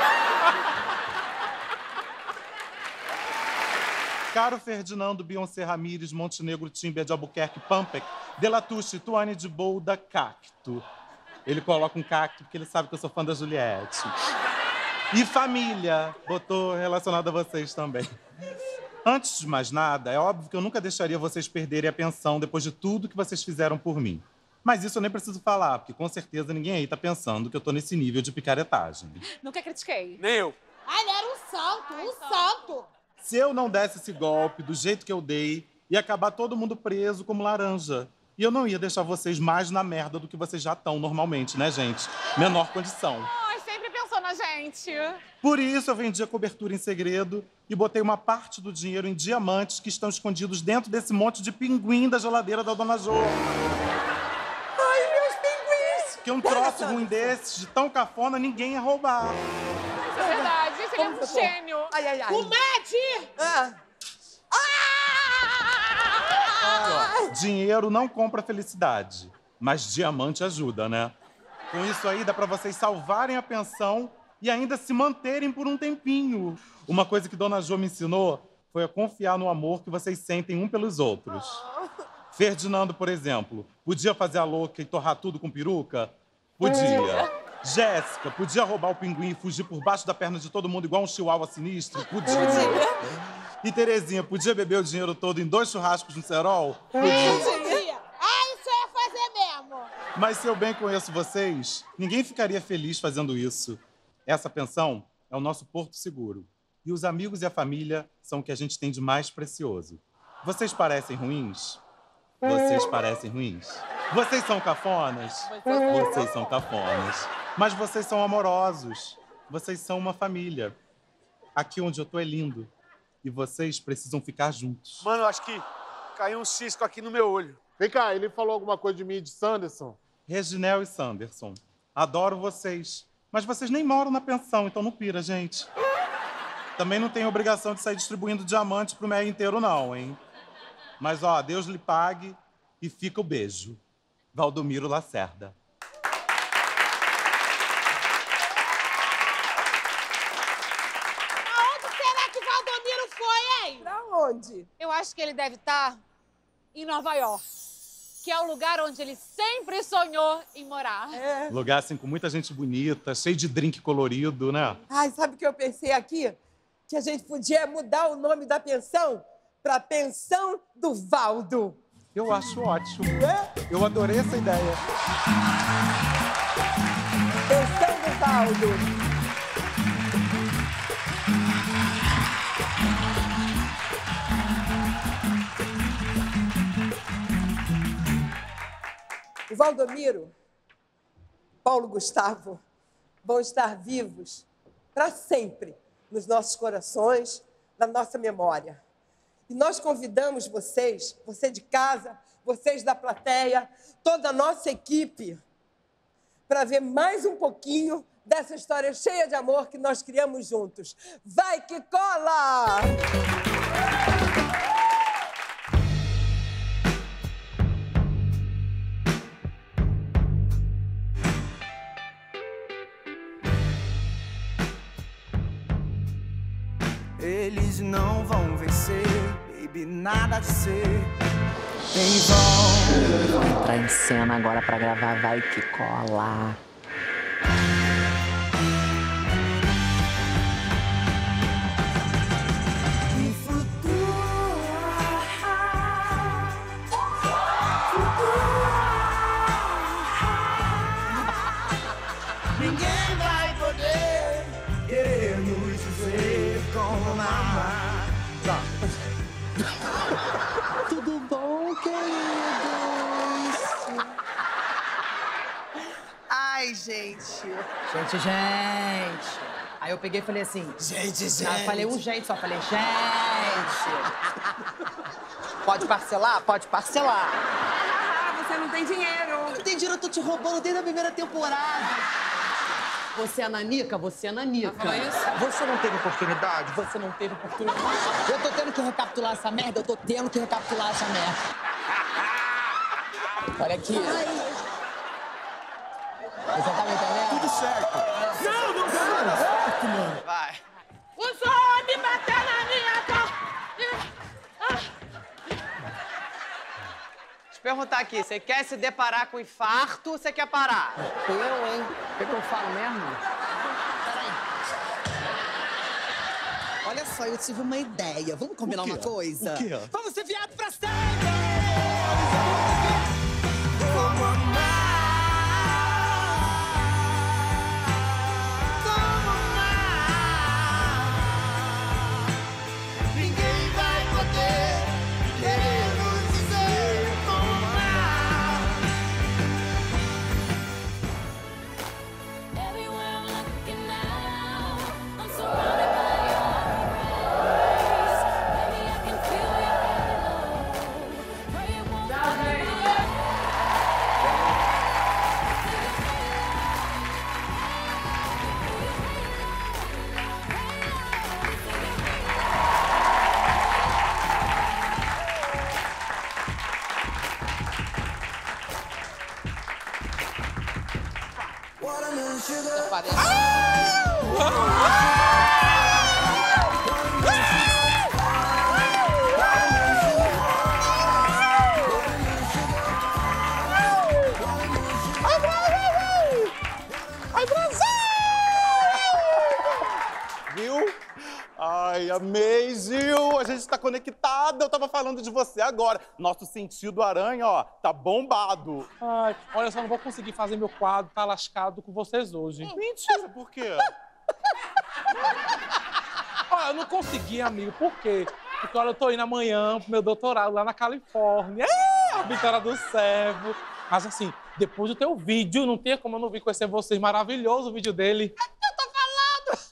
Caro Ferdinando, Beyoncé Ramírez, Montenegro, Timber de Albuquerque, Pampec, Delatuche, Tuane de Bolda, Cacto. Ele coloca um cacto porque ele sabe que eu sou fã da Juliette. E família, botou relacionado a vocês também. Antes de mais nada, é óbvio que eu nunca deixaria vocês perderem a pensão depois de tudo que vocês fizeram por mim. Mas isso eu nem preciso falar, porque com certeza ninguém aí tá pensando que eu tô nesse nível de picaretagem. Nunca critiquei. Nem eu. Ah, ele era um santo, um santo. Se eu não desse esse golpe do jeito que eu dei, ia acabar todo mundo preso como laranja. E eu não ia deixar vocês mais na merda do que vocês já estão normalmente, né, gente? Menor condição. Ai, sempre pensou na gente. Por isso eu vendi a cobertura em segredo e botei uma parte do dinheiro em diamantes que estão escondidos dentro desse monte de pinguim da geladeira da Dona Jo. Ai, meus pinguins! Que um troço ruim desses, de tão cafona, ninguém ia roubar. Isso é verdade, esse ele é um gênio. Ai, ai, ai. O Mad! Dinheiro não compra felicidade, mas diamante ajuda, né? Com isso aí dá pra vocês salvarem a pensão e ainda se manterem por um tempinho. Uma coisa que Dona Jo me ensinou foi a confiar no amor que vocês sentem um pelos outros. Ferdinando, por exemplo, podia fazer a louca e torrar tudo com peruca? Podia. Jéssica, podia roubar o pinguim e fugir por baixo da perna de todo mundo igual um chihuahua sinistro? Podia. E Terezinha, podia beber o dinheiro todo em 2 churrascos no Serol? Podia. Ah, isso eu ia fazer mesmo. Mas se eu bem conheço vocês, ninguém ficaria feliz fazendo isso. Essa pensão é o nosso porto seguro. E os amigos e a família são o que a gente tem de mais precioso. Vocês parecem ruins? Vocês parecem ruins? Vocês são cafonas? Vocês são cafonas. Mas vocês são amorosos. Vocês são uma família. Aqui onde eu tô é lindo. E vocês precisam ficar juntos. Mano, eu acho que caiu um cisco aqui no meu olho. Vem cá, ele falou alguma coisa de mim e de Sanderson? Reginel e Sanderson, adoro vocês. Mas vocês nem moram na pensão, então não pira, gente. Também não tem obrigação de sair distribuindo diamante pro meio inteiro, não, hein? Mas, ó, Deus lhe pague e fica o beijo. Valdomiro Lacerda. Aonde será que Valdomiro foi, hein? Pra onde? Eu acho que ele deve estar em Nova York, que é o lugar onde ele sempre sonhou em morar. Lugar, assim, com muita gente bonita, cheio de drink colorido, né? Ai, sabe o que eu pensei aqui? Que a gente podia mudar o nome da pensão pra Pensão do Valdo. Eu acho ótimo. Eu adorei essa ideia. Pensão do Valdo. O Valdomiro, Paulo Gustavo, vão estar vivos para sempre nos nossos corações, da nossa memória. E nós convidamos vocês, você de casa, vocês da plateia, toda a nossa equipe, para ver mais um pouquinho dessa história cheia de amor que nós criamos juntos. Vai que cola! Eles não vão vencer, baby, nada de ser em vão. Vou entrar em cena agora pra gravar Vai Que Cola. Ninguém vai poder querer nos dizer como amar. Tudo bom, queridos? Ai, gente. Gente. Aí eu peguei e falei assim... Gente. Eu falei um gente só, falei gente. Pode parcelar? Pode parcelar. Você não tem dinheiro. Não tem dinheiro, eu tô te roubando desde a primeira temporada. Você é nanica, você é nanica. Fala isso. Você não teve oportunidade, você não teve oportunidade. Eu tô tendo que recapitular essa merda, eu tô tendo que recapitular essa merda. Olha aqui. Você tá me entendendo? Tudo certo. Não tá certo, mano. Vai. Os homens bater na minha cara. Deixa eu perguntar aqui, você quer se deparar com infarto ou você quer parar? Eu, hein? O que eu falo mesmo? Olha só, eu tive uma ideia. Vamos combinar uma coisa? O quê? Vamos ser viados pra sempre! Como amar. Ninguém vai poder querer nos dizer como amar. Everywhere I'm looking now, I'm surrounded by your embrace. Baby, I can feel your love. Pray it won't be Watermelon sugar. Ai, Brasil! Viu? Ai, amei, Gil! A gente tá conectada. Eu tava falando de você agora. Nosso sentido aranha, ó, tá bombado. Ai, olha, eu só não vou conseguir fazer meu quadro, tá lascado com vocês hoje. Mentira, por quê? Olha, eu não consegui, amigo. Por quê? Porque, olha, eu tô indo amanhã pro meu doutorado lá na Califórnia. A Vitória do Servo. Mas, assim, depois do teu vídeo, não tem como eu não vir conhecer vocês. Maravilhoso o vídeo dele. Eu tô falando!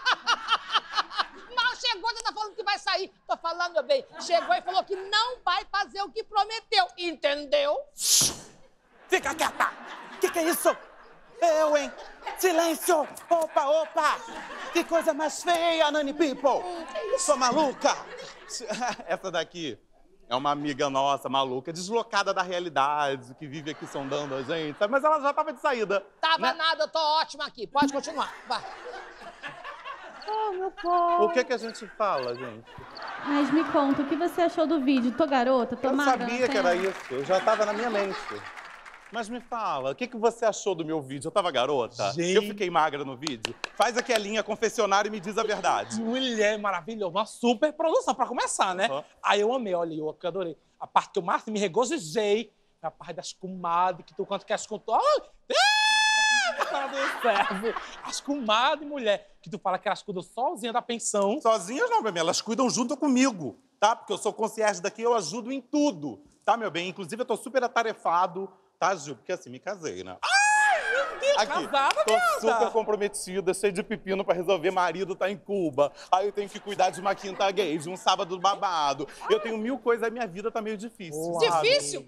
Mal chegou, já tá falando que vai sair. Tô falando, meu bem. Chegou e falou que não vai fazer o que prometeu. Entendeu? Fica quieta! Que é isso? Eu, hein? Silêncio! Opa, opa! Que coisa mais feia, Nani People! Sou maluca! Essa daqui é uma amiga nossa, maluca, deslocada da realidade, que vive aqui sondando a gente, sabe? Mas ela já tava de saída. Tava né? nada, eu tô ótima aqui. Pode continuar. Vai. Oh, meu pai! O que a gente fala, gente? Mas me conta, o que você achou do vídeo? Tô garota? Tô Eu magra na sabia que era tela? isso, eu já tava na minha mente. Mas me fala, o que você achou do meu vídeo? Eu tava garota? Gente. Eu fiquei magra no vídeo? Faz aquelinha confessionário e me diz a verdade. Mulher maravilhosa, uma super produção pra começar, né? Aí eu amei, olha, eu adorei. A parte que eu mais me regozijei foi a parte das comadres, que tu quanto que as contou. As comadres, mulher, que tu fala que elas cuidam sozinhas da pensão. Sozinhas não, meu bem, elas cuidam junto comigo, tá? Porque eu sou concierge daqui, eu ajudo em tudo, tá, meu bem? Inclusive, eu tô super atarefado, tá, Gil? Porque assim, me casei, né? Ai, meu Deus! Aqui, Casada, tô viada. super comprometida, cheio de pepino pra resolver. Marido tá em Cuba. Aí eu tenho que cuidar de uma quinta gay, de um sábado babado. Eu tenho 1000 coisas, a minha vida tá meio difícil. Difícil?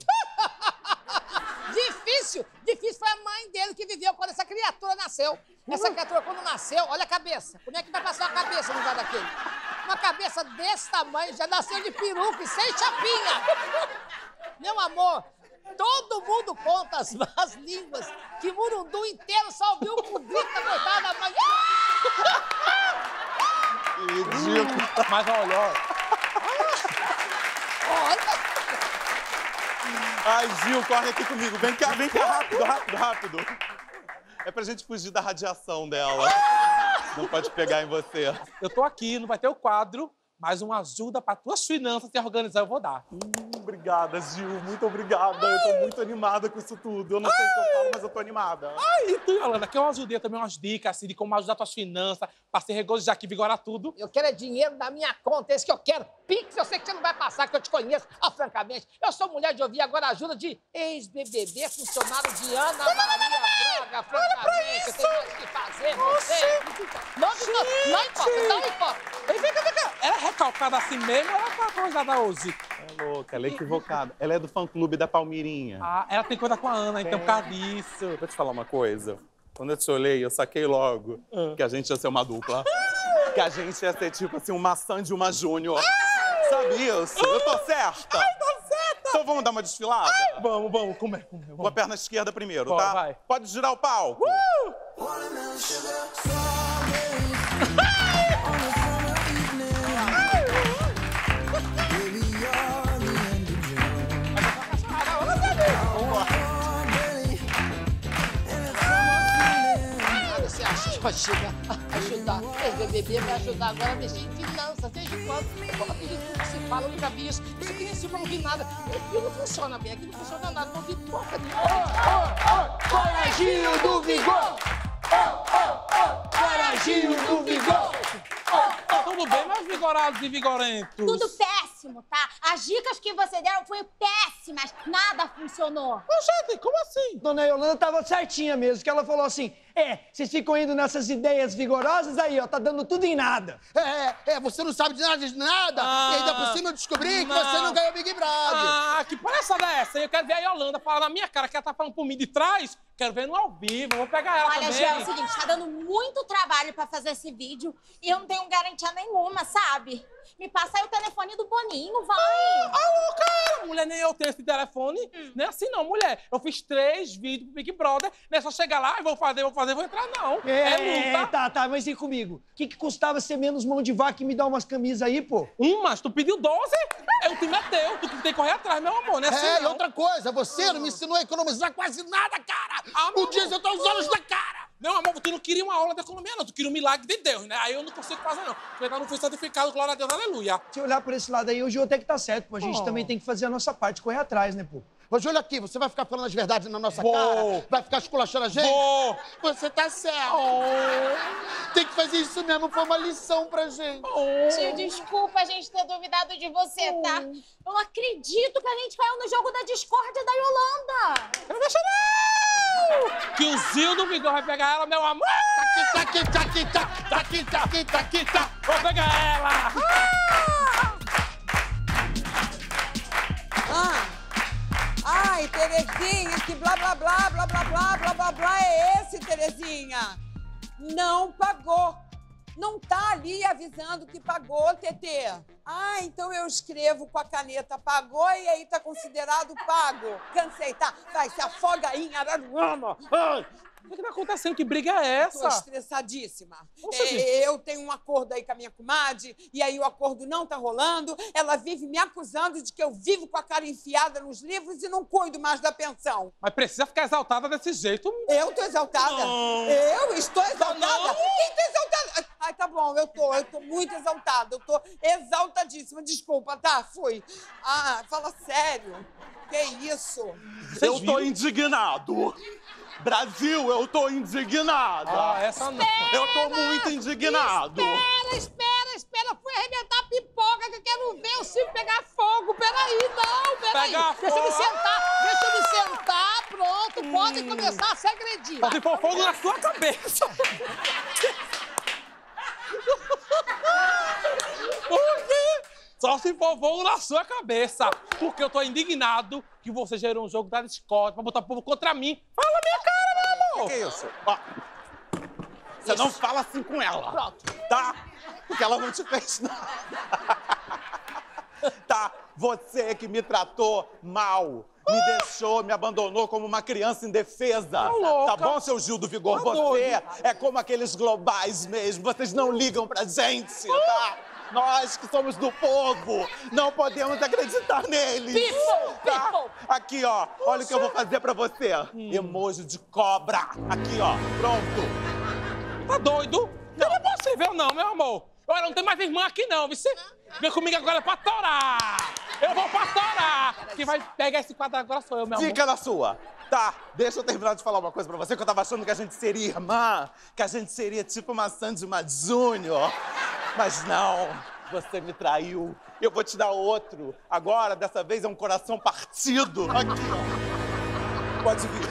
Difícil foi a mãe dele que viveu quando essa criatura nasceu. Essa criatura, quando nasceu, olha a cabeça. Como é que vai passar a cabeça no lugar daquele? Uma cabeça desse tamanho, já nasceu de peruca e sem chapinha. Meu amor, todo mundo conta as más línguas que Murundu inteiro só ouviu o grito da coitada da mãe. Ridículo. Mas olha, Ai, Gil, corre aqui comigo. Vem cá, rápido. É pra gente fugir da radiação dela. Não pode pegar em você. eu tô aqui, não vai ter o quadro, mas uma ajuda pra tuas finanças se organizar eu vou dar. Obrigada, Gil. Muito obrigada. Eu tô muito animada com isso tudo. Eu não sei o que eu falo, mas eu tô animada. Ai, e tu, Yolanda, que eu ajudei também umas dicas, assim, de como ajudar tuas finanças, pra se regozijar aqui, vigorar tudo. Eu quero é dinheiro da minha conta, esse que eu quero. Pix, eu sei que você não vai passar, que eu te conheço. Ó, francamente, eu sou mulher de ouvir, agora ajuda de ex-BBB, funcionário de Ana Maria Braga, francamente. Eu tenho mais o que fazer, você. Não importa. Vem cá. Ela é recalcada assim mesmo ou ela tá acordada hoje? É louca, ela é equivocada. Ela é do fã-clube da Palmirinha. Ah, ela tem coisa com a Ana, então por causa disso. Vou te falar uma coisa. Quando eu te olhei, eu saquei logo que a gente ia ser uma dupla. Que a gente ia ser tipo assim, uma Sandy e uma Júnior. Sabe isso? Eu tô certa? Ai, tô certa! Então vamos dar uma desfilada? Vamos. Como é? Com a perna esquerda primeiro, Bora, tá? vai. Pode girar o palco. Você acha que ajudar? Ex-BBB vai ajudar agora a mexer em finanças. Desde quando? Como aquele tudo que se fala, eu nunca vi isso. Isso aqui nem se não vi nada. Aqui não funciona bem, aqui não funciona nada. Não vi porca nenhuma. Corajinho do Vigor! Corajinho do Vigor! Tudo bem, meus vigorados e vigorentos? Tudo péssimo, tá? As dicas que você deram foram péssimas. Nada funcionou. Gente, como assim? Dona Yolanda tava certinha mesmo, que ela falou assim, vocês ficam indo nessas ideias vigorosas aí, ó, tá dando tudo em nada. Você não sabe de nada. E ainda por cima eu descobri que você não ganhou Big Brother. Que palhaçada é essa? Eu quero ver a Yolanda falar na minha cara que ela tá falando por mim de trás. Quero ver no ao vivo, vou pegar ela Olha, também. Gê, é o seguinte, tá dando muito trabalho pra fazer esse vídeo e eu não tenho garantia nenhuma, sabe? Me passa aí o telefone do Boninho, vai. Cara, mulher, nem eu tenho esse telefone. Não é assim não, mulher. Eu fiz 3 vídeos pro Big Brother, não é só chegar lá e vou entrar, não. É luta. Tá, mas e comigo? O que custava ser menos mão de vaca e me dar umas camisas aí, pô? Mas tu pediu 12? O time é teu, tu tem que correr atrás, meu amor, né? E outra coisa, você não me ensinou a economizar quase nada, cara. O diesel tá os olhos da cara. Meu amor, tu não queria uma aula de economia, não. Tu queria um milagre de Deus, né? Aí eu não consigo fazer, não. Porque não fui santificado, glória a Deus, aleluia. Se olhar por esse lado aí, o Gil até que tá certo, pô. A gente também tem que fazer a nossa parte, correr atrás, né, pô? Ô, Júlio, aqui, você vai ficar falando as verdades na nossa cara? Vai ficar esculachando a gente? Você tá certo. Tem que fazer isso mesmo, foi uma lição pra gente. Tio, desculpa a gente ter duvidado de você, tá? Eu não acredito que a gente caiu no jogo da discórdia da Yolanda. Eu não deixo não! Que o Zil do Vigor vai pegar ela, meu amor! Tá aqui. Vou pegar ela! Ai, Terezinha, que blá, blá, blá, blá, blá, blá, blá, blá, blá é esse, Terezinha? Não pagou. Não tá ali avisando que pagou, Tetê. Ah, então eu escrevo com a caneta pagou e aí tá considerado pago. Cansei, tá? Vai, se afoga aí em Araruama. Ai. O que tá acontecendo? Que briga é essa? Tô estressadíssima. Eu tenho um acordo aí com a minha comadre e aí o acordo não tá rolando. Ela vive me acusando de que eu vivo com a cara enfiada nos livros e não cuido mais da pensão. Mas precisa ficar exaltada desse jeito. Eu tô exaltada? Não. Eu estou exaltada? Não. Quem tá exaltada? Ai, tá bom, eu tô muito exaltada. Eu tô exaltadíssima. Desculpa, tá? Fui. Ah, fala sério. Que isso? Eu tô indignado. Brasil, eu tô indignada. Essa não. Eu tô muito indignado. Espera. espera, fui arrebentar a pipoca, que eu quero ver o circo pegar fogo. Peraí, não, peraí. Pegar Deixa eu me fogo. sentar, pronto, podem começar a se agredir. Só se for fogo na sua cabeça. Por quê? Só se for fogo na sua cabeça. Porque eu tô indignado que você gerou um jogo da discórdia pra botar o povo contra mim. Fala na minha cara, meu amor. Que é isso? Ó, você não fala assim com ela. Pronto. Tá? Porque ela não te fez nada. Tá? Você que me tratou mal. Me deixou, me abandonou como uma criança indefesa. Tá bom, seu Gil do Vigor? Você é como aqueles globais mesmo. Vocês não ligam pra gente, tá? Nós que somos do povo, não podemos acreditar neles. Tá? Aqui, ó. Olha o que eu vou fazer pra você. Emoji de cobra. Aqui, ó. Pronto. Tá doido? Não é possível não, meu amor. Olha, não tem mais irmã aqui não, viu? Vem comigo agora pra torar. Eu vou pra torar. Quem vai pegar esse quadro agora sou eu, meu amor. Fica na sua. Tá, deixa eu terminar de falar uma coisa pra você, que eu tava achando que a gente seria irmã, que a gente seria tipo uma Sandy e uma Júnior. Mas não, você me traiu. Eu vou te dar outro. Agora, dessa vez, é um coração partido. Aqui, ó. Pode vir.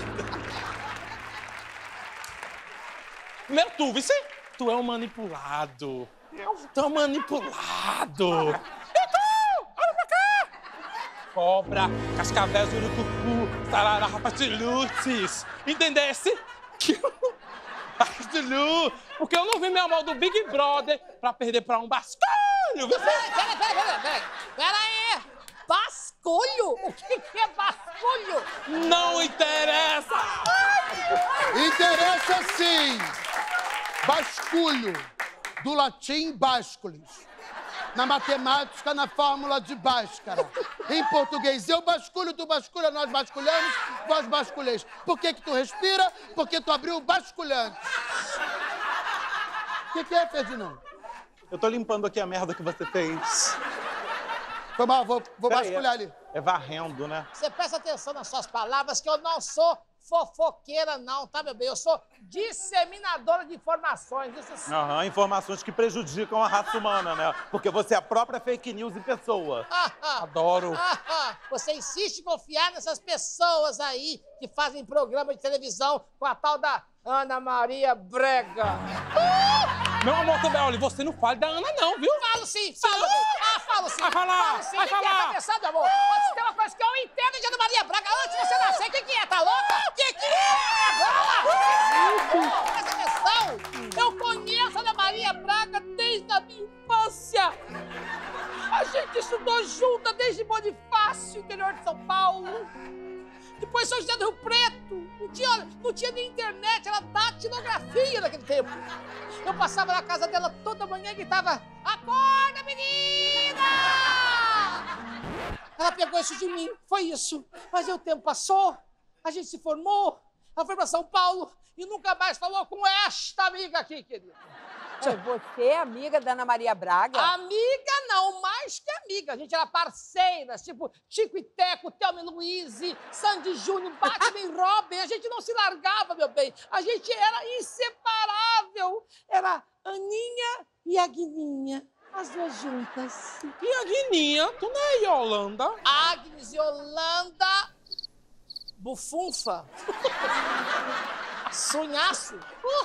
Meu tu, vice? Tu é um manipulado. Tu é um manipulado. E tu? Olha pra cá! Cobra, cascavel, urucucu, sarará, rapatilutes. Entendesse? Rapatilute. Porque eu não vi meu amor do Big Brother pra perder pra um basculho. Pera aí. Basculho? O que é basculho? Não interessa. Interessa sim! Basculho, do latim básculis. Na matemática, na fórmula de Bhaskara. Em português, eu basculho, tu basculha, nós basculhamos, vós basculeis. Por que tu respira? Porque tu abriu o basculhante. O que é, Ferdinando? Eu tô limpando aqui a merda que você fez. Foi mal, vou Pera basculhar aí, ali. É varrendo, né? Você presta atenção nas suas palavras, que eu não sou fofoqueira, não, tá, meu bem? Eu sou disseminadora de informações. Isso sim. Aham, informações que prejudicam a raça humana, né? Porque você é a própria fake news em pessoa. Adoro. Você insiste em confiar nessas pessoas aí que fazem programa de televisão com a tal da Ana Maria Brega. Meu amor, também, olha, você não fale da Ana não, viu? Falo sim, falo. Falo sim. Vai falar, Falo sim. vai O que falar. tá pensando, meu amor? Se tem uma coisa que eu entendo de Ana Maria Braga antes de você nascer, o que é? Tá louca? O que é? Agora! Presta atenção! Eu conheço a Ana Maria Braga desde a minha infância. A gente estudou junta desde Bonifácio, interior de São Paulo. Depois São José do Rio Preto. Não tinha nem internet, era datilografia naquele tempo. Eu passava na casa dela toda manhã e gritava: acorda, menina! Ela pegou isso de mim, foi isso. Mas aí o tempo passou, a gente se formou, ela foi pra São Paulo e nunca mais falou com esta amiga aqui, querida. Você é amiga da Ana Maria Braga? Amiga não, mais que amiga. A gente era parceiras, tipo Tico e Teco, Thelma e Luíse, Sandy Júnior, Batman e Robin. A gente não se largava, meu bem. A gente era inseparável. Era Aninha e a Guininha, as duas juntas. E a Guininha? Tu não é Yolanda? Agnes e Yolanda, bufunfa. Sonhaço.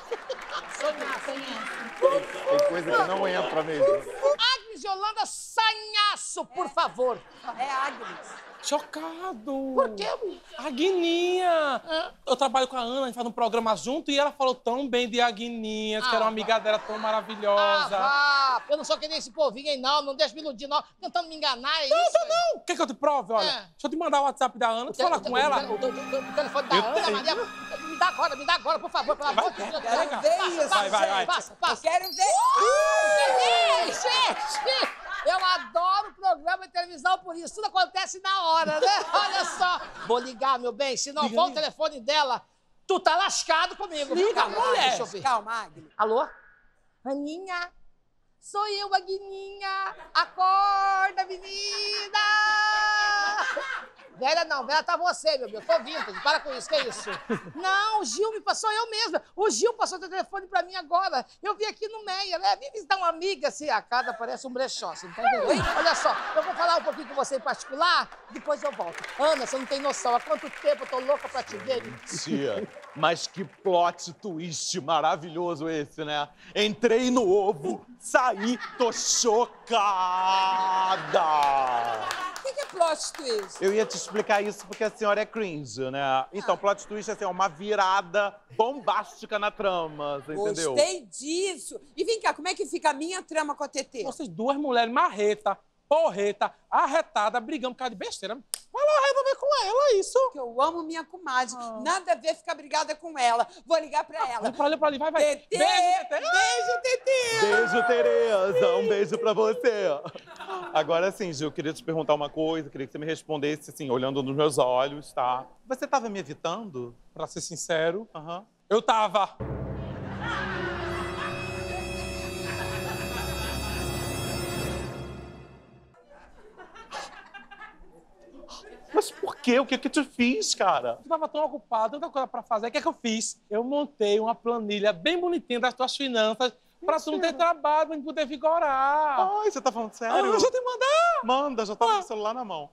Tem coisa que não entra mesmo. Agnes Yolanda Sanhaço, por favor. É Agnes. Chocado. Por quê? A Guininha. Eu trabalho com a Ana, a gente faz um programa junto e ela falou tão bem de Aguininha, que era uma amiga dela tão maravilhosa. Eu não sou que nem esse povinho aí, não deixa me iludir, não. Tentando me enganar, é isso? Não. Quer que eu te prove? Olha, deixa eu te mandar o WhatsApp da Ana, tu fala com ela. O telefone da Ana Maria. Me dá agora, por favor, pelo amor de Deus. Quero ver isso. Vai. Passa. Eu quero ver. Gente! Eu adoro programa de televisão por isso. Tudo acontece na hora, né? Olha só. Vou ligar, meu bem. Se não for o telefone dela, tu tá lascado comigo. Liga, mulher. Deixa eu ver. Calma, Agnes. Alô? Aninha? Sou eu, Aguininha. Acorda, menina! Velha não, velha tá você, meu Deus. Tô vintage, para com isso, que é isso? Não, o Gil me passou, eu mesma. O Gil passou o telefone pra mim agora. Eu vi aqui no Meia, né? Vim visitar uma amiga, assim, a casa parece um brechó, você não tá entendendo? Olha só, eu vou falar um pouquinho com você em particular, depois eu volto. Ana, você não tem noção, há quanto tempo eu tô louca pra te ver. Tia, mas que plot twist maravilhoso esse, né? Entrei no ovo, saí, tô chocada! O que é plot twist? Eu ia te explicar isso porque a senhora é cringe, né? Então, plot twist assim, é uma virada bombástica na trama, você entendeu? Gostei disso. E vem cá, como é que fica a minha trama com a TT? Vocês duas mulheres marreta, porreta, arretada, brigando por causa de besteira. Vai lá resolver com ela, isso. Que eu amo minha comadre. Nada a ver ficar brigada com ela. Vou ligar pra ela. Olha pra ali, vai. TT! Beijo, TT! Beijo, TT! Beijo, Tereza. Um beijo pra você. Agora sim, Gil, eu queria te perguntar uma coisa, queria que você me respondesse, assim, olhando nos meus olhos, tá? Você tava me evitando? Pra ser sincero, eu tava. Mas por quê? O que que eu te fiz, cara? Eu tava tão ocupado, tanta coisa pra fazer. O que é que eu fiz? Eu montei uma planilha bem bonitinha das tuas finanças pra tu não ter trabalho, pra gente poder vigorar. Ai, você tá falando sério? Deixa eu te mandar. Manda, já tá com o celular na mão.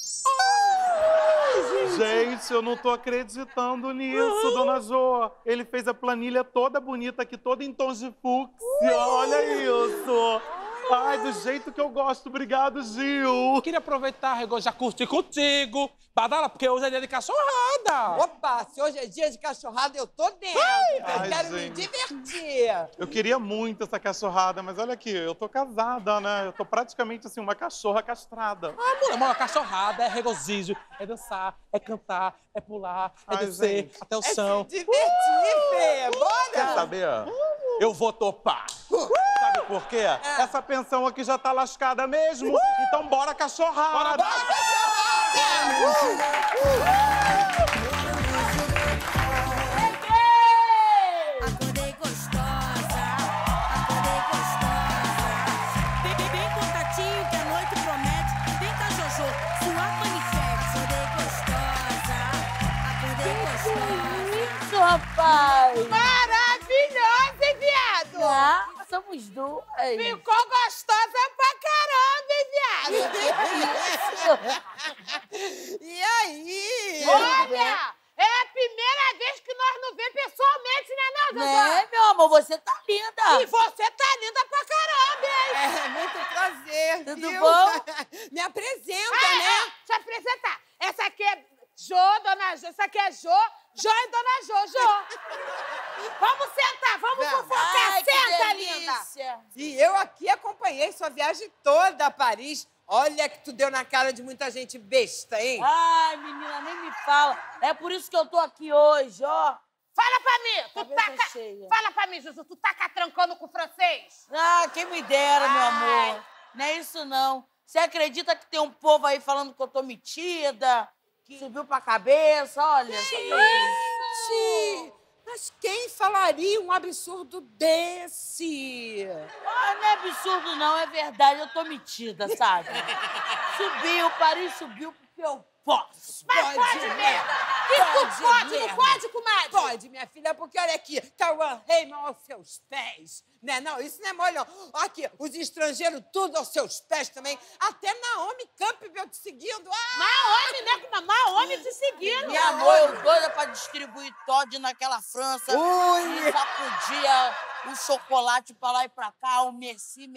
Gente, eu não tô acreditando nisso, dona Jô. Ele fez a planilha toda bonita aqui, toda em tons de fúcsia. Olha isso. Ai, do jeito que eu gosto. Obrigado, Gil. Queria aproveitar, Rego, já curtir contigo. Badala, porque hoje é dia de cachorrada. Opa, se hoje é dia de cachorrada, eu tô dentro. Ai, eu quero gente. me divertir. Eu queria muito essa cachorrada, mas olha aqui, eu tô casada, né? Eu tô praticamente, assim, uma cachorra castrada. Mulher, uma cachorrada é regozijo, é dançar, é cantar, é pular, é Ai, descer gente. até o chão. Se divertir, Fê. Bora. Quer saber? Eu vou topar. Sabe por quê? Essa pensão aqui já tá lascada mesmo. Então bora cachorrada. Acordei gostosa, acordei gostosa. Bem contatinho que a noite promete. Vem cá, Jojo, sua panifete. Acordei gostosa, Isso, rapaz! Maravilhosa, hein, viado? Ah, somos duas. Ficou gostosa pra caramba, hein, viado? E aí? Olha, é a primeira vez que nós nos vemos pessoalmente, né, não, José? Né, meu amor? Você tá linda. E você tá linda pra caramba, hein? É, muito prazer, Tudo viu? bom? Me apresenta, né? Deixa eu apresentar. Essa aqui é Jô, dona Jô. Essa aqui é Jô e dona Jô. Vamos sentar, vamos fofocar. Ai, que Senta, delícia. linda. E eu aqui acompanhei sua viagem toda a Paris. Olha que tu deu na cara de muita gente besta, hein? Ai, menina, nem me fala. É por isso que eu tô aqui hoje, ó. Fala pra mim. Cabeça cheia. Fala pra mim, Juju. Tu tá catrancando com o francês? Ah, quem me dera, meu Ai. amor. Não é isso, não. Você acredita que tem um povo aí falando que eu tô metida? Que subiu pra cabeça? Olha. Gente! Mas quem falaria um absurdo desse? Ah, não é absurdo, não. É verdade. Eu tô metida, sabe? Subiu, Paris subiu porque eu posso. Mas pode mesmo. Isso pode, não pode, comadre? Pode, minha filha, porque olha aqui, Cauã Raymond aos seus pés. Né? Não, isso não é mole, não. Aqui, os estrangeiros tudo aos seus pés também. Até Naomi Campbell te seguindo. Naomi, né? Naomi te seguindo. Minha amor, eu doida pra distribuir Todd naquela França. Ui. E sacudia o chocolate pra lá e pra cá, o merci.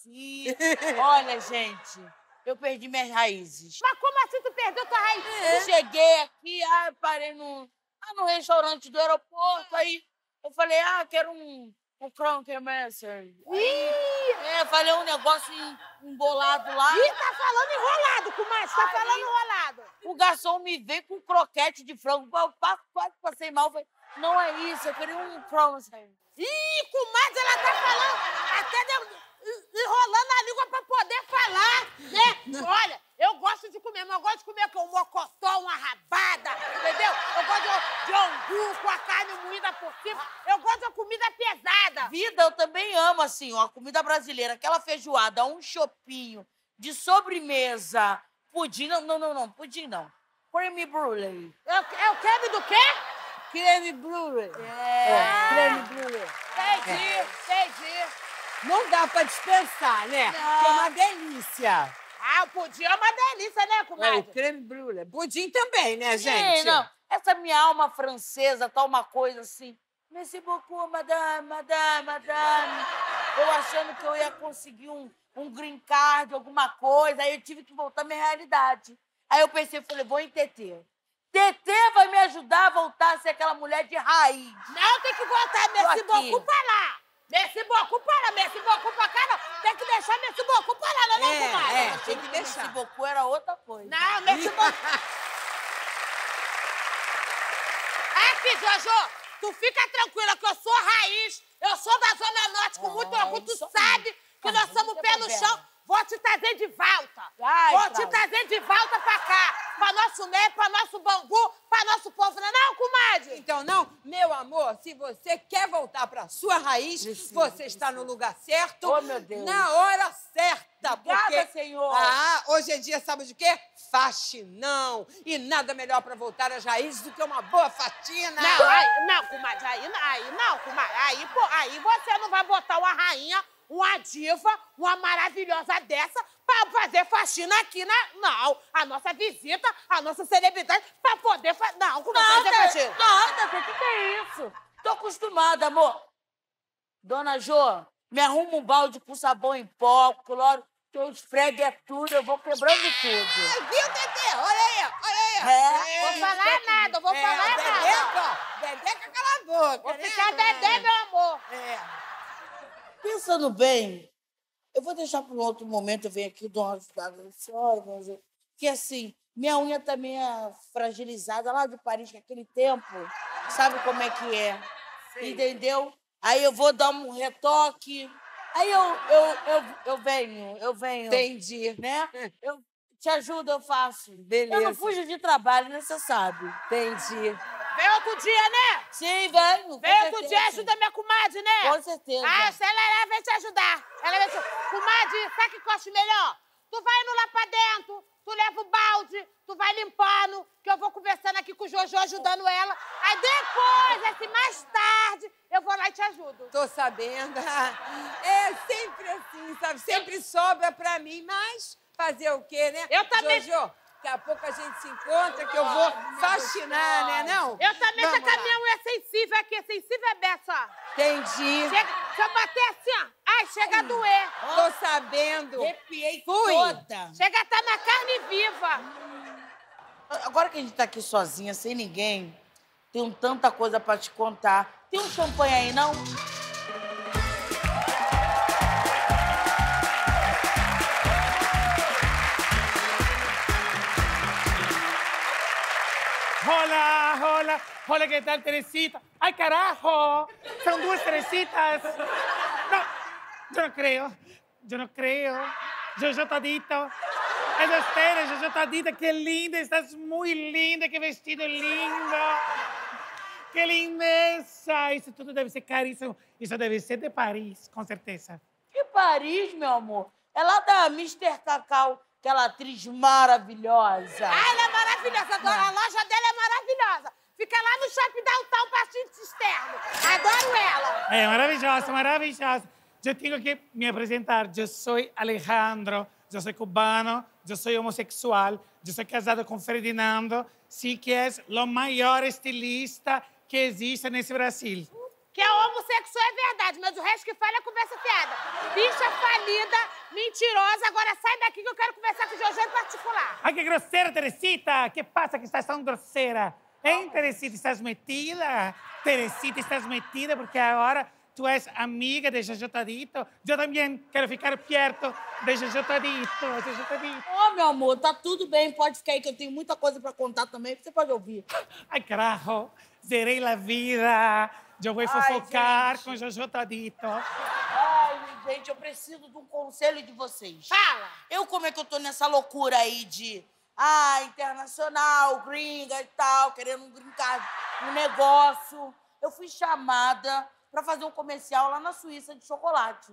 Olha, gente, eu perdi minhas raízes. Mas como assim tu perdeu tua raiz? Cheguei aqui, parei no restaurante do aeroporto, aí eu falei, quero um Kronkenmesser. Falei um negócio embolado lá. Ih, tá falando enrolado, comadre, tá falando enrolado. O garçom me veio com croquete de frango, eu quase passei mal, falei, não é isso, eu queria um Kronkenmesser. Ih, comadre, ela tá falando até enrolando a língua pra poder falar, né? Olha, eu gosto de comer, mas eu gosto de comer com um mocotó, uma rabada, entendeu? Eu gosto de angu com a carne moída por cima. Eu gosto de comida pesada. Vida, eu também amo, assim, ó, a comida brasileira, aquela feijoada, um chopinho de sobremesa, pudim, não, pudim não. creme brulee. É o creme do quê? Creme brulee. Creme brulee. Entendi. Não dá pra dispensar, né? Que é uma delícia. Ah, o pudim é uma delícia, né, É, comadre? o creme brulee. Pudim também, né, gente? Sim, não. Essa minha alma francesa tá uma coisa assim. Merci beaucoup, madame. Eu achando que eu ia conseguir um green card, alguma coisa. Aí eu tive que voltar à minha realidade. Aí eu pensei, falei, vou em TT. TT vai me ajudar a voltar a ser aquela mulher de raiz. Não, tem que voltar merci beaucoup pra lá. Merci beaucoup pra lá, merci beaucoup pra cá, não. Tem que deixar merci beaucoup pra lá, não, comadre? Tem que deixar. Merci beaucoup era outra coisa. Não, merci beaucoup. Aqui, Jojo, tu fica tranquila que eu sou raiz, eu sou da Zona Norte com muito orgulho, tu sabe que nós somos pé no chão. Vou te trazer de volta. Vou te trazer de volta pra cá. Pra nosso Né, pra nosso Bangu, pra nosso povo. Não é não, comadre? Então, não, meu amor, se você quer voltar pra sua raiz, você está no lugar certo, Oh, meu Deus. na hora certa. Obrigada, senhor. Hoje em dia, sabe de quê? Faxinão. E nada melhor pra voltar às raízes do que uma boa faxina. Não, comadre, aí não, comadre. Aí você não vai botar uma rainha, uma diva, uma maravilhosa dessa pra fazer faxina aqui Não, a nossa visita, a nossa celebridade pra poder fazer... Não, como fazer faxina? Nada, o que é isso? Tô acostumada, amor. Dona Jô, me arruma um balde com sabão em pó, cloro, que eu esfregue tudo, eu vou quebrando tudo. Viu, Tetê? Olha aí. Vou falar nada, vou falar nada. Dedeca, cala a boca. Vou ficar Dedé, meu amor. Pensando bem, eu vou deixar para um outro momento, eu venho aqui dar uma ajudada na senhora, que assim, minha unha tá meio fragilizada lá de Paris, naquele tempo, sabe como é que é, entendeu? Aí eu vou dar um retoque, aí eu venho. Entendi. Né? Eu te ajudo, eu faço. Beleza. Eu não fujo de trabalho, né? Você sabe. Entendi. Vem outro dia, né? Sim, venho. Vem outro dia, ajuda minha comadre, né? Com certeza. Se ela vem te ajudar. Ela vem te... Comadre, sabe o que eu acho melhor? Tu vai indo lá pra dentro, tu leva o balde, tu vai limpando, que eu vou conversando aqui com o Jojo, ajudando ela. Aí depois, assim, mais tarde, eu vou lá e te ajudo. Tô sabendo. É sempre assim, sabe? Sempre sobra pra mim, mas fazer o quê, né? Eu também... Jojo, daqui a pouco a gente se encontra, que eu vou faxinar, né, não? Eu também tô com a minha unha sensível aqui, sensível é beça. Entendi. Se eu bater assim, ó, ai, chega a doer. Tô sabendo. Arrepiei Fui. toda. Chega a estar na carne viva. Agora que a gente tá aqui sozinha, sem ninguém, tenho tanta coisa pra te contar. Tem um champanhe aí, não? Hola, ¿qué tal, Teresita? ¡Ay, carajo! Son dos Teresitas. No, yo no creo. Jojo Todito. Es usted, Jojo Todito. Qué linda, estás muy linda. Qué vestido lindo. Qué lindeza. Isso tudo deve ser caríssimo. Isso deve ser de Paris, com certeza. Que Paris, meu amor? É lá da Mr. Cacau, aquela atriz maravilhosa. Ah, ela é maravilhosa. A loja dela é maravilhosa. Fica lá no Shopping Downtown, Pastinho Externo. Adoro ela. É maravilhosa, maravilhosa. Eu tenho que me apresentar. Eu sou Alejandro, eu sou cubano, eu sou homossexual, eu sou casado com Ferdinando, sim, que é o maior estilista que existe nesse Brasil. Que é homossexual é verdade, mas o resto que fala é conversa fiada. Bicha falida, mentirosa. Agora sai daqui que eu quero conversar com o Jojo em particular. Ai, que grosseira, Teresita! Que passa que estás tão grosseira? Hein, Teresita, estás metida? Teresita, estás metida porque agora tu és amiga de Jojo Todito. Eu também quero ficar perto de Jojo Todito. Ô, meu amor, tá tudo bem. Pode ficar aí que eu tenho muita coisa pra contar também, que você pode ouvir. Ai, carajo, zerei a vida. Eu vou fofocar com Jojo Todito. Ai, gente, eu preciso de um conselho de vocês. Fala! Como é que eu tô nessa loucura aí de... internacional, gringa e tal, querendo um green card, um negócio. Eu fui chamada para fazer um comercial lá na Suíça de chocolate.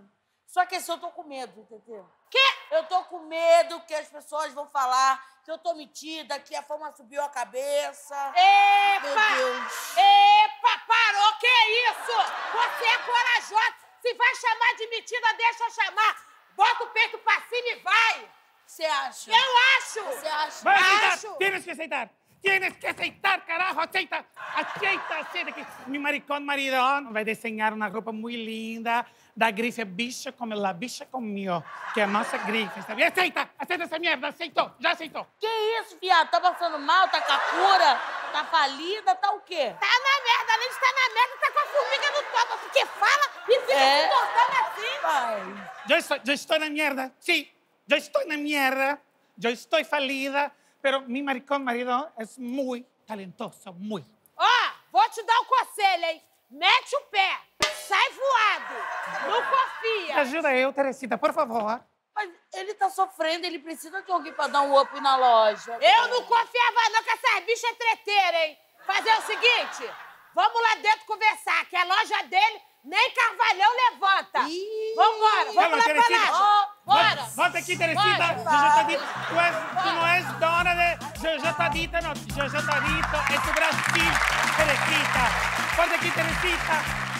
Só que assim, eu tô com medo, entendeu? Quê? Eu tô com medo que as pessoas vão falar que eu tô metida, que a fama subiu a cabeça. Epa! Meu Deus. Epa, parou! Que isso? Você é corajosa! Se vai chamar de metida, deixa eu chamar! Bota o peito pra cima e vai! Você acha? Eu acho! Você acha? Vai aceitar! Acho! Tienes que aceitar! Tienes que aceitar, carajo! Aceita! Aceita, aceita que mi maricón maridón vai desenhar uma roupa muito linda da grife bicha como la bicha comió, que é a nossa grife, sabe? Aceita! Aceita essa merda! Aceitou! Já aceitou! Que isso, viado? Tá passando mal? Tá com a cura? Tá falida? Tá o quê? Tá na merda! Além de estar na merda, tá com a formiga no topo, porque fala e fica se portando assim! Vai. Yo estoy na mierda, sí. Yo estoy na mierda. Yo estoy falida. Pero mi maricón marido es muy talentoso, muy. Ó, vou te dar um conselho, hein? Mete o pé, sai voado, não confia. Ajuda eu, Teresita, por favor. Mas ele tá sofrendo, ele precisa de alguém pra dar um up na loja. Eu não confiava não que essas bichas é treteira, hein? Fazer o seguinte, vamos lá dentro conversar, que a loja dele nem Carvalhão levanta. Vambora, vamos lá pra lá. Bora. Volta aqui, Teresita. Vai, Jojo Todito, tu não és dona de Jojo Todito, não. Jojo Todito é do Brasil, Teresita. Volta aqui, Teresita.